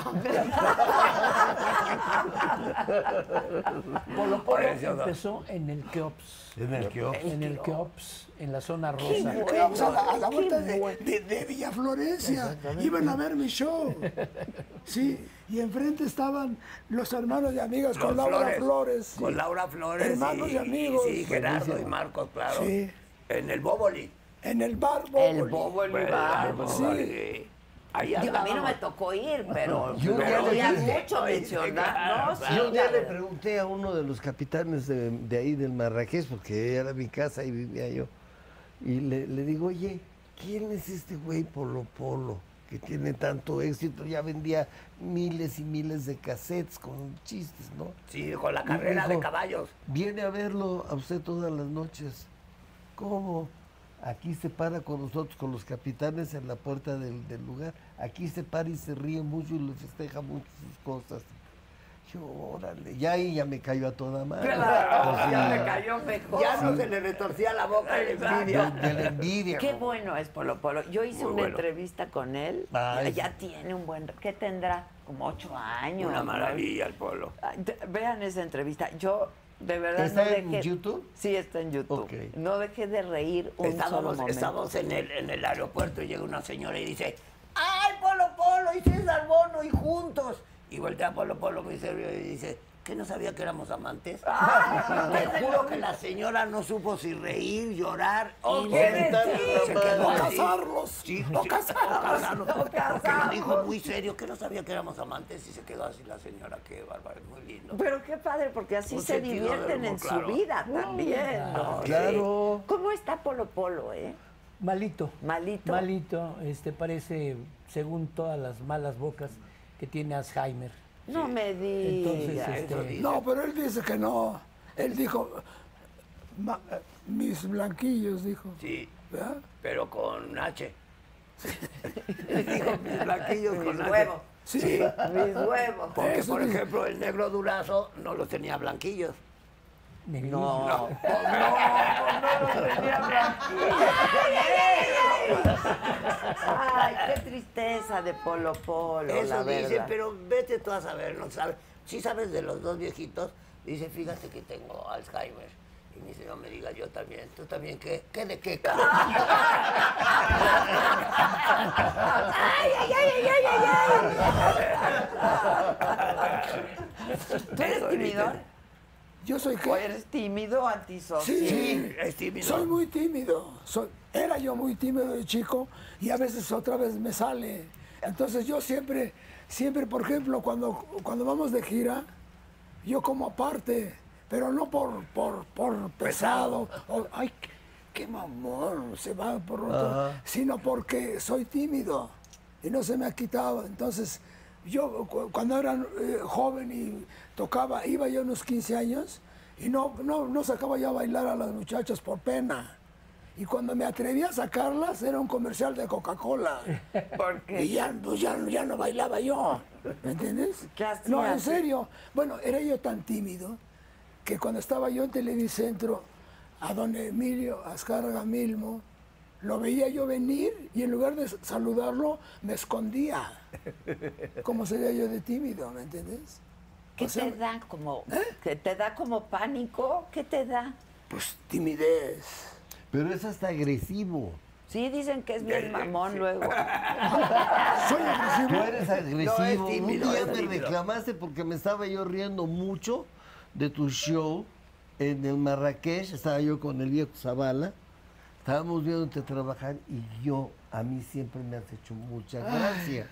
Polo Polo Precioso. empezó en el Keops. En el que En el Keops, en la zona rosa. bueno. Vamos a la, a la Qué vuelta de, bueno. de, de Villa Florencia. Iban a ver mi show. Sí, y enfrente estaban los hermanos y amigas con Los Laura Flores. Con Laura Flores. Hermanos y, y amigos. Sí, Gerardo y Marcos, claro. Sí. En el Bóboli. En el bar El Bóboli. bobo, el Bueno, bar. sí. Ahí Digo, a mí no me andábamos. tocó ir, pero Yo me ya le oía dije. mucho mencionar, Claro, ¿no? claro. Sí, Yo un día la le verdad. pregunté a uno de los capitanes de, de ahí del Marrakech, porque era mi casa y vivía yo, y le, le digo, oye, ¿quién es este güey Polo Polo que tiene tanto éxito? Ya vendía miles y miles de cassettes con chistes, ¿no? Sí, con la Y carrera dijo, de caballos. Viene a verlo a usted todas las noches. ¿Cómo? Aquí se para con nosotros, con los capitanes en la puerta del, del lugar. Aquí se para y se ríe mucho y le festeja mucho sus cosas. Yo, órale, ya ahí ya me cayó a toda madre. Claro, Pues, ya sí, me cayó mejor. Ya no se le retorcía la boca de de, envidia. de la envidia. Qué como- bueno es Polo Polo. Yo hice Muy una bueno. entrevista con él. Ay. Ya tiene un buen... ¿Qué tendrá? Como ocho años. Una ¿no? maravilla el polo. Ay, de- Vean esa entrevista. Yo, de verdad, ¿Está no en dejé... YouTube? Sí, está en YouTube. Ok. No dejé de reír un solo Estábamos, momento. estábamos en el, en el aeropuerto y llega una señora y dice, ¡ay, Polo Polo! Y César Bono y juntos. Y voltea Polo Polo muy serio y dice, ¿Qué no sabía que éramos amantes? Te juro que la señora no supo si reír, llorar o mentira. se quedó O así. casarlos. Sí, O sí, casarlos. o casarlos. O Porque casarlos. lo dijo muy serio, que no sabía que éramos amantes y se quedó así la señora. Qué bárbaro, muy lindo. Pero qué padre, porque así Un se sentido del divierten humor, en claro. su vida también, ¿no? Claro. Sí. ¿Cómo está Polo Polo, eh? Malito. Malito. Malito, este parece, según todas las malas bocas, que tiene Alzheimer. No me Entonces, digas. este, No, pero él dice que no. Él dijo, "Ma- eh, mis blanquillos", dijo. Sí, ¿Verdad? pero con H. Dijo mis blanquillos Mis con H. huevos. Sí. Mis huevos. Porque, Eso por dice. ejemplo, el negro Durazo no los tenía blanquillos. negrito. No. Ay, qué tristeza de Polo Polo, Eso la dice, verdad. pero vete tú a saber, ¿no sabes? Si sabes de los dos viejitos, dice, fíjate que tengo Alzheimer. Y me dice, no me digas, yo también. ¿Tú también qué? ¿Qué de qué, cabrón? Ay, ay, ay, ay, ay, ay, ay. ¿Tú eres tímido? Yo soy ¿O que... eres tímido, antisocial? Sí, es tímido. soy muy tímido. Soy, era yo muy tímido de chico y a veces otra vez me sale. Entonces yo siempre, siempre, por ejemplo, cuando, cuando vamos de gira, yo como aparte, pero no por, por, por pesado, o, ay, qué, qué mamón, se va por otro, Ajá. sino porque soy tímido y no se me ha quitado. Entonces, yo cu- cuando era eh, joven y tocaba, iba yo unos quince años y no, no, no sacaba yo a bailar a las muchachas por pena. Y cuando me atreví a sacarlas, era un comercial de Coca-Cola. ¿Por qué? Y ya, pues ya, ya no bailaba yo, ¿me entiendes? ¿Qué hacías? No, en serio. Bueno, era yo tan tímido que cuando estaba yo en Televicentro, a don Emilio Azcárraga Milmo, lo veía yo venir y en lugar de saludarlo, me escondía. ¿Cómo sería yo de tímido, me entiendes? ¿Qué O sea, te da como, que te da como pánico? ¿Qué te da? Pues timidez. Pero es hasta agresivo. Sí, dicen que es bien mamón luego. Soy agresivo. Tú eres agresivo. No, es tímido, Un día es me tímido. reclamaste porque me estaba yo riendo mucho de tu show en el Marrakech. Estaba yo con el viejo Zavala. Estábamos viéndote trabajar y yo, a mí siempre me has hecho mucha gracia.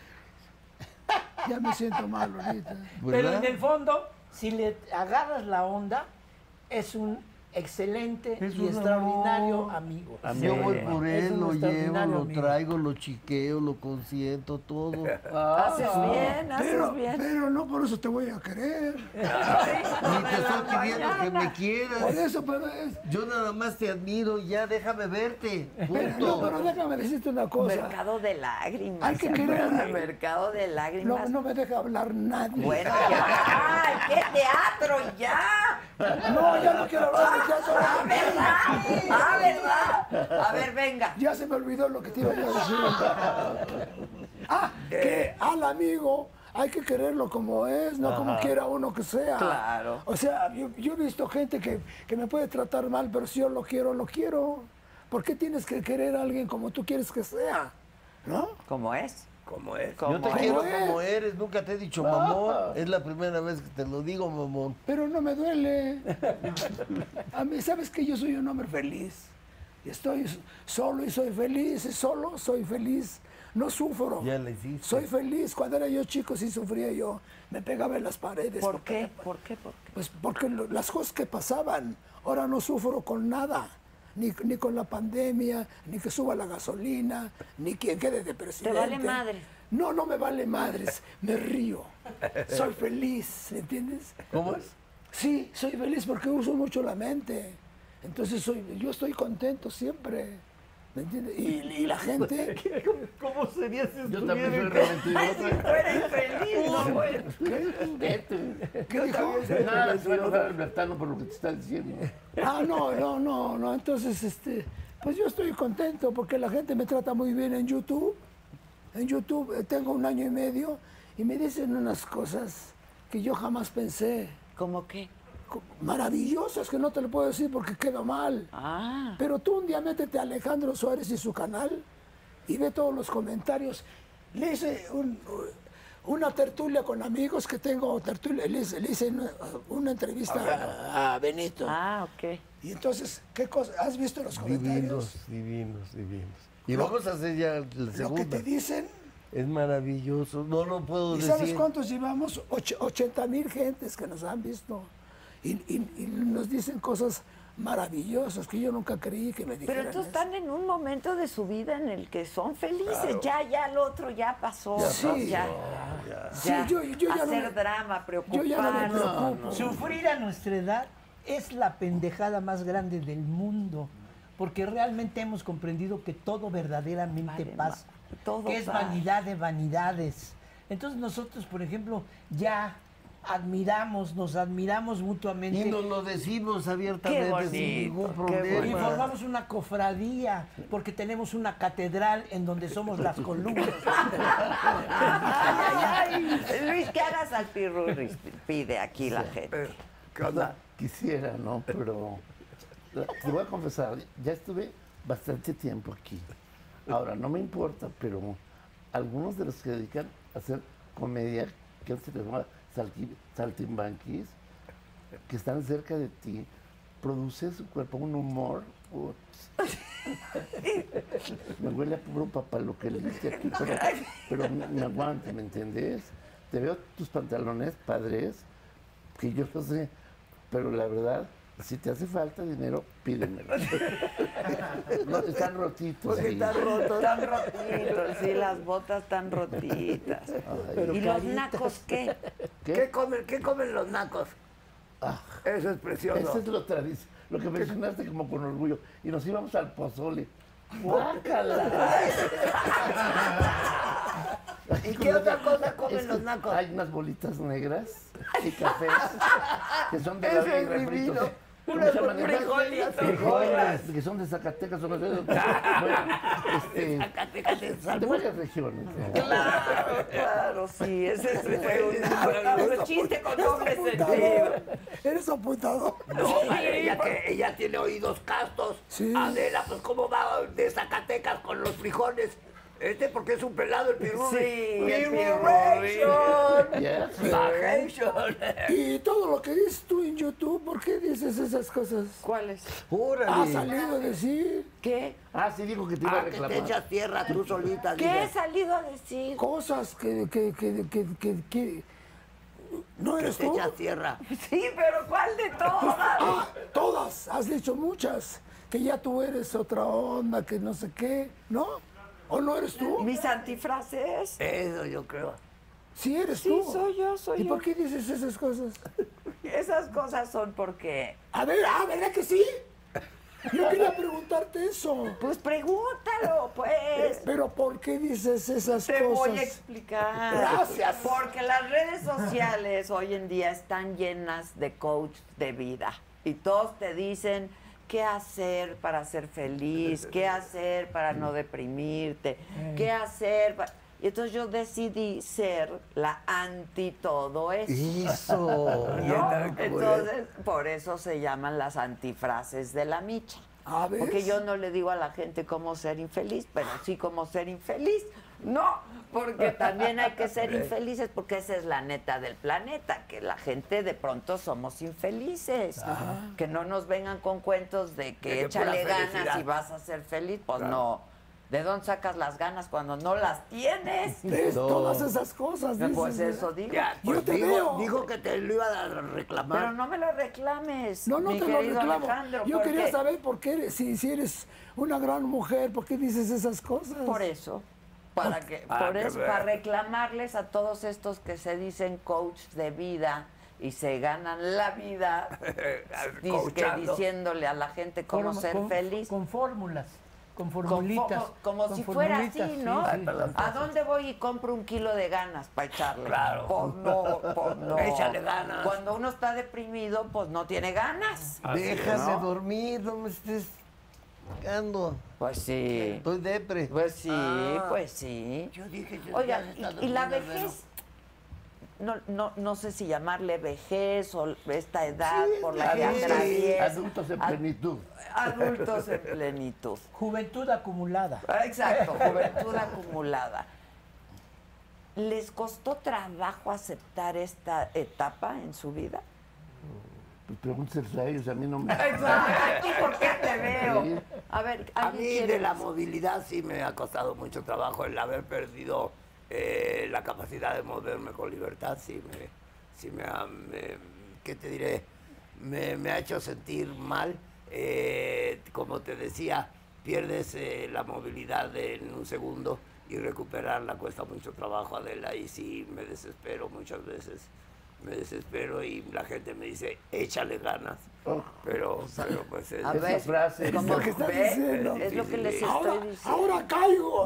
Ya me siento mal ahorita. Pero ¿Verdad? en el fondo, si le agarras la onda, es un excelente Es y un extraordinario amor. amigo. Yo voy por Es él, un lo llevo, extraordinario lo amigo. traigo, lo chiqueo, lo consiento, todo. Haces bien, haces Pero, bien. pero no por eso te voy a querer. Ni te estoy pidiendo que me Por quieras. eso, pero es... Yo nada más te admiro, ya déjame verte. Pero, Punto. no, pero déjame decirte una cosa. Mercado de lágrimas. Hay que ¿se querer. acuerdan del Mercado de No, lágrimas. no me deja hablar nadie. Bueno, ya. ¡Ay, qué teatro, ya! No, ya no quiero hablar de teatro. ¡Ah, verdad! ¡Ah, verdad! A ver, venga. Ya se me olvidó lo que te iba yo a decir. Ah, que al amigo hay que quererlo como es, no como quiera uno que sea. Claro. O sea, yo, yo he visto gente que, que me puede tratar mal, pero si yo lo quiero, lo quiero. ¿Por qué tienes que querer a alguien como tú quieres que sea? ¿No? ¿Cómo es? ¿Cómo es? Yo te ¿Cómo quiero es? como eres, nunca te he dicho mamón. Es la primera vez que te lo digo, mamón. Pero no me duele. A mí, ¿sabes que yo soy un hombre feliz? Y estoy solo y soy feliz. Y solo soy feliz. No sufro. Ya la hiciste. Soy feliz. Cuando era yo chico sí sufría yo. Me pegaba en las paredes. ¿Por qué? ¿Por qué? ¿Por qué? Pues porque lo- las cosas que pasaban. Ahora no sufro con nada. Ni, ni con la pandemia, ni que suba la gasolina, ni quien quede de presidente. vale madre? No, no me vale madres. Me río. Soy feliz, ¿entiendes? ¿Cómo es? Sí, soy feliz porque uso mucho la mente. Entonces soy, yo estoy contento siempre. ¿Me entiendes? Y, y la gente. ¿Cómo sería si Yo también soy rementiroso. Tú eres feliz, no, güey. ¿Qué dijo? Nada, se va a enojar Albertano por lo que te está diciendo. Ah, no, no, no, no. Entonces, este, pues yo estoy contento porque la gente me trata muy bien en YouTube. En YouTube eh, tengo un año y medio y me dicen unas cosas que yo jamás pensé. ¿Cómo qué? Co- Maravillosas que no te lo puedo decir porque quedo mal. Ah. Pero tú un día métete a Alejandro Suárez y su canal y ve todos los comentarios. Le hice un, una tertulia con amigos que tengo, tertulia, le hice, le hice una, una entrevista a, a Benito. Ah, ok. Y entonces, ¿qué cosa? ¿Has visto los comentarios? Divinos, divinos, divinos. Y vamos a hacer ya la Lo que segunda. te dicen. Es maravilloso, no lo puedo ¿Y decir. sabes cuántos llevamos? Och- ochenta mil gentes que nos han visto. Y, y- y nos dicen cosas maravillosas que yo nunca creí que me dijeran. Pero entonces eso. están en un momento de su vida en el que son felices. Ya, ya el otro ya pasó. Ya ¿no? pasó, Ya, Sí, ya. yo- yo ya no Hacer me- drama, yo ya no me preocuparse. preocupo. Sufrir a nuestra edad es la pendejada más grande del mundo, porque realmente hemos comprendido que todo verdaderamente Vale, pasa, ma- todo que es pasa. vanidad de vanidades. Entonces nosotros, por ejemplo, ya admiramos, nos admiramos mutuamente. Y nos lo decimos abiertamente Qué bonito, sin ningún qué problema. Y formamos una cofradía, porque tenemos una catedral en donde somos las columnas. Ay, ay, ay. Luis, que hagas al pirurris, pide aquí la gente. ¿Qué onda? Quisiera, ¿no? Pero la- te voy a confesar, ya estuve bastante tiempo aquí. Ahora, no me importa, pero algunos de los que se dedican a hacer comedia, que se les llama salqui- saltimbanquis, que están cerca de ti, produce su cuerpo un humor. ups. Me huele a puro papaloquelite aquí, pero, pero me, me aguanta, ¿me entiendes? Te veo tus pantalones padres, que yo no sé, pero la verdad, si te hace falta dinero, pídemelo. No, están rotitos. Porque sí. están rotos. Están rotitos, sí, las botas están rotitas. Ay, ¿Y los nacos qué? ¿Qué? ¿Qué comen, ¿Qué comen los nacos? Ah, Eso es precioso. Eso es lo tradicional, lo que mencionaste como con orgullo. Y nos íbamos al pozole. ¡Guácala! ¿Y qué otra cosa comen Es que los nacos? Hay unas bolitas negras y cafés que son de Ese la es refritos. divino. ¿Cómo Unas se llaman? frijolitas. Frijoles, que son de Zacatecas o no sé de dónde. Bueno, este, Zacatecas de de salud. varias regiones. Claro, claro, sí, ese es un, un chiste con doble sentido. ¿Eres apuntador? No, madre, ella, que ella tiene oídos castos. Sí. Adela, pues ¿cómo va de Zacatecas con los frijoles? Este porque es un pelado el pirurri. Sí, el Pirurration. Yes. Bajation. Y todo lo que dices tú en YouTube, ¿por qué dices esas cosas? ¿Cuáles? ¿Has ¡Órale! salido a decir ¿Qué? Ah, sí, dijo que te iba a Ah, que te reclamar. echas tierra tú solita. ¿Qué dice. he salido a decir? cosas que, que, que, que, que, que- no Que eres te tú? echas tierra. Sí, pero ¿cuál de todas? Ah, todas, has dicho muchas, que ya tú eres otra onda, que no sé qué, ¿no? ¿O no eres tú? ¿Mis antifrases? Eso yo creo. Sí eres Sí, tú. soy yo, soy ¿Y yo. por qué dices esas cosas? Esas cosas son porque... A ver, ah, ¿verdad que sí? Yo quería preguntarte eso. Pues pregúntalo, pues. Pero ¿por qué dices esas Te cosas? voy a explicar. Gracias. Porque las redes sociales hoy en día están llenas de coach de vida. Y todos te dicen qué hacer para ser feliz, qué hacer para no deprimirte, qué hacer para... Y entonces yo decidí ser la anti todo eso. ¡Eso! ¿No? Entonces, por eso se llaman las antifrases de la micha. A ver. Porque yo no le digo a la gente cómo ser infeliz, pero sí cómo ser infeliz. No, porque también hay que ser infelices, porque esa es la neta del planeta, que la gente de pronto somos infelices. Que no nos vengan con cuentos de que De que échale pura ganas felicidad. y vas a ser feliz. Pues no. ¿De dónde sacas las ganas cuando no las tienes? ¿Ves? No. Todas esas cosas, dices. Pues eso ¿verdad? digo. Ya, Yo pues te dijo, veo. dijo que te lo iba a reclamar. Pero no me lo reclames. No, no mi te lo querido reclamo. Alejandro, Yo quería porque- saber por qué, eres- si, si eres una gran mujer, ¿por qué dices esas cosas? Por eso. Para que, Ah, por qué eso, ver. para reclamarles a todos estos que se dicen coach de vida y se ganan la vida dice, Coachando. diciéndole a la gente cómo Con- ser con- feliz. Con fórmulas, con Con formulitas. fo- como con si fuera formulitas, así, sí, ¿no? sí. ¿A dónde voy y compro un kilo de ganas para echarle? Claro. Pues no, pues no. Échale ganas. Cuando uno está deprimido, pues no tiene ganas. Déjame ¿no? dormir, no me estés cagando. Pues sí. Estoy depre. Pues sí, Ah. pues sí. Yo dije, yo Oiga, ya está y, y la durmiendo, vejez, no, no, no sé si llamarle vejez o esta edad por la que Adultos, atraviesa. adultos en Ad- plenitud. Adultos en plenitud. Juventud acumulada. Ah, exacto, juventud acumulada. ¿Les costó trabajo aceptar esta etapa en su vida? Pues pregúntese a ellos, a mí no me... Exacto, ¿por qué te veo? Sí. A ver, A ¿alguien mí quiere de la decir? movilidad sí me ha costado mucho trabajo el haber perdido eh, la capacidad de moverme con libertad. Sí me, sí me ha, me- ¿qué te diré? Me, me ha hecho sentir mal. Eh, como te decía, pierdes eh, la movilidad en un segundo y recuperarla cuesta mucho trabajo, Adela, y sí me desespero muchas veces. Me desespero y la gente me dice, échale ganas. Pero, pero pues es... A Esa ver, frase, ¿cómo lo que estás ve? diciendo. Es lo que les estoy Ahora, diciendo. ahora caigo.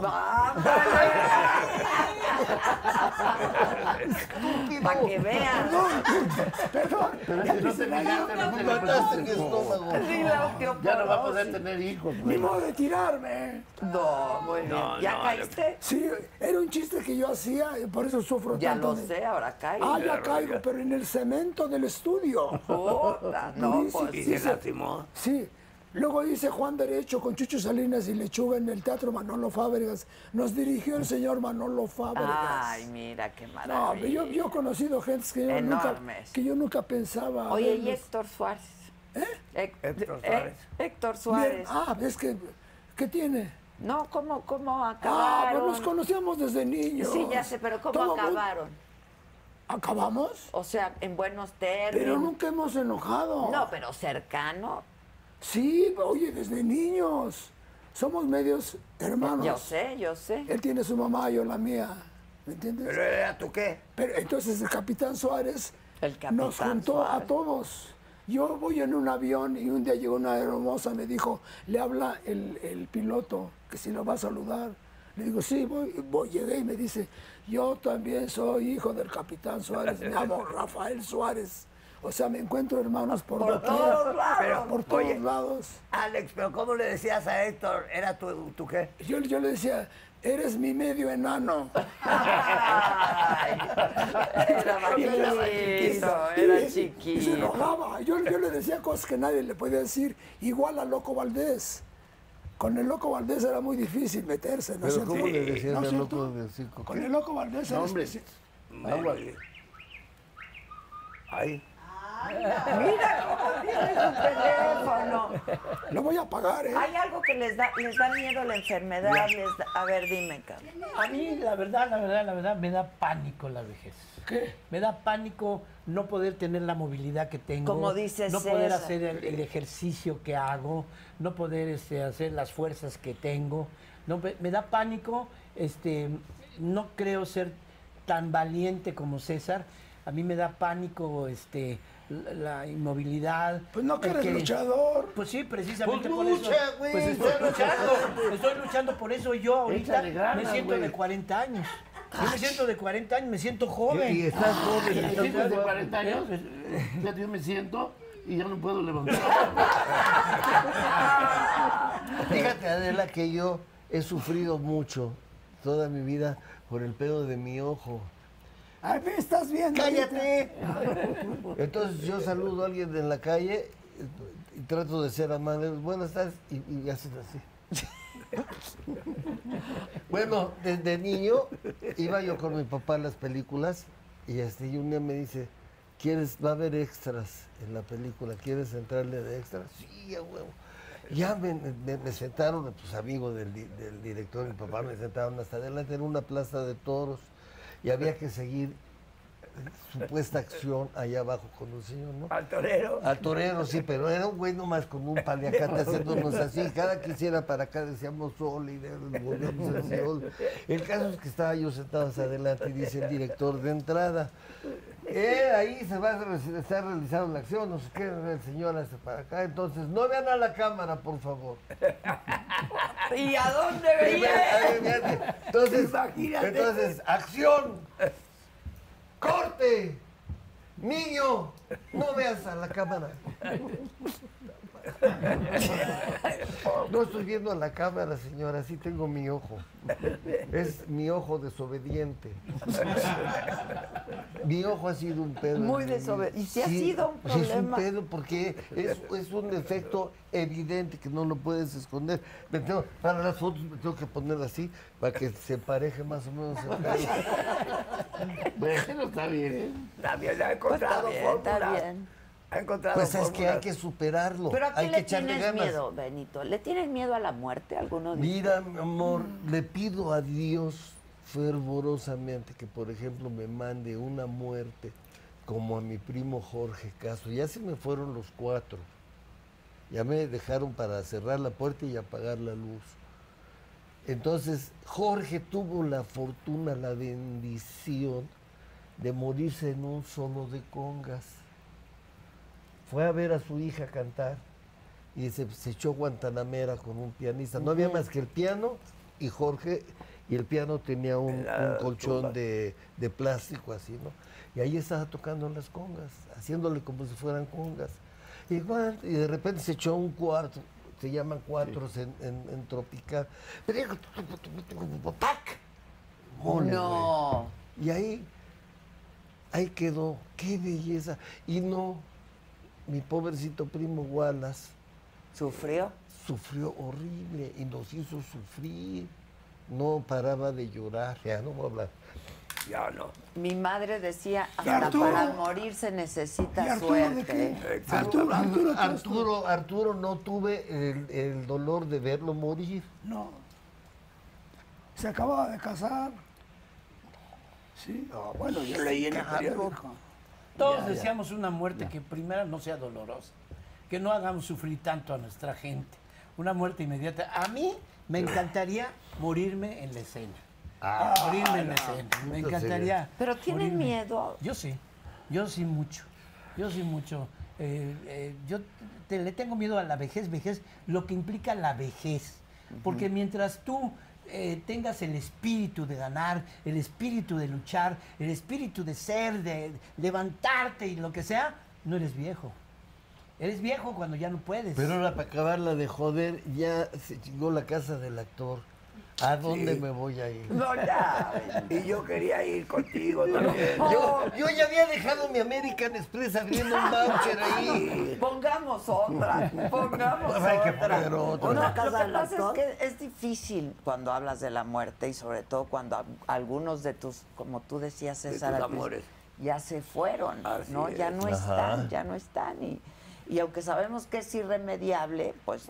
Para que vean. Perdón. Pero si no te fijaste, no te Me mataste mi preocupes. estómago. Sí, la Ya no va a poder tener hijos, Ni güey. modo de tirarme. No, muy bien. No, ¿Ya no, caíste? Sí, era un chiste que yo hacía y por eso sufro Ya tanto. lo de- sé, ahora caigo. Ah, ya caigo, pero en el cemento del estudio. Puta, no, Durísimo. pues Y Sí, se sí. lastimó. Sí. Luego hice Juan Derecho con Chucho Salinas y Lechuga en el Teatro Manolo Fábregas. Nos dirigió el señor Manolo Fábregas. Ay, mira qué No, maravilla. yo, yo he conocido gente que yo, nunca, Enormes. que yo nunca pensaba. Oye, ¿y verlos. Héctor Suárez? ¿Eh? Héctor eh, Suárez. Héctor Bien, Suárez. ah, es que, ¿qué tiene? No, ¿cómo, cómo Ah, acabaron? pues nos conocíamos desde niños. Sí, ya sé, pero ¿cómo Todo muy- acabaron? ¿Acabamos? O sea, en buenos términos. Pero nunca hemos enojado. No, pero cercano. Sí, oye, desde niños. Somos medios hermanos. Yo sé, yo sé. Él tiene su mamá, yo la mía. ¿Me entiendes? ¿Pero era tú qué? Pero entonces el capitán Suárez El capitán nos juntó Suárez. a todos. Yo voy en un avión y un día llegó una hermosa, me dijo, le habla el, el piloto, que si lo va a saludar. Le digo, sí, voy, voy. Llegué y me dice, yo también soy hijo del capitán Suárez, me llamo Rafael Suárez. O sea, me encuentro hermanos por, Por doquier, todos lados. Pero, por todos oye, lados. Alex, pero ¿cómo le decías a Héctor? ¿Era tú, tú qué? Yo, yo le decía, eres mi medio enano. Ay, era Y chiquito, y- era y- Y se chiquito. enojaba. Yo, yo le decía cosas que nadie le podía decir, igual a Loco Valdés. Con el Loco Valdés era muy difícil meterse, ¿no es Pero cierto? ¿cómo le decías ¿No es al cierto? loco del circo? Con el Loco Valdés era No, hombre. especial. Agua. Ay. Mira cómo tiene su teléfono. Lo voy a pagar, ¿eh? Hay algo que les da, les da miedo la enfermedad. Les da- a ver, dime, Carlos. A mí, la verdad, la verdad, la verdad, me da pánico la vejez. ¿Qué? Me da pánico no poder tener la movilidad que tengo. Como dice No poder César. hacer el, el ejercicio que hago, no poder este, hacer las fuerzas que tengo. No, me, me da pánico, este, no creo ser tan valiente como César. A mí me da pánico este, la, la inmovilidad. Pues no que el eres luchador. Pues sí, precisamente Pues por lucha, eso. güey. Pues estoy luchando. Estoy luchando por eso. Yo ahorita Échale ganas, me siento güey. de cuarenta años. Yo me siento de cuarenta años, me siento joven. Y, y estás joven. ¿Y estás sientes de joven. cuarenta años? Fíjate, yo me siento y ya no puedo levantar. Fíjate, Adela, que yo he sufrido mucho toda mi vida por el pedo de mi ojo. A ver, estás viendo. ¡Cállate! Entonces yo saludo a alguien en la calle y trato de ser amable. Buenas tardes. Y, y haces así. Bueno, desde niño iba yo con mi papá a las películas y, este, y un día me dice, ¿quieres, va a haber extras en la película? ¿Quieres entrarle de extras? Sí, a huevo. Ya me, me- me sentaron, pues amigos del, di- del director, mi papá me sentaron hasta adelante en una plaza de toros y había que seguir supuesta acción allá abajo con un señor, ¿no? Al torero. Al torero, sí, pero era un güey nomás con un paliacate haciéndonos así. Cada que hiciera para acá decíamos sol y de- volvíamos al sol. El caso es que estaba yo sentado hacia adelante y dice el director de entrada. Eh, ahí se va a re- estar realizando la acción, no sé qué, el señor hace para acá. Entonces, no vean a la cámara, por favor. ¿Y a dónde A ver, veía? fíjate. Entonces, Imagínate. entonces, acción. ¡Corte! Niño, no veas a la cámara. No estoy viendo a la cámara, señora, sí tengo mi ojo. Es mi ojo desobediente. Mi ojo ha sido un pedo. Muy en mi desobediente. vida. ¿Y si ha sido un Sí, es un problema? pedo porque es, es un defecto evidente que no lo puedes esconder. Me tengo- para las fotos me tengo que poner así para que se empareje más o menos el pelo. Bueno, está bien, ¿eh? También ha Pues encontrado está bien, está fórmulas. bien. Ha encontrado Pues es que fórmulas. hay que superarlo. ¿Pero a qué hay que le echarle tienes ganas. miedo, Benito? ¿Le tienes miedo a la muerte? ¿Alguno dice? Mira, mi amor, le pido a Dios fervorosamente que, por ejemplo, me mande una muerte como a mi primo Jorge Castro. Ya se me fueron los cuatro. Ya me dejaron para cerrar la puerta y apagar la luz. Entonces, Jorge tuvo la fortuna, la bendición de morirse en un solo de congas. Fue a ver a su hija cantar y se, se echó Guantanamera con un pianista. No había más que el piano y Jorge, y el piano tenía un, un colchón de, de plástico así, ¿no? Y ahí estaba tocando en las congas, haciéndole como si fueran congas. Y, guan- y de repente se echó un cuarto, se llaman cuatros en, en, en tropical. ¡Pac! Mole, No. güey. Y ahí, ahí quedó, qué belleza. Y no, mi pobrecito primo Wallace ¿Sufrió? sufrió horrible y nos hizo sufrir. No paraba de llorar, ya no voy a hablar. Ya no. Mi madre decía, ¿Y hasta Arturo? para morir se necesita ¿Y Arturo de suerte. qué? Exacto. Arturo, Arturo, Arturo, Arturo, no tuve el, el dolor de verlo morir. No. Se acababa de casar. Sí, ah, bueno, yo leí en el periódico. Todos deseamos una muerte que primero no sea dolorosa, que no hagamos sufrir tanto a nuestra gente. Una muerte inmediata. A mí me encantaría morirme en la escena. morirme en la escena. Me encantaría. Pero tienen morirme. miedo. Yo sí, yo sí mucho. Yo sí mucho. Eh, eh, yo te- le tengo miedo a la vejez, vejez, lo que implica la vejez. Porque mientras tú eh, tengas el espíritu de ganar, el espíritu de luchar, el espíritu de ser, de levantarte y lo que sea, no eres viejo. Eres viejo cuando ya no puedes. Pero ahora para acabarla de joder, ya se chingó la casa del actor. ¿A dónde Sí. me voy a ir? No, ya. Y yo quería ir contigo también. Yo, yo ya había dejado mi American Express abriendo un voucher ahí. Pongamos otra, pongamos Hay que otra. poner otra. No, Una lo casa que del pasa actor. es que es difícil cuando hablas de la muerte y sobre todo cuando a- algunos de tus, como tú decías, De César, tus al principio, amores. ya se fueron, Así ¿no? Ya es. no Ajá. están, ya no están. Y, y aunque sabemos que es irremediable, pues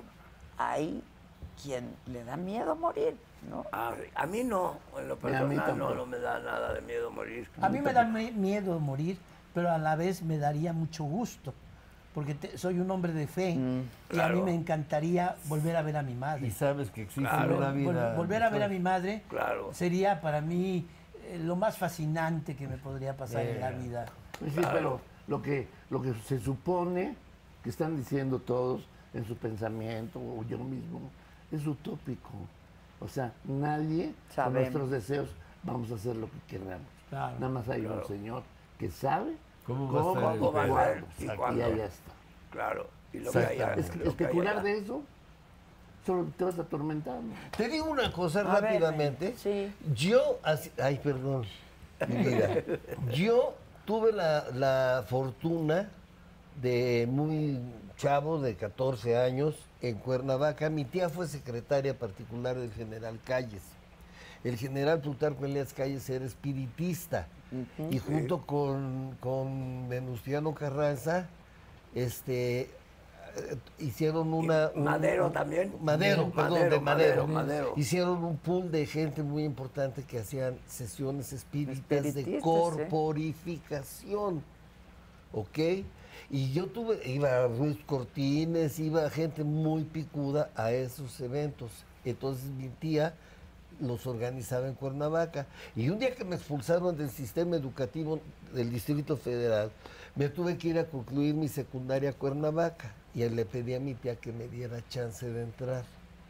hay quien le da miedo morir, ¿no? A, a mí no, en lo Ni a mí personal no, tampoco. no me da nada de miedo morir. A mí me da me- miedo morir, pero a la vez me daría mucho gusto, porque te- soy un hombre de fe y a mí claro. me encantaría volver a ver a mi Y madre. sabes que existe Claro. una Vol- vida. volver a ver a mi madre Claro. sería para mí eh, lo más fascinante que me podría pasar en la vida. Pues sí, pero lo que, lo que se supone que están diciendo todos en su pensamiento, o yo mismo, es utópico. O sea, nadie Sabemos. con nuestros deseos vamos a hacer lo que queramos. Claro, Nada más hay un Señor que sabe ¿Cómo cómo, va a estar el y ¿Cómo va a cuándo. ser y Y cuándo? ahí está. Claro. Y lo que Exactamente. haya. Es que lo que especular haya. de eso, solo te vas atormentando. Te digo una cosa A ver, rápidamente. sí. Yo, así- ay, perdón, mi vida. Yo tuve la, la fortuna de muy chavo, de catorce años, en Cuernavaca. Mi tía fue secretaria particular del general Calles. El general Plutarco Elías Calles era espiritista. Y junto con, con Venustiano Carranza, este, eh, hicieron una... Y Madero un- también. Madero, perdón, Madero, de Madero. Madero, Madero. Hicieron un pool de gente muy importante que hacían sesiones espíritas de Espiritistas, corporificación. ¿Ok? Y yo tuve, iba Ruiz Cortines, iba gente muy picuda a esos eventos. Entonces mi tía los organizaba en Cuernavaca. Y un día que me expulsaron del sistema educativo del Distrito Federal, me tuve que ir a concluir mi secundaria a Cuernavaca. Y le pedí a mi tía que me diera chance de entrar.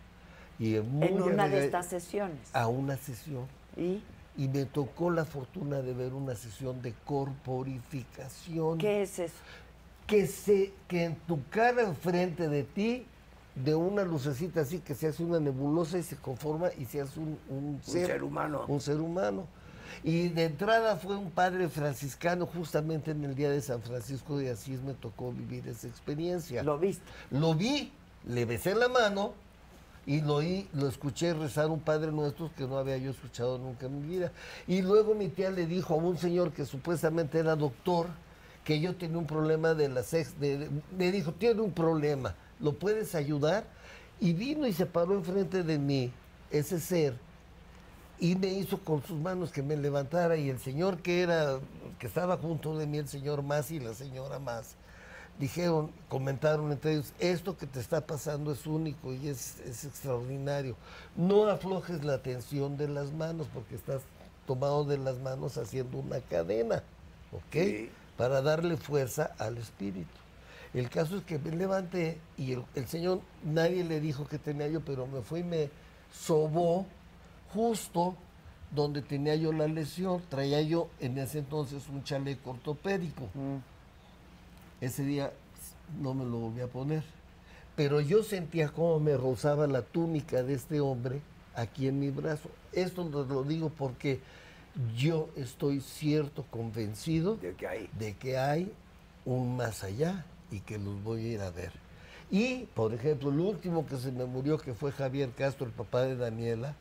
Y muy En una de arregla- estas sesiones. a una sesión. ¿Y Y me tocó la fortuna de ver una sesión de corporificación. qué es eso? Que, se, que en tu cara enfrente de ti, de una lucecita así, que se hace una nebulosa y se conforma y se hace un, un Un ser humano. Un ser humano. Y de entrada fue un padre franciscano, justamente en el día de San Francisco de Asís me tocó vivir esa experiencia. ¿Lo viste? Lo vi, le besé la mano y lo, oí, lo escuché rezar un Padre Nuestro que no había yo escuchado nunca en mi vida. Y luego mi tía le dijo a un señor que supuestamente era doctor que yo tenía un problema de la sex, de, de, le dijo, tiene un problema, ¿lo puedes ayudar? Y vino y se paró enfrente de mí, ese ser, y me hizo con sus manos que me levantara, y el señor que era, que estaba junto de mí, el señor Más y la señora Más, dijeron, comentaron entre ellos, esto que te está pasando es único y es, es extraordinario. No aflojes la tensión de las manos porque estás tomado de las manos haciendo una cadena, ¿ok? Sí. Para darle fuerza al espíritu. El caso es que me levanté y el, el señor, nadie le dijo que tenía yo, pero me fue y me sobó justo donde tenía yo la lesión. Traía yo en ese entonces un chaleco ortopédico. Mm. Ese día no me lo volví a poner. Pero yo sentía cómo me rozaba la túnica de este hombre aquí en mi brazo. Esto lo digo porque yo estoy cierto, convencido de que hay, de que hay un más allá y que los voy a ir a ver. Y, por ejemplo, el último que se me murió, que fue Javier Castro, el papá de Daniela,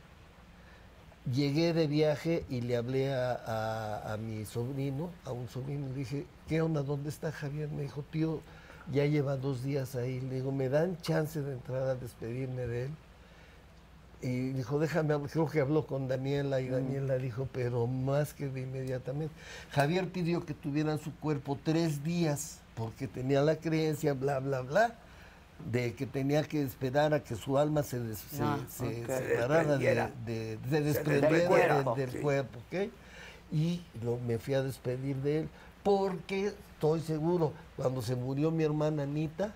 llegué de viaje y le hablé a, a, a mi sobrino, a un sobrino, y dije, ¿qué onda? ¿Dónde está Javier? Me dijo, tío, ya lleva dos días ahí. Le digo, ¿me dan chance de entrar a despedirme de él? Y dijo, déjame, creo que habló con Daniela, y Daniela mm. dijo, pero más que de inmediatamente. Javier pidió que tuvieran su cuerpo tres días, porque tenía la creencia, bla, bla, bla, de que tenía que esperar a que su alma se, des, ah, se, okay. se separara de, de, de desprendiera del cuerpo, del, del sí. cuerpo, ¿ok? Y lo, me fui a despedir de él, porque estoy seguro, cuando se murió mi hermana Anita,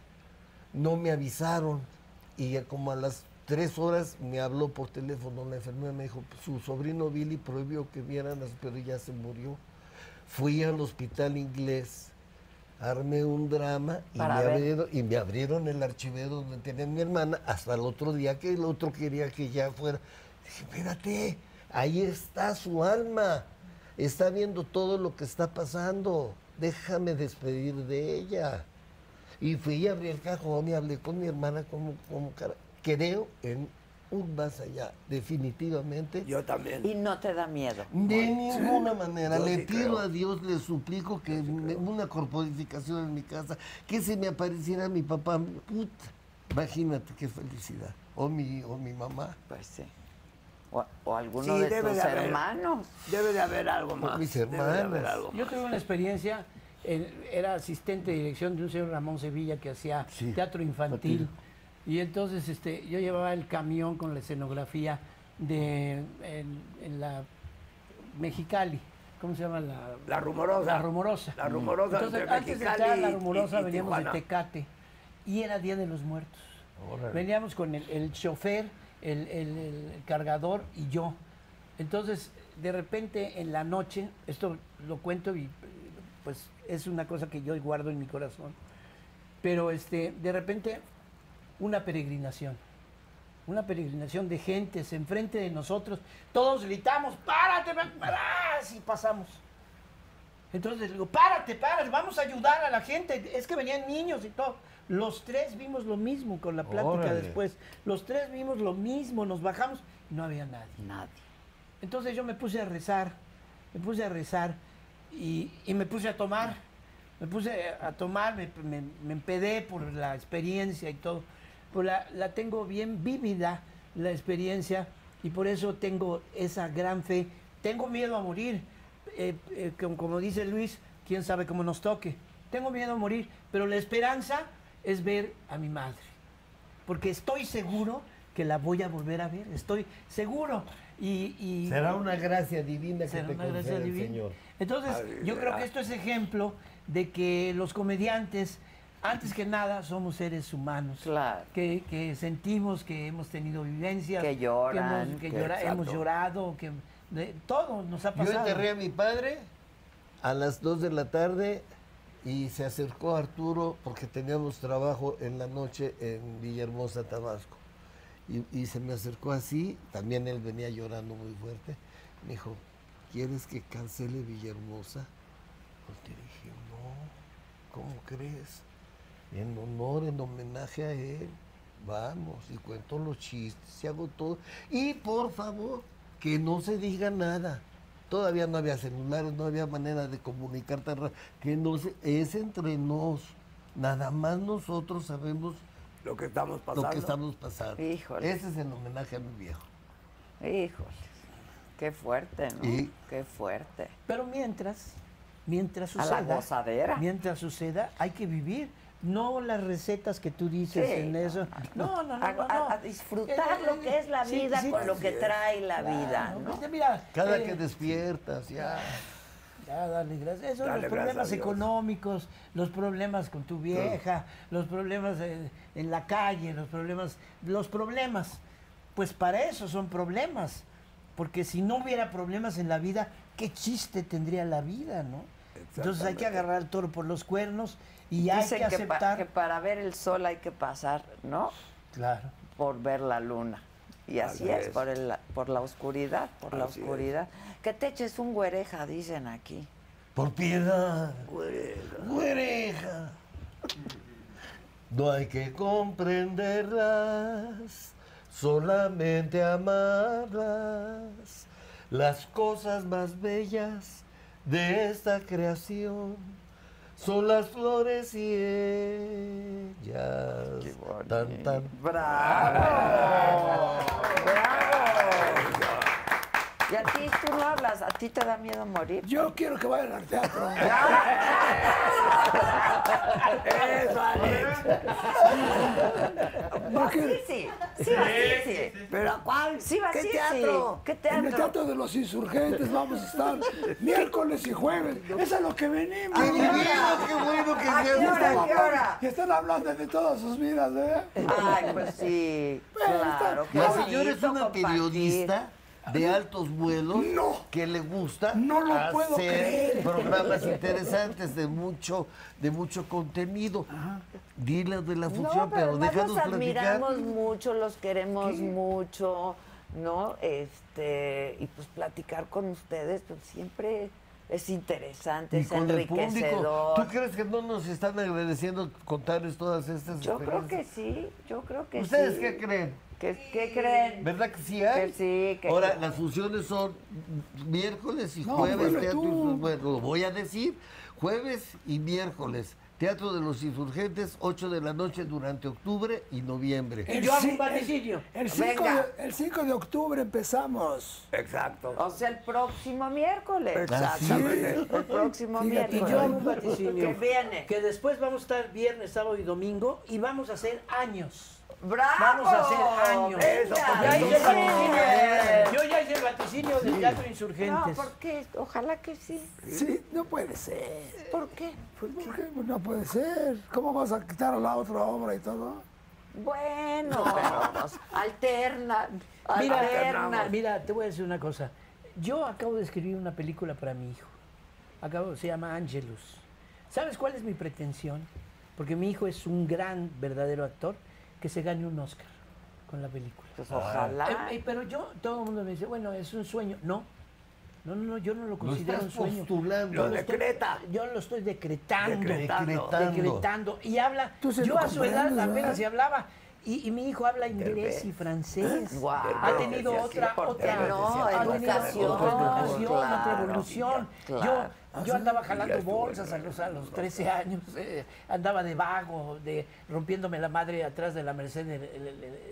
no me avisaron, y como a las tres horas me habló por teléfono la enfermera, me dijo, su sobrino Billy prohibió que vieran, pero ya se murió. Fui al hospital inglés, armé un drama y me, abrieron, y me abrieron el archivero donde tenía mi hermana hasta el otro día que el otro quería que ya fuera. Dije, espérate, ahí está su alma, está viendo todo lo que está pasando, déjame despedir de ella. Y fui y abrí el cajón y hablé con mi hermana como, como cara. Creo en un más allá, definitivamente. Yo también. ¿Y no te da miedo? De ninguna sí. manera. Yo le sí pido creo. a Dios, le suplico que sí me, una corporificación en mi casa, que se me apareciera mi papá. Puta, imagínate qué felicidad. O mi, o mi mamá. Pues sí. O, o alguno sí, de tus de haber, hermanos. Debe de haber algo más. O mis hermanas. Algo Yo tuve una experiencia, en, era asistente de dirección de un señor Ramón Sevilla que hacía sí. teatro infantil. Infantil. Y entonces este, yo llevaba el camión con la escenografía de en, en la Mexicali, ¿cómo se llama? La, la Rumorosa. La Rumorosa. La Rumorosa. Entonces, antes de entrar a la Rumorosa y, y veníamos Tijuana. de Tecate y era Día de los Muertos. Órale. Veníamos con el, el chofer, el, el, el cargador y yo. Entonces, de repente en la noche, esto lo cuento y pues es una cosa que yo guardo en mi corazón, pero este, de repente una peregrinación, una peregrinación de gentes enfrente de nosotros, todos gritamos, párate, párate, y pasamos. Entonces digo, párate, párate, vamos a ayudar a la gente, es que venían niños y todo. Los tres vimos lo mismo con la plática Órale. después, los tres vimos lo mismo, nos bajamos y no había nadie. Nadie. Entonces yo me puse a rezar, me puse a rezar y, y me puse a tomar, me puse a tomar, me, me, me empedé por la experiencia y todo. Pues la, la tengo bien vívida, la experiencia, y por eso tengo esa gran fe. Tengo miedo a morir, eh, eh, como, como dice Luis, quién sabe cómo nos toque. Tengo miedo a morir, pero la esperanza es ver a mi madre, porque estoy seguro que la voy a volver a ver, estoy seguro. Y, y será una gracia divina que será te una gracia concede el divina. Señor. Entonces, Ay, yo creo que esto es ejemplo de que los comediantes, antes que nada, somos seres humanos. Claro. Que, que sentimos, que hemos tenido vivencias. Que lloran. Que hemos, que que llora, hemos llorado, que de, todo nos ha pasado. Yo enterré a mi padre a las dos de la tarde y se acercó Arturo porque teníamos trabajo en la noche en Villahermosa, Tabasco. Y, y se me acercó así, también él venía llorando muy fuerte. Me dijo, ¿quieres que cancele Villahermosa? Pues te dije, no, ¿cómo crees? En honor, en homenaje a él, vamos, y cuento los chistes, y hago todo. Y por favor, que no se diga nada. Todavía no había celulares, no había manera de comunicar tan rápido. Que no se, es entre nos. Nada más nosotros sabemos lo que estamos pasando. Lo que estamos pasando. Híjole. Ese es el homenaje a mi viejo. Híjole. Qué fuerte, ¿no? Y- Qué fuerte. Pero mientras, mientras A suceda, la gozadera. mientras suceda, hay que vivir. No las recetas que tú dices Sí, en no, eso. No, no, no. A, no, a- no. a disfrutar Eh, lo que es la sí, vida sí, con lo así que es. trae la vida, Claro, ¿no? pues, mira, Cada eh, que despiertas, ya. Ya, dale gracias. Eso, Dale los gracias problemas a Dios. económicos, los problemas con tu vieja, los problemas eh, en la calle, los problemas, los problemas. Pues para eso son problemas. Porque si no hubiera problemas en la vida, ¿qué chiste tendría la vida, no? Entonces hay que agarrar el toro por los cuernos y hay Dicen que que, pa- aceptar. que para ver el sol hay que pasar, ¿no? Claro. Por ver la luna. Y así, Así es, es. Por, el- por la oscuridad, por la Así es. oscuridad. Que te eches un güereja, dicen aquí. Por piedad, Güereja. güereja. No hay que comprenderlas, solamente amarlas. Las cosas más bellas de esta creación son las flores y ellas. Tan, tan. ¡Bravo! ¡Bravo! Y a ti, tú no hablas, ¿a ti te da miedo morir? Yo quiero que vayan al teatro. Eso, Alex. No, sí, sí. Sí, va, sí, sí. ¿Pero a cuál? Sí, va, ¿Qué sí, teatro? sí. ¿Qué En el teatro? Teatro de los Insurgentes vamos a estar miércoles y jueves. Eso es lo que venimos. ¡Qué bueno, qué bueno que ¿A qué seas hora? usted! ¿A qué hora? Y están hablando de todas sus vidas, ¿eh? Ay, pues sí, Bueno, claro. está- qué La señora es bonito una compartir. periodista de altos vuelos No. que le gusta No lo hacer puedo creer. programas interesantes de mucho de mucho contenido. Dile de la función, No, pero pero además déjanos los platicar. admiramos mucho, los queremos mucho, ¿no? Este, y pues platicar con ustedes, pues siempre es interesante, Y es con el público. enriquecedor. ¿Tú crees que no nos están agradeciendo contarles todas estas Yo creo que experiencias? sí, yo creo que ¿Ustedes sí. qué creen? ¿Qué, qué creen? ¿Verdad que sí hay? Que sí, que Ahora, sí. las funciones son miércoles y No, jueves, bueno, teatro tú. Insurgentes. Bueno, lo voy a decir, jueves y miércoles. Teatro de los Insurgentes, ocho de la noche durante octubre y noviembre. Y yo hago un ci- vaticinio. El cinco, Venga. de, el cinco de octubre empezamos. Exacto. O sea, el próximo miércoles. Exactamente. El próximo Fíjate, Y miércoles. yo hago un vaticinio. Que viene. Que después vamos a estar viernes, sábado y domingo y vamos a hacer años. ¡Bravo! Vamos a hacer años. Eso, Venga, porque Ya hice el Eso. vaticinio. Yo ya hice el vaticinio del Teatro No, Insurgentes. ¿por qué? Ojalá que sí. Sí, no puede ser. ¿Por qué? ¿Por qué? Pues no puede ser. ¿Cómo vas a quitar a la otra obra y todo? Bueno, pero pues, alternan, Mira, alternan. mira, te voy a decir una cosa. Yo acabo de escribir una película para mi hijo. Acabo, se llama Angelus. ¿Sabes cuál es mi pretensión? Porque mi hijo es un gran, verdadero actor, que se gane un Oscar con la película. Pues ojalá. Eh, eh, pero yo, todo el mundo me dice, bueno, es un sueño. No, no, no, no, yo no lo Lo considero estás un sueño. postulando. Yo Lo estoy- decreta. yo lo estoy decretando. Decretando. Decretando. Y habla, Tú se yo lo a su edad comprendes, apenas ¿verdad? si hablaba. Y, y mi hijo habla inglés Derbez. y francés. Guau. Ha tenido Derbez, otra, sí, por otra, Derbez, no, ha tenido educación, otra educación, otra claro, evolución. claro. Yo, yo andaba jalando Ya estuvo bolsas a los, a los trece años, eh, andaba de vago, de rompiéndome la madre atrás de la Merced en, en-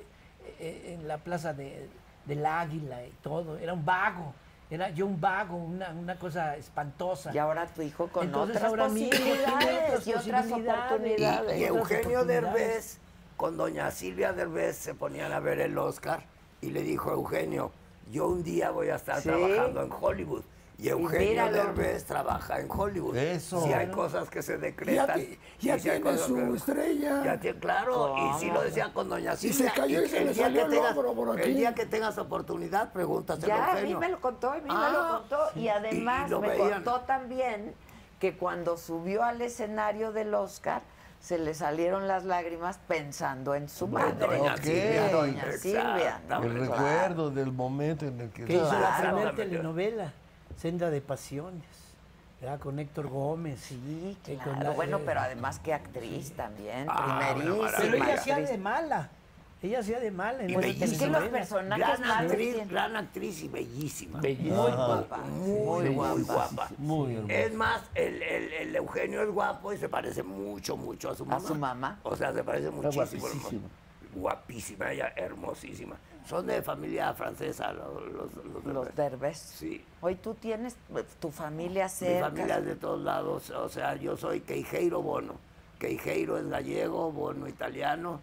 en- en la plaza de, del Águila y todo. Era un vago, era yo un vago, una, una cosa espantosa. Y ahora tu hijo con Entonces otras ahora mi hijo tiene posibilidades otras y otras posibilidades. oportunidades. Y otras Eugenio oportunidades. Derbez, con doña Silvia Derbez, se ponían a ver el Oscar y le dijo a Eugenio, yo un día voy a estar Sí. trabajando en Hollywood. Y Eugenio míralo. Derbez trabaja en Hollywood. Eso. Si hay cosas que se Ya, decretan. ti- ya y si hay tiene cosas su que- estrella. Ya tiene, claro, y sí ¿Cómo? lo decía con doña se Silvia. cayó y se el le día salió que el tengas- hombro por aquí. El día que tengas oportunidad, pregúntaselo a Ya, a mí Eugenio. me lo contó, a mí me Ah, lo contó. Y además y lo me veían. contó también que cuando subió al escenario del Oscar, se le salieron las lágrimas pensando en su madre. Doña Ok. Silvia. Doña Silvia. Exactamente. El Claro. recuerdo del momento en el que... Que hizo la Claro. primera telenovela. Senda de Pasiones, ¿verdad? Con Héctor Gómez. Sí, eh, claro. con la- bueno, eh, pero además que actriz también, Ah, primerísima. una Pero ella hacía actriz. de mala. Ella hacía de mala. En Y las Pues es que los telenovelas. personajes Gran malos actriz, tienen- gran actriz y bellísima. Bellísima. Muy guapa, Muy, muy guapa. Muy hermoso. Es más, el, el- el Eugenio es guapo y se parece mucho, mucho a su mamá. su mamá. O sea, se parece muchísimo. guapísima. Guapísima, ella hermosísima. Son de familia francesa los, los, los Los Derbez. Derbez. Sí. Hoy tú tienes eh, tu familia Mi cerca. familia es de todos lados. O sea, yo soy Queijeiro Bono. Queijeiro es gallego, Bono italiano.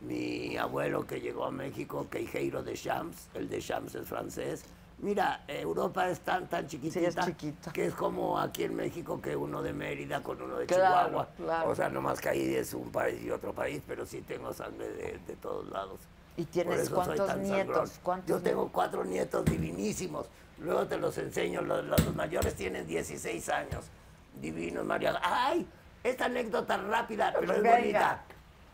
Mi abuelo que llegó a México, Queijeiro de Champs. El de Champs es francés. Mira, Europa es tan, tan chiquitita chiquita. que es como aquí en México que uno de Mérida con uno de Claro, Chihuahua. claro. O sea, nomás que ahí es un país y otro país, pero sí tengo sangre de, de todos lados. ¿Y Por tienes eso soy cuántos tan nietos? sangrón. ¿Cuántos Yo tengo nietos? cuatro nietos divinísimos. Luego te los enseño. Los, los mayores tienen dieciséis años. Divinos, María. ¡Ay! Esta anécdota rápida, pero es Venga. bonita.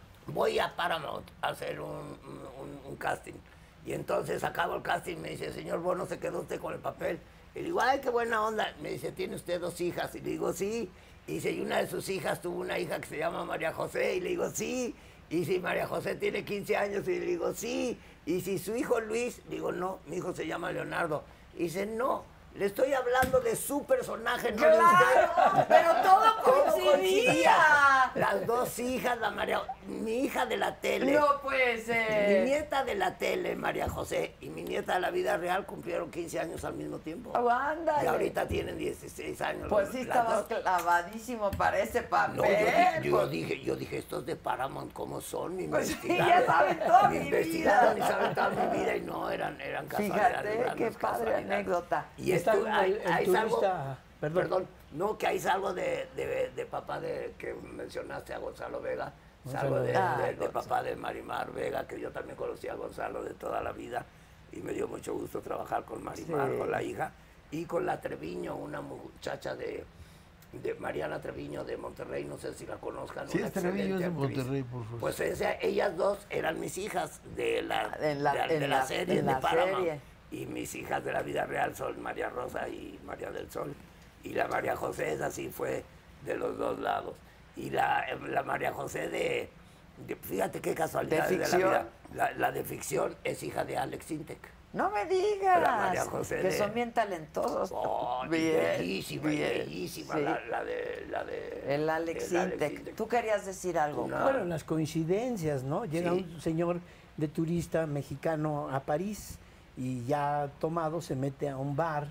Voy a Paramount a hacer un, un- un casting. Y entonces acabo el casting y me dice, señor Bono, ¿se quedó usted con el papel? Y le digo, ay, qué buena onda. Me dice, ¿tiene usted dos hijas? Y le digo, sí. Y dice, y una de sus hijas tuvo una hija que se llama María José. Y le digo, sí. Y si María José tiene quince años, y le digo, sí. Y si su hijo Luis, digo, no, mi hijo se llama Leonardo. Y dice, no, le estoy hablando de su personaje, no de usted. ¡Claro! Pero todo Todo coincidía. Las dos hijas, la María, mi hija de la tele. No puede Mi ser. nieta de la tele, María José, y mi nieta de la vida real cumplieron quince años al mismo tiempo. Oh, ándale. Y ahorita tienen dieciséis años. Pues las- sí las estabas dos. clavadísimo para ese papel. No, yo, dije, yo pues. dije, yo dije, estos de Paramount, ¿cómo son? Me Pues sí, investigaron. ya saben toda me mi investigaron vida. y saben toda mi vida y no, eran, eran casualidades. Fíjate, grandes qué padre casualidades. anécdota. Y Está esto, como ahí, el- el ahí salgo, turista- perdón. perdón, no, que ahí salgo de, de, de papá de, que mencionaste a Gonzalo Vega, salgo Gonzalo de, Vega. de- Ah, de Gonzalo. papá de Marimar Vega, que yo también conocí a Gonzalo de toda la vida y me dio mucho gusto trabajar con Marimar, Sí. con la hija, y con la Treviño, una muchacha de, de Mariana Treviño de Monterrey, no sé si la conozcan. Sí, una Treviño es de excelente actriz. Monterrey, por favor. Pues esa- ellas dos eran mis hijas de la, En la- de, de en la la- serie en de la Paramount. serie. Y mis hijas de la vida real son María Rosa y María del Sol. Y la María José es así, fue de los dos lados. Y la, la María José de, de- fíjate qué casualidad ¿De de, la ficción? vida. La, la de ficción es hija de Alex Intec. No me digas. La María José que de- son bien talentosos. Oh, y Bien, bellísima, bien, bellísima. sí. La, la de, la de... El Alex el Intec. Intec. Tú querías decir algo. Una- Bueno, las coincidencias, ¿no? Llega Sí. un señor de turista mexicano a París y ya tomado se mete a un bar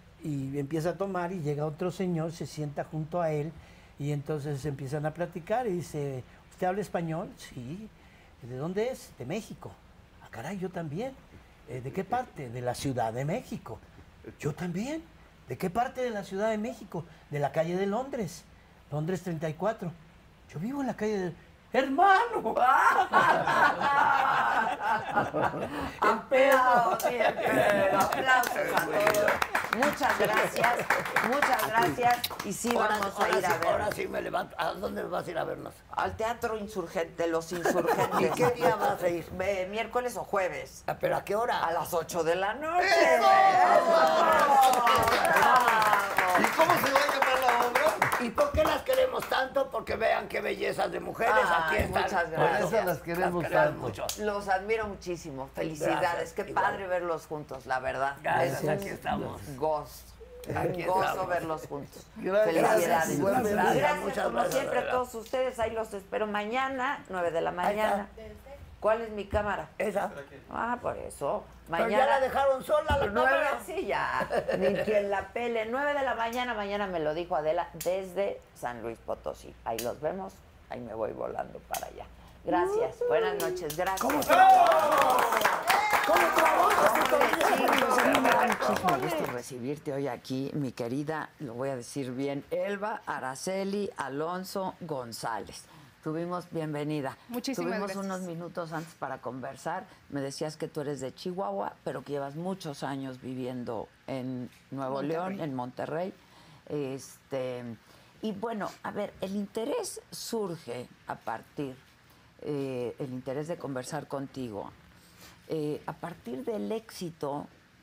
y empieza a tomar y llega otro señor, se sienta junto a él y entonces empiezan a platicar y dice, ¿usted habla español? Sí. ¿De dónde es? De México. Ah, caray, yo también. "Eh, ¿De qué parte? De la Ciudad de México. Yo también. ¿De qué parte de la Ciudad de México? De la calle de Londres. Londres treinta y cuatro. Yo vivo en la calle de... ¡Hermano! Aplausos, siempre. Aplausos a todos. Muchas gracias, muchas gracias. Y sí, Ahora, vamos a ahora ir a sí, ver ahora sí me levanto. ¿A dónde vas a ir a vernos? al Teatro Insurgente, Los Insurgentes. ¿Y qué día vas a ir? Ve, ¿miércoles o jueves? Ah, ¿pero a qué hora? A las ocho de la noche. ¿Y cómo se va a llamar la obra? ¿Y por qué las queremos tanto? Porque vean qué bellezas de mujeres aquí Ay, están. muchas Por gracias. eso las queremos tanto. mucho. Los admiro muchísimo. Felicidades. Gracias, Qué igual. padre verlos juntos, la verdad. Gracias, Es un aquí estamos. Gozo. Aquí Un gozo estamos. verlos juntos. Gracias. Felicidades. Igualmente. Gracias, Gracias, muchas como gracias, siempre, a de todos ustedes. Ahí los espero mañana, nueve de la mañana. ¿Cuál es mi cámara? Esa. Ah, por eso. Pero Mañana. ya la dejaron sola la Nueve, cámara. sí, ya. Ni quien la pele. Nueve de la mañana, mañana me lo dijo Adela desde San Luis Potosí. Ahí los vemos, ahí me voy volando para allá. Gracias, buenas noches, gracias. ¿Cómo ¿Cómo trabajas? Me da muchísimo gusto recibirte hoy aquí, mi querida, lo voy a decir bien, Elba Araceli Alonso González. Tuvimos bienvenida. Muchísimas Tuvimos gracias. unos minutos antes para conversar. Me decías que tú eres de Chihuahua, pero que llevas muchos años viviendo en Nuevo Monterrey. León, en Monterrey. Este, y bueno, a ver, el interés surge a partir, eh, el interés de conversar contigo, eh, a partir del éxito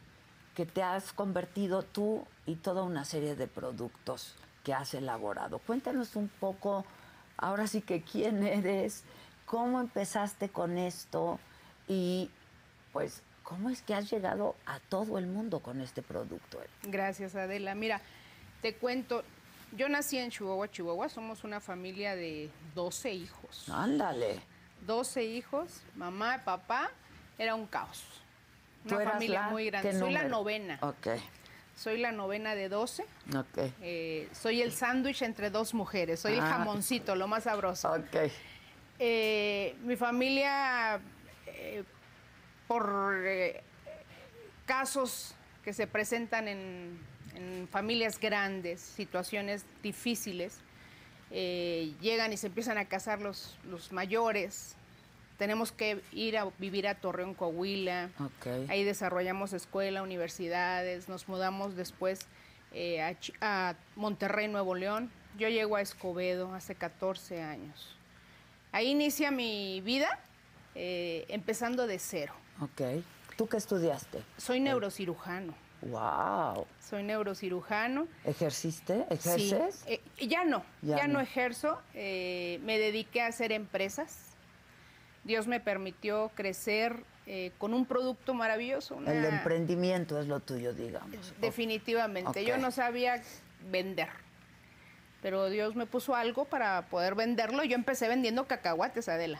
que te has convertido tú y toda una serie de productos que has elaborado. Cuéntanos un poco, ahora sí que quién eres, cómo empezaste con esto y pues cómo es que has llegado a todo el mundo con este producto. Gracias, Adela. Mira, te cuento, yo nací en Chihuahua, Chihuahua, somos una familia de doce hijos. Ándale. doce hijos, mamá, papá, era un caos. ¿Tú Una eras familia la- muy grande. qué Soy la número? novena. Ok, Soy la novena de doce. ok, Eh, soy el sándwich entre dos mujeres. Soy el Ah. jamoncito, lo más sabroso. ok. Eh, mi familia, eh, por eh, casos que se presentan en, en familias grandes, situaciones difíciles, eh, llegan y se empiezan a casar los, los mayores. Tenemos que ir a vivir a Torreón, Coahuila. Ok. Ahí desarrollamos escuela, universidades. Nos mudamos después eh, a, Chi- a Monterrey, Nuevo León. Yo llego a Escobedo hace catorce años. Ahí inicia mi vida, eh, empezando de cero. Ok. ¿Tú qué estudiaste? Soy neurocirujano. Wow. Soy neurocirujano. ¿Ejerciste? Sí, ¿Ejerces? eh, ya no, Ya ya, no. no. ejerzo. eh, me dediqué a hacer empresas. Dios me permitió crecer eh, con un producto maravilloso. una- El emprendimiento es lo tuyo, digamos. Definitivamente. Ok. Yo no sabía vender, pero Dios me puso algo para poder venderlo. Yo empecé vendiendo cacahuates, Adela.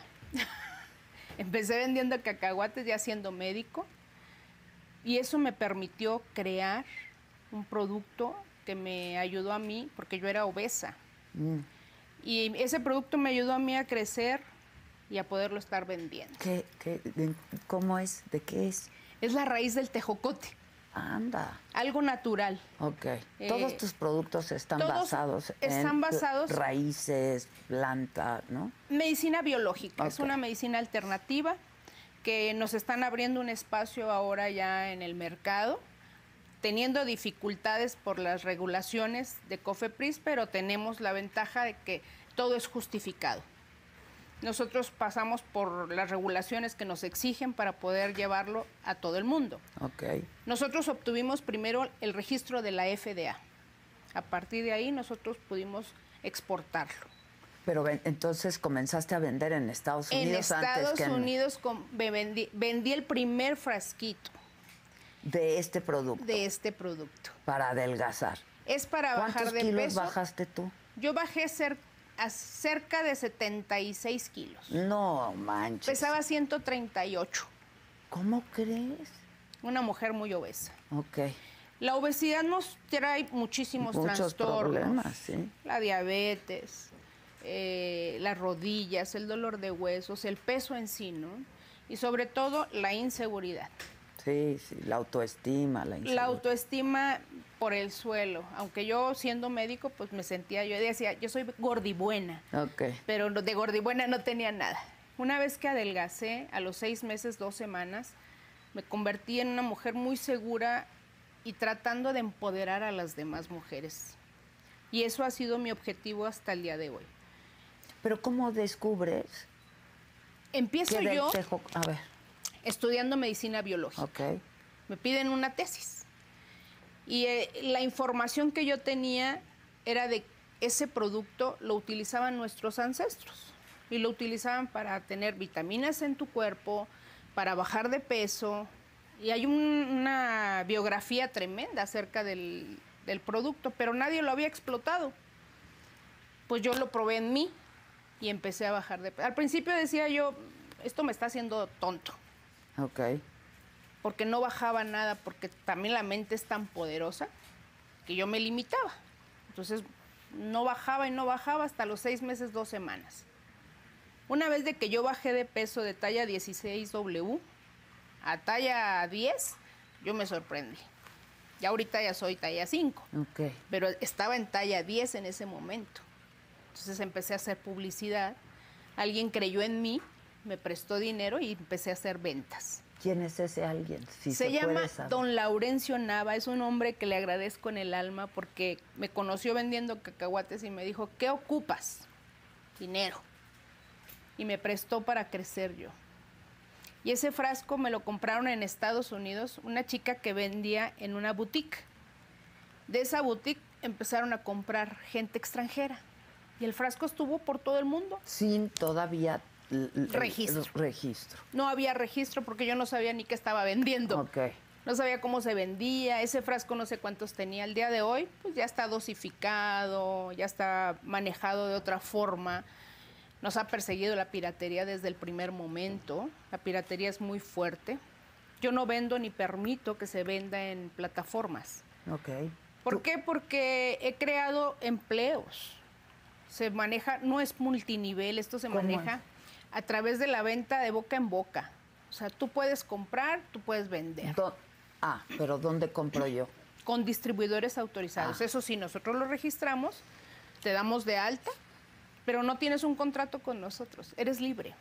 Empecé vendiendo cacahuates ya siendo médico y eso me permitió crear un producto que me ayudó a mí, porque yo era obesa. Mm. Y ese producto me ayudó a mí a crecer y a poderlo estar vendiendo. ¿Qué, qué, de- ¿Cómo es? ¿De qué es? Es la raíz del tejocote, Anda. algo natural. Ok. Eh, Todos tus productos están todos basados están en basados- raíces, planta, ¿no? Medicina biológica, es Ok. una medicina alternativa que nos están abriendo un espacio ahora ya en el mercado, teniendo dificultades por las regulaciones de COFEPRIS, pero tenemos la ventaja de que todo es justificado. Nosotros pasamos por las regulaciones que nos exigen para poder llevarlo a todo el mundo. Ok. Nosotros obtuvimos primero el registro de la F D A. A partir de ahí nosotros pudimos exportarlo. Pero ven- entonces comenzaste a vender en Estados En Unidos antes Estados que en- Unidos com- me vendí, vendí el primer frasquito de este producto de este producto. para adelgazar. Es para ¿Cuántos bajar de kilos peso. bajaste tú? Yo bajé cer- a cerca de setenta y seis kilos. No manches. Pesaba ciento treinta y ocho. ¿Cómo crees? Una mujer muy obesa. Ok. La obesidad nos trae muchísimos Muchos trastornos. problemas, sí. La diabetes, eh, las rodillas, el dolor de huesos, el peso en sí, ¿no? Y sobre todo la inseguridad. Sí, sí, la autoestima, la La inseguridad. autoestima por el suelo. Aunque yo siendo médico, pues me sentía, yo decía, yo soy gordibuena, Ok. pero no- de gordibuena no tenía nada. Una vez que adelgacé, a los seis meses, dos semanas, me convertí en una mujer muy segura y tratando de empoderar a las demás mujeres. Y eso ha sido mi objetivo hasta el día de hoy. Pero ¿cómo descubres Empiezo que del yo tejo- A ver, estudiando medicina biológica. ok. Me piden una tesis. Y eh, la información que yo tenía era de ese producto lo utilizaban nuestros ancestros. Y lo utilizaban para tener vitaminas en tu cuerpo, para bajar de peso. Y hay un- una biografía tremenda acerca del, del producto, pero nadie lo había explotado. Pues yo lo probé en mí y empecé a bajar de peso. Al principio decía yo, esto me está haciendo tonto, Ok. porque no bajaba nada, porque también la mente es tan poderosa que yo me limitaba. Entonces no bajaba y no bajaba hasta los seis meses, dos semanas. Una vez de que yo bajé de peso de talla dieciséis doble u a talla diez, yo me sorprendí. Ya ahorita ya soy talla cinco, Ok. pero estaba en talla diez en ese momento. Entonces empecé a hacer publicidad, alguien creyó en mí, me prestó dinero y empecé a hacer ventas. ¿Quién es ese alguien? Si se, llama puede saber. Don Laurencio Nava, es un hombre que le agradezco en el alma porque me conoció vendiendo cacahuates y me dijo, ¿qué ocupas? Dinero. Y me prestó para crecer yo. Y ese frasco me lo compraron en Estados Unidos, una chica que vendía en una boutique. De esa boutique empezaron a comprar gente extranjera. Y el frasco estuvo por todo el mundo. Sin todavía l- l- Registro. registro. No había registro porque yo no sabía ni qué estaba vendiendo. Ok. No sabía cómo se vendía, ese frasco no sé cuántos tenía. El día de hoy, pues ya está dosificado, ya está manejado de otra forma. Nos ha perseguido la piratería desde el primer momento. La piratería es muy fuerte. Yo no vendo ni permito que se venda en plataformas. Ok. ¿Por qué? Porque he creado empleos. Se maneja, no es multinivel, esto se ¿Cómo maneja a través de la venta de boca en boca. O sea, tú puedes comprar, tú puedes vender. Do- ah, pero ¿dónde compro yo? Con distribuidores autorizados. Ah. Eso sí, nosotros lo registramos, te damos de alta, pero no tienes un contrato con nosotros. Eres libre.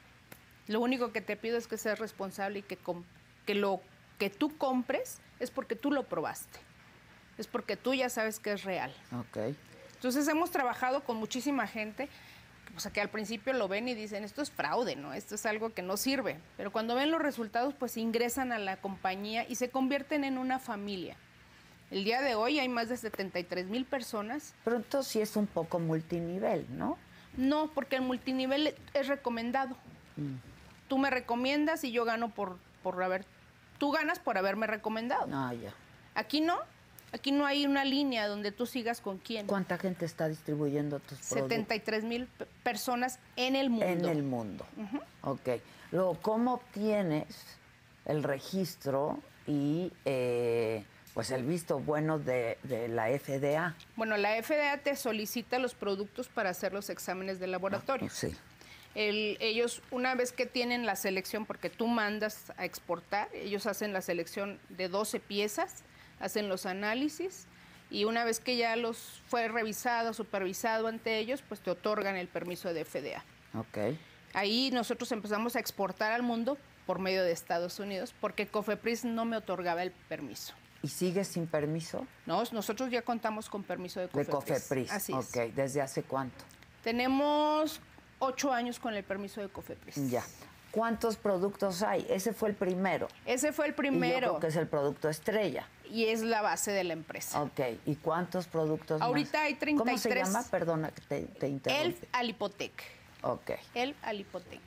Lo único que te pido es que seas responsable y que, com- que lo que tú compres es porque tú lo probaste. Es porque tú ya sabes que es real. Ok. Entonces hemos trabajado con muchísima gente, o sea, que al principio lo ven y dicen, esto es fraude, ¿no? Esto es algo que no sirve. Pero cuando ven los resultados, pues ingresan a la compañía y se convierten en una familia. El día de hoy hay más de setenta y tres mil personas. Pero entonces sí es un poco multinivel, ¿no? No, porque el multinivel es recomendado. Mm. Tú me recomiendas y yo gano por, por haber... Tú ganas por haberme recomendado. Ah, ya. Aquí no. Aquí no hay una línea donde tú sigas con quién. ¿Cuánta gente está distribuyendo tus productos? setenta y tres mil personas en el mundo. En el mundo. Ok. Luego, ¿cómo obtienes el registro y eh, pues el visto bueno de, de la F D A? Bueno, la F D A te solicita los productos para hacer los exámenes de laboratorio. Sí. El- ellos, una vez que tienen la selección, porque tú mandas a exportar, ellos hacen la selección de doce piezas, hacen los análisis y una vez que ya los fue revisado, supervisado ante ellos, pues te otorgan el permiso de F D A. Ok. Ahí nosotros empezamos a exportar al mundo por medio de Estados Unidos, porque COFEPRIS no me otorgaba el permiso. ¿Y sigues sin permiso? No, nosotros ya contamos con permiso de De COFEPRIS. COFEPRIS. Así es. Ok. ¿Desde hace cuánto? Tenemos ocho años con el permiso de COFEPRIS. Ya. ¿Cuántos productos hay? Ese fue el primero. Ese fue el Y yo primero creo que es el producto estrella. y es la base de la empresa. Ok. ¿Y cuántos productos Ahorita más? hay treinta y tres. ¿Cómo se llama? Perdona que te, te interrumpa. Elf Alipotec. Ok. Elf Alipotec.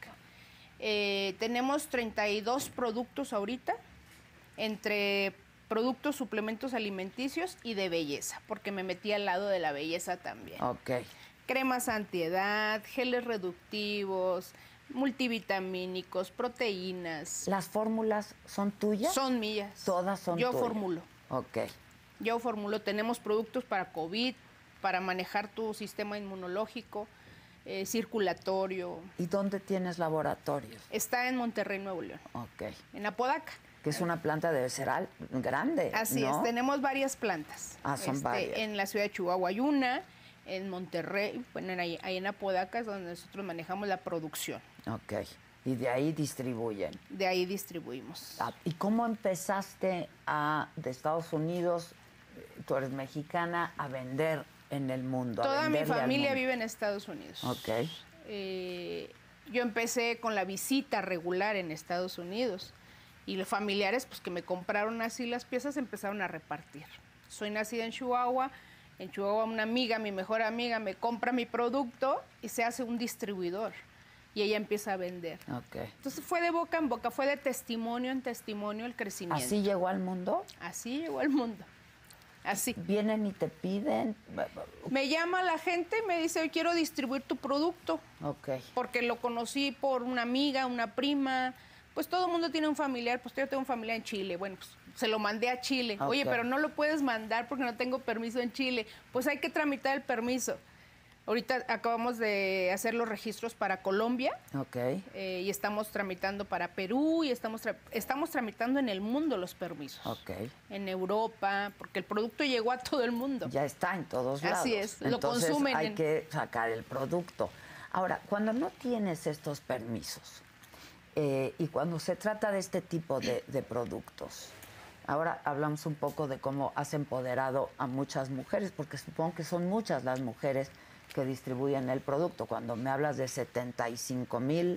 Eh, tenemos treinta y dos productos ahorita, entre productos, suplementos alimenticios y de belleza, porque me metí al lado de la belleza también. Ok. Cremas antiedad, geles reductivos, multivitamínicos, proteínas. ¿Las fórmulas son tuyas? Son mías. Todas son Yo tuyas. formulo. Ok. Yo formulo. Tenemos productos para COVID, para manejar tu sistema inmunológico, eh, circulatorio. ¿Y dónde tienes laboratorios? Está en Monterrey, Nuevo León, Ok. en Apodaca. Que es una planta debe ser al- grande, Así ¿no? es, tenemos varias plantas. Ah, son varias. En la ciudad de Chihuahua hay una, en Monterrey, bueno, ahí, ahí en Apodaca es donde nosotros manejamos la producción. Ok. Y de ahí distribuyen. De ahí distribuimos. Ah, ¿y cómo empezaste a, de Estados Unidos, eh, tú eres mexicana, a vender en el mundo? a Toda mi venderle al familia mundo? vive en Estados Unidos. Ok. Eh, yo empecé con la visita regular en Estados Unidos y los familiares pues que me compraron así las piezas empezaron a repartir. Soy nacida en Chihuahua, en Chihuahua una amiga, mi mejor amiga, me compra mi producto y se hace un distribuidor y ella empieza a vender. Ok. Entonces fue de boca en boca, fue de testimonio en testimonio el crecimiento. ¿Así llegó al mundo? Así llegó al mundo. Así. Vienen y te piden. Me llama la gente y me dice, hoy quiero distribuir tu producto. Ok. Porque lo conocí por una amiga, una prima. Pues todo el mundo tiene un familiar, pues yo tengo un familiar en Chile. Bueno, pues se lo mandé a Chile. Ok. Oye, pero no lo puedes mandar porque no tengo permiso en Chile. Pues hay que tramitar el permiso. Ahorita acabamos de hacer los registros para Colombia Ok. eh, y estamos tramitando para Perú y estamos, tra- estamos tramitando en el mundo los permisos. Ok. En Europa, porque el producto llegó a todo el mundo. Ya está en todos lados. Así es, lo Entonces, consumen hay en- que sacar el producto. Ahora, cuando no tienes estos permisos eh, y cuando se trata de este tipo de, de productos, ahora hablamos un poco de cómo has empoderado a muchas mujeres, porque supongo que son muchas las mujeres que distribuyen el producto. Cuando me hablas de setenta y cinco mil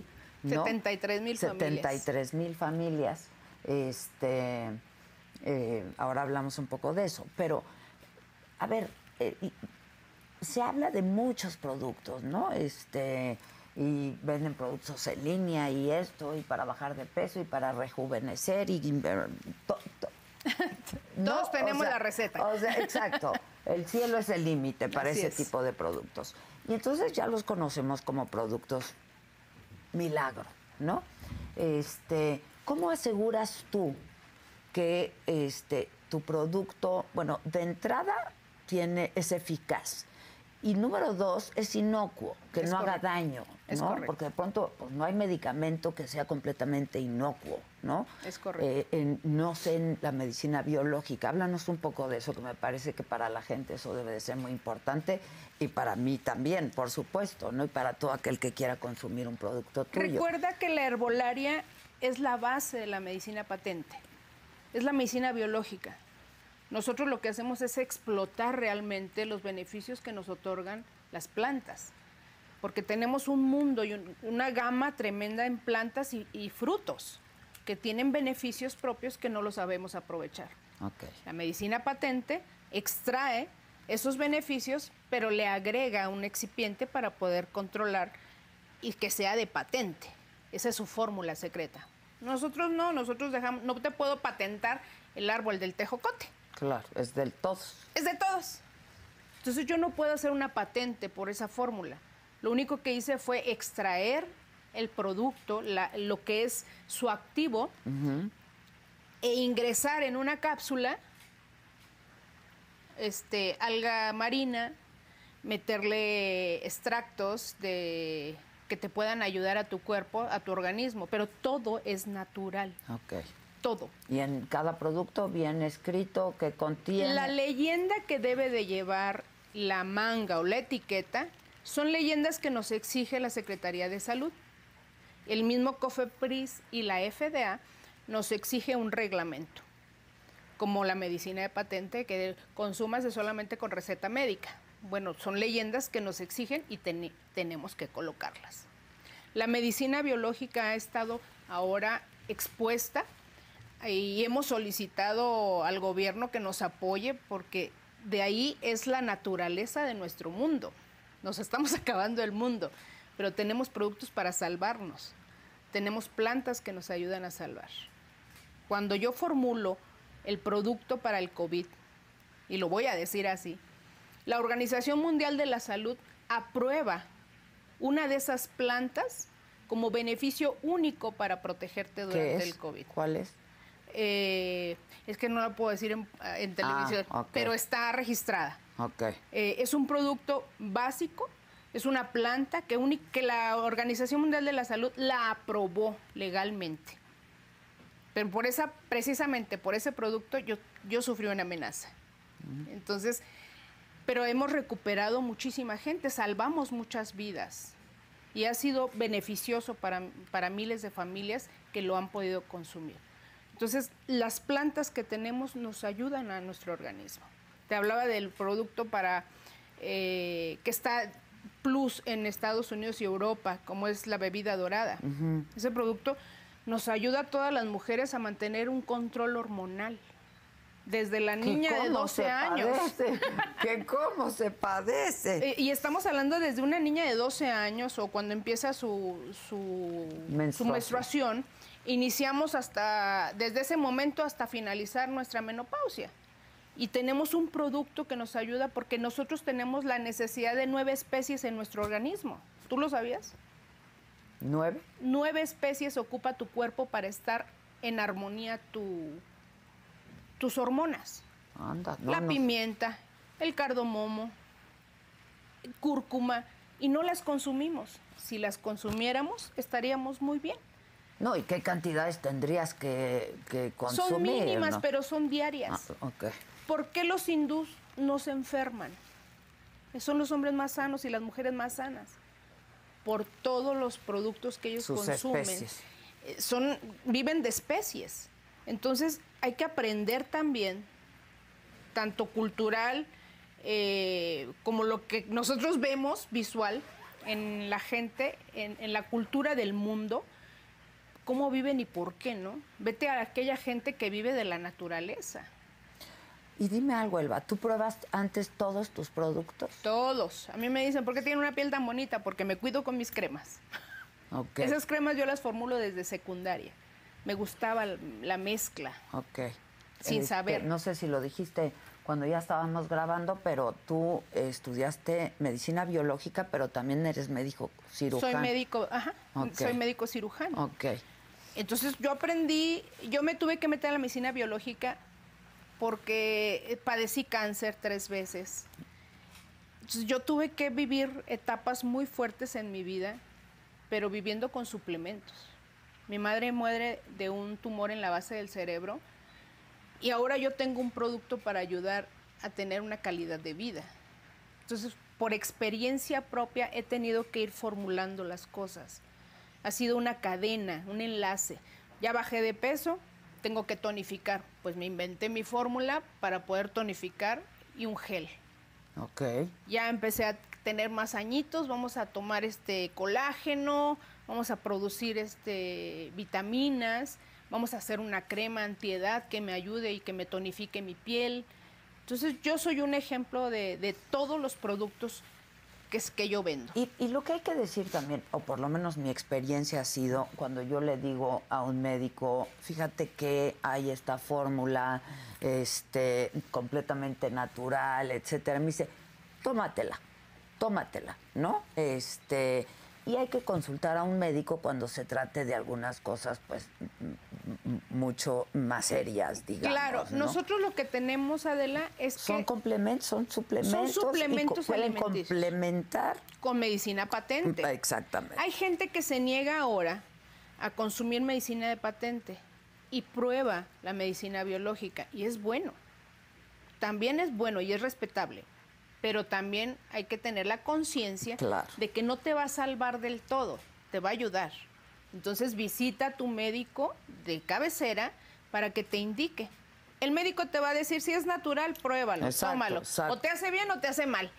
¿no? setenta y tres mil familias. setenta y tres mil familias. Este, eh, ahora hablamos un poco de eso. Pero, a ver, eh, se habla de muchos productos, ¿no? Este, y venden productos en línea y esto, y para bajar de peso, y para rejuvenecer, y... y to, to, Todos no, tenemos o sea, la receta. O sea, exacto. El cielo es el límite para Así ese es. tipo de productos. Y entonces ya los conocemos como productos milagro, ¿no? Este, ¿cómo aseguras tú que este tu producto, bueno, de entrada tiene, es eficaz? Y número dos, es inocuo, que Es no correcto. haga daño, Es ¿no? correcto. Porque de pronto pues, no hay medicamento que sea completamente inocuo, ¿no? Es correcto. Eh, en- no sé en la medicina biológica. Háblanos un poco de eso, que me parece que para la gente eso debe de ser muy importante y para mí también, por supuesto, ¿no? Y para todo aquel que quiera consumir un producto tuyo. Recuerda que la herbolaria es la base de la medicina patente. Es la medicina biológica. Nosotros lo que hacemos es explotar realmente los beneficios que nos otorgan las plantas, porque tenemos un mundo y un- una gama tremenda en plantas y, y frutos que tienen beneficios propios que no los sabemos aprovechar. Ok. La medicina patente extrae esos beneficios, pero le agrega un excipiente para poder controlar y que sea de patente. Esa es su fórmula secreta. Nosotros no, nosotros dejamos, no te puedo patentar el árbol del tejocote. Claro, es del todos. Es de todos. Entonces yo no puedo hacer una patente por esa fórmula. Lo único que hice fue extraer el producto, la- lo que es su activo, e ingresar en una cápsula este, alga marina, meterle extractos de, que te puedan ayudar a tu cuerpo, a tu organismo, pero todo es natural, Ok. todo. Y en cada producto bien escrito que contiene... La leyenda que debe de llevar la manga o la etiqueta son leyendas que nos exige la Secretaría de Salud. El mismo COFEPRIS y la F D A nos exige un reglamento, como la medicina de patente, que consúmase solamente con receta médica. Bueno, son leyendas que nos exigen y ten- tenemos que colocarlas. La medicina biológica ha estado ahora expuesta y hemos solicitado al gobierno que nos apoye porque de ahí es la naturaleza de nuestro mundo. Nos estamos acabando el mundo, pero tenemos productos para salvarnos. Tenemos plantas que nos ayudan a salvar. Cuando yo formulo el producto para el COVID, y lo voy a decir así, la Organización Mundial de la Salud aprueba una de esas plantas como beneficio único para protegerte ¿Qué durante es? el COVID. ¿Cuál es? Eh, es que no la puedo decir en, en televisión, Ah, ok. pero está registrada. Ok. Eh, es un producto básico, es una planta que, uni- que la Organización Mundial de la Salud la aprobó legalmente. Pero por esa, precisamente por ese producto yo, yo sufrí una amenaza. Entonces, pero hemos recuperado muchísima gente, salvamos muchas vidas y ha sido beneficioso para, para miles de familias que lo han podido consumir. Entonces, las plantas que tenemos nos ayudan a nuestro organismo. Te hablaba del producto para eh, que está plus en Estados Unidos y Europa, como es la bebida dorada. Ese producto nos ayuda a todas las mujeres a mantener un control hormonal. Desde la niña de cómo doce se años. padece, que cómo se padece. Eh, y estamos hablando desde una niña de doce años o cuando empieza su, su, su Menstruación. menstruación, iniciamos hasta, desde ese momento hasta finalizar nuestra menopausia. Y tenemos un producto que nos ayuda porque nosotros tenemos la necesidad de nueve especies en nuestro organismo. ¿Tú lo sabías? ¿Nueve? Nueve especies ocupa tu cuerpo para estar en armonía tu, tus hormonas. Anda, no, la no. pimienta, el cardamomo, cúrcuma, y no las consumimos. Si las consumiéramos, estaríamos muy bien. No, ¿y qué cantidades tendrías que, que consumir? Son mínimas, ¿no? pero son diarias. Ah, ok. ¿Por qué los hindús no se enferman? Son los hombres más sanos y las mujeres más sanas. Por todos los productos que ellos Sus consumen. especies. Eh, Son, viven de especies. Entonces hay que aprender también, tanto cultural eh, como lo que nosotros vemos visual en la gente, en, en la cultura del mundo, cómo viven y por qué, ¿no? Vete a aquella gente que vive de la naturaleza. Y dime algo, Elba, ¿tú pruebas antes todos tus productos? Todos. A mí me dicen, ¿por qué tiene una piel tan bonita? Porque me cuido con mis cremas. Okay. Esas cremas yo las formulo desde secundaria. Me gustaba la mezcla. Ok. Sin Este, saber. No sé si lo dijiste cuando ya estábamos grabando, pero tú eh, estudiaste medicina biológica, pero también eres médico cirujano. Soy médico, ajá. Okay. Soy médico cirujano. Ok. Entonces yo aprendí, yo me tuve que meter a la medicina biológica porque padecí cáncer tres veces. Entonces yo tuve que vivir etapas muy fuertes en mi vida, pero viviendo con suplementos. Mi madre muere de un tumor en la base del cerebro y ahora yo tengo un producto para ayudar a tener una calidad de vida. Entonces, por experiencia propia he tenido que ir formulando las cosas. Ha sido una cadena, un enlace. Ya bajé de peso, tengo que tonificar. Pues me inventé mi fórmula para poder tonificar y un gel. Ok. Ya empecé a tener más añitos, vamos a tomar este colágeno, vamos a producir este vitaminas, vamos a hacer una crema antiedad que me ayude y que me tonifique mi piel. Entonces yo soy un ejemplo de, de todos los productos que, es, que yo vendo. Y, y lo que hay que decir también, o por lo menos mi experiencia ha sido, cuando yo le digo a un médico, fíjate que hay esta fórmula este, completamente natural, etcétera, me dice, tómatela, tómatela, ¿no? Este, y hay que consultar a un médico cuando se trate de algunas cosas, pues, mucho más serias, digamos. Claro, ¿no? nosotros lo que tenemos, Adela, es son que... complementos, son suplementos. Son suplementos y pueden alimenticios. complementar. Con medicina patente. Exactamente. Hay gente que se niega ahora a consumir medicina de patente y prueba la medicina biológica y es bueno. También es bueno y es respetable, pero también hay que tener la conciencia Claro. de que no te va a salvar del todo, te va a ayudar. Entonces visita a tu médico de cabecera para que te indique. El médico te va a decir, si es natural, pruébalo, Exacto, tómalo. exacto. O te hace bien o te hace mal.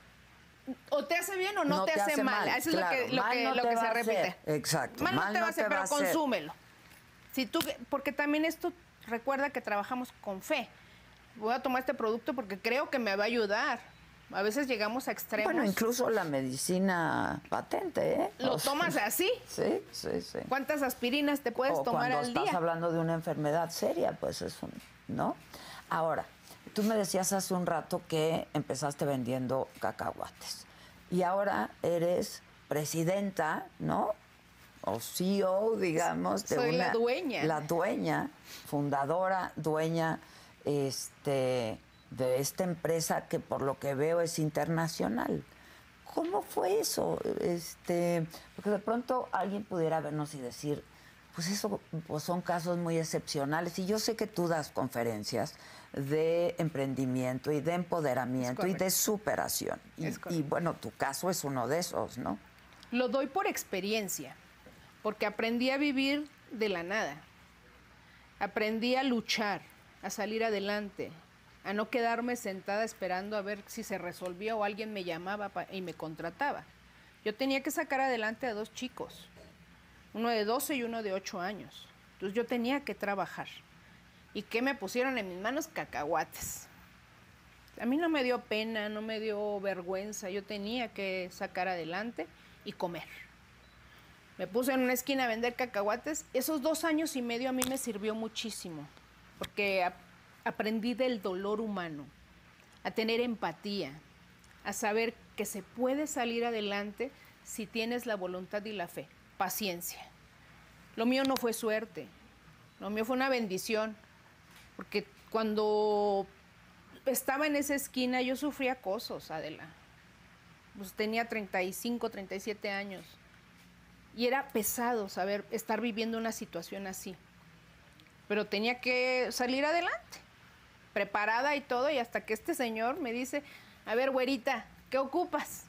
O te hace bien o no, No te, te hace, hace mal. mal, Eso es claro. lo que, lo Mal que, no lo te que va se a repite. hacer. Exacto. Mal, Mal no te va a no te hacer, va a pero hacer. consúmelo. Si tú, porque también esto, recuerda que trabajamos con fe. Voy a tomar este producto porque creo que me va a ayudar. A veces llegamos a extremos. Bueno, incluso la medicina patente, ¿eh? ¿Lo O sea, tomas así? Sí, sí, sí. ¿Cuántas aspirinas te puedes o tomar cuando al estás día? hablando de una enfermedad seria, pues es un, ¿no? Ahora, tú me decías hace un rato que empezaste vendiendo cacahuates y ahora eres presidenta, ¿no? O C E O, digamos. De Soy una, la dueña. La dueña, fundadora, dueña, este, de esta empresa que por lo que veo es internacional. ¿Cómo fue eso? Este, porque de pronto alguien pudiera vernos y decir, pues eso pues son casos muy excepcionales. Y yo sé que tú das conferencias de emprendimiento y de empoderamiento y de superación. Y, y bueno, tu caso es uno de esos, ¿no? Lo doy por experiencia, porque aprendí a vivir de la nada. Aprendí a luchar, a salir adelante, a no quedarme sentada esperando a ver si se resolvía o alguien me llamaba y me contrataba. Yo tenía que sacar adelante a dos chicos, uno de doce y uno de ocho años. Entonces yo tenía que trabajar. ¿Y qué me pusieron en mis manos? Cacahuates. A mí no me dio pena, no me dio vergüenza. Yo tenía que sacar adelante y comer. Me puse en una esquina a vender cacahuates. Esos dos años y medio a mí me sirvió muchísimo, porque a- aprendí del dolor humano, a tener empatía, a saber que se puede salir adelante si tienes la voluntad y la fe, paciencia. Lo mío no fue suerte, lo mío fue una bendición, porque cuando estaba en esa esquina yo sufría acosos, Adela. Pues tenía treinta y cinco, treinta y siete años. Y era pesado saber estar viviendo una situación así. Pero tenía que salir adelante, preparada y todo, y hasta que este señor me dice, a ver, güerita, ¿qué ocupas?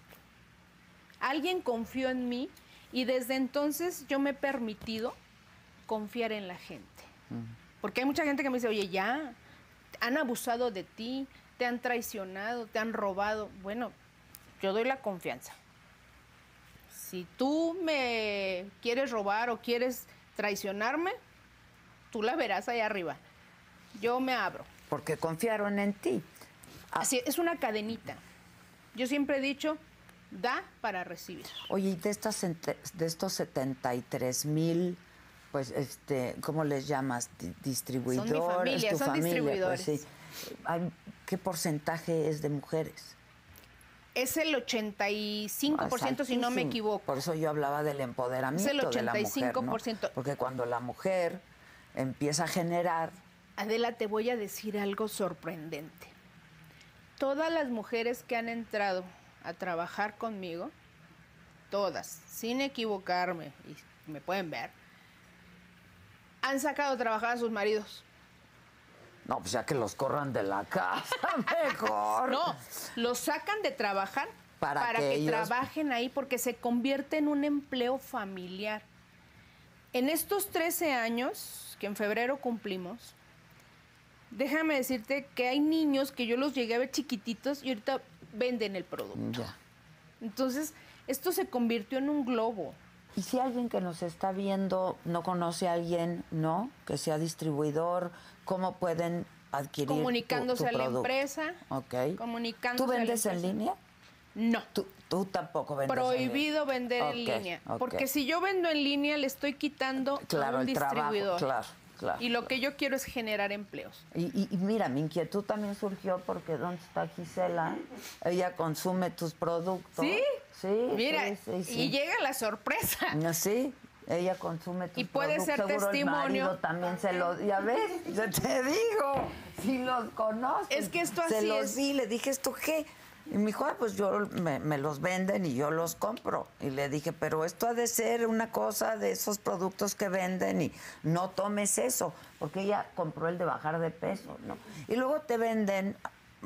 Alguien confió en mí y desde entonces yo me he permitido confiar en la gente. Porque hay mucha gente que me dice, oye, ya, han abusado de ti, te han traicionado, te han robado. Bueno, yo doy la confianza. Si tú me quieres robar o quieres traicionarme, tú la verás ahí arriba. Yo me abro. Porque confiaron en ti. Ah. Así, es una cadenita. Yo siempre he dicho, da para recibir. Oye, y de, estas, de estos setenta y tres mil, pues, este, ¿cómo les llamas? Distribuidores. Son mi familia, tu son familia, distribuidores. Pues, sí. Hay, ¿qué porcentaje es de mujeres? Es el ochenta y cinco por ciento, Ah, si no me equivoco. Por eso yo hablaba del empoderamiento Es el ochenta y cinco por ciento. de la mujer, ¿no? Porque cuando la mujer empieza a generar... Adela, te voy a decir algo sorprendente. Todas las mujeres que han entrado a trabajar conmigo, todas, sin equivocarme, y me pueden ver, han sacado a trabajar a sus maridos. No, pues ya que los corran de la casa, mejor. No, los sacan de trabajar para, para que, que ellos... trabajen ahí, porque se convierte en un empleo familiar. En estos trece años, que en febrero cumplimos, déjame decirte que hay niños que yo los llegué a ver chiquititos y ahorita venden el producto. Ya. Entonces, esto se convirtió en un globo. Y si alguien que nos está viendo no conoce a alguien, ¿no? Que sea distribuidor, ¿cómo pueden adquirir Comunicándose tu, tu a la producto? empresa. Ok. Comunicándose ¿Tú vendes a la en empresa. línea? No. ¿Tú, tú tampoco vendes Prohibido en línea? vender Ok, en línea. ok. Porque si yo vendo en línea, le estoy quitando Claro, a un el trabajo, distribuidor. claro, claro. Y lo que yo quiero es generar empleos. Y, y, y mira, mi inquietud también surgió porque ¿dónde está Gisela? Ella consume tus productos. ¿Sí? Sí. Mira, sí, sí, sí. y llega la sorpresa. No, sí, ella consume tus Y puede productos. ser Seguro testimonio. El marido también se los... Ya ves, ya te digo, si los conoces. Es que esto se así los es. vi, le dije, ¿esto qué? Y me dijo, ah, pues yo me, me los venden y yo los compro. Y le dije, pero esto ha de ser una cosa de esos productos que venden y no tomes eso, porque ella compró el de bajar de peso, ¿no? Y luego te venden,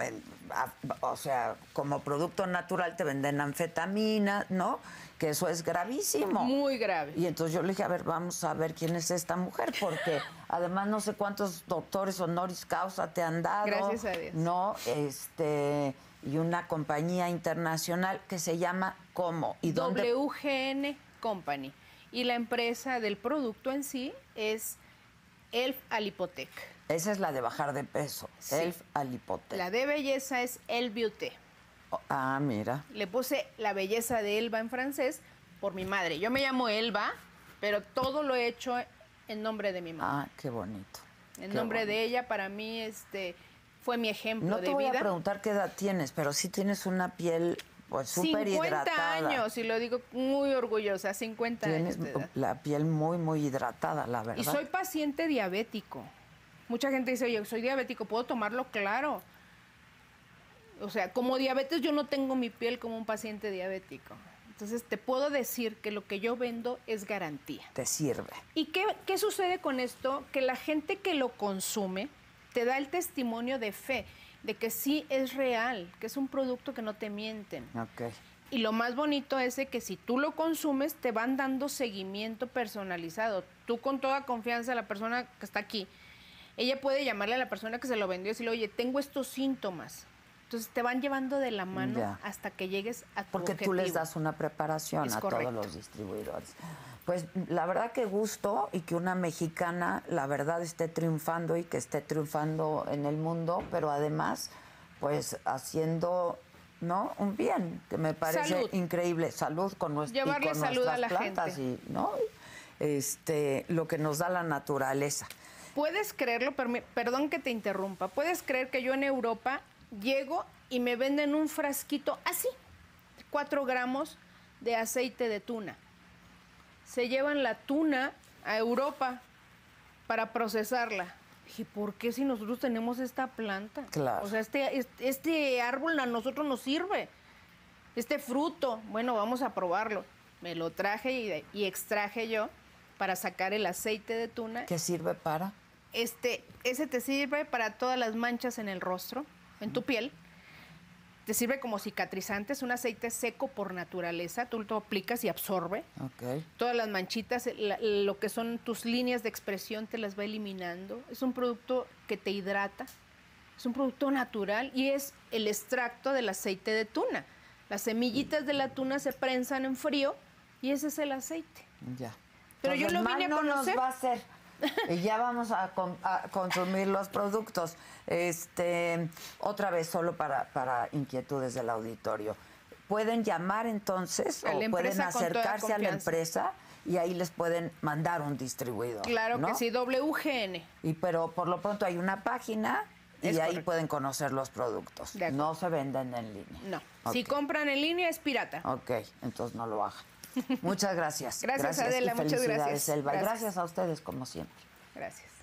o sea, como producto natural te venden anfetamina, ¿no? Que eso es gravísimo. Muy grave. Y entonces yo le dije, a ver, vamos a ver quién es esta mujer, porque además no sé cuántos doctores honoris causa te han dado. Gracias a Dios. No, este, y una compañía internacional que se llama ¿cómo? ¿Y dónde? W G N Company. Y la empresa del producto en sí es Elf Alipotec. Esa es la de bajar de peso, Sí. Elf Alipotec. La de belleza es El Beauté. Oh, ah, mira. Le puse la belleza de Elba en francés por mi madre. Yo me llamo Elba, pero todo lo he hecho en nombre de mi mamá. Ah, qué bonito. En qué nombre bonito. de ella, para mí, este, fue mi ejemplo No te de voy vida. a preguntar qué edad tienes, pero sí tienes una piel pues súper hidratada. cincuenta años, y lo digo muy orgullosa, cincuenta Tienes años de edad. la piel muy, muy hidratada, la verdad. Y soy paciente diabético. Mucha gente dice, oye, soy diabético, ¿puedo tomarlo? Claro. O sea, como diabetes yo no tengo mi piel como un paciente diabético. Entonces te puedo decir que lo que yo vendo es garantía. Te sirve. ¿Y qué, qué sucede con esto? Que la gente que lo consume te da el testimonio de fe, de que sí es real, que es un producto que no te mienten. Ok. Y lo más bonito es de que si tú lo consumes, te van dando seguimiento personalizado. Tú con toda confianza, la persona que está aquí, ella puede llamarle a la persona que se lo vendió y decirle, oye, tengo estos síntomas. Entonces te van llevando de la mano Ya. hasta que llegues a tu Porque objetivo. tú les das una preparación Es a correcto. todos los distribuidores. Pues la verdad que gusto y que una mexicana, la verdad, esté triunfando y que esté triunfando en el mundo, pero además, pues haciendo, ¿no? Un bien, que me parece Salud. increíble. Salud con, nues- y Llevarle con salud nuestras a la plantas gente. y, ¿no? Este, lo que nos da la naturaleza. Puedes creerlo, permi- perdón que te interrumpa, puedes creer que yo en Europa llego y me venden un frasquito así, cuatro gramos de aceite de tuna. Se llevan la tuna a Europa para procesarla. Dije, ¿por qué si nosotros tenemos esta planta? Claro. O sea, este, este, este árbol a nosotros nos sirve. Este fruto, bueno, vamos a probarlo. Me lo traje y, y extraje yo para sacar el aceite de tuna. ¿Qué sirve para? Este, ese te sirve para todas las manchas en el rostro, en tu piel. Te sirve como cicatrizante, es un aceite seco por naturaleza, tú lo aplicas y absorbe. Ok. Todas las manchitas, la- lo que son tus líneas de expresión te las va eliminando. Es un producto que te hidrata, es un producto natural y es el extracto del aceite de tuna. Las semillitas de la tuna se prensan en frío y ese es el aceite. Ya. Pero yo lo vine a mal no conocer. nos va a hacer. Y ya vamos a, con- a consumir los productos. Este, otra vez, solo para, para inquietudes del auditorio. Pueden llamar entonces A la o pueden empresa con toda acercarse a la confianza. empresa y ahí les pueden mandar un distribuidor. Claro ¿no? que sí, W G N. Y pero por lo pronto hay una página y Es ahí correcto. pueden conocer los productos. De acuerdo. No se venden en línea. No. Ok. Si compran en línea es pirata. Ok, entonces no lo hagan. Muchas gracias. Gracias, Adela, y muchas felicidades, gracias. Elba. Y Gracias. gracias a ustedes, como siempre. Gracias.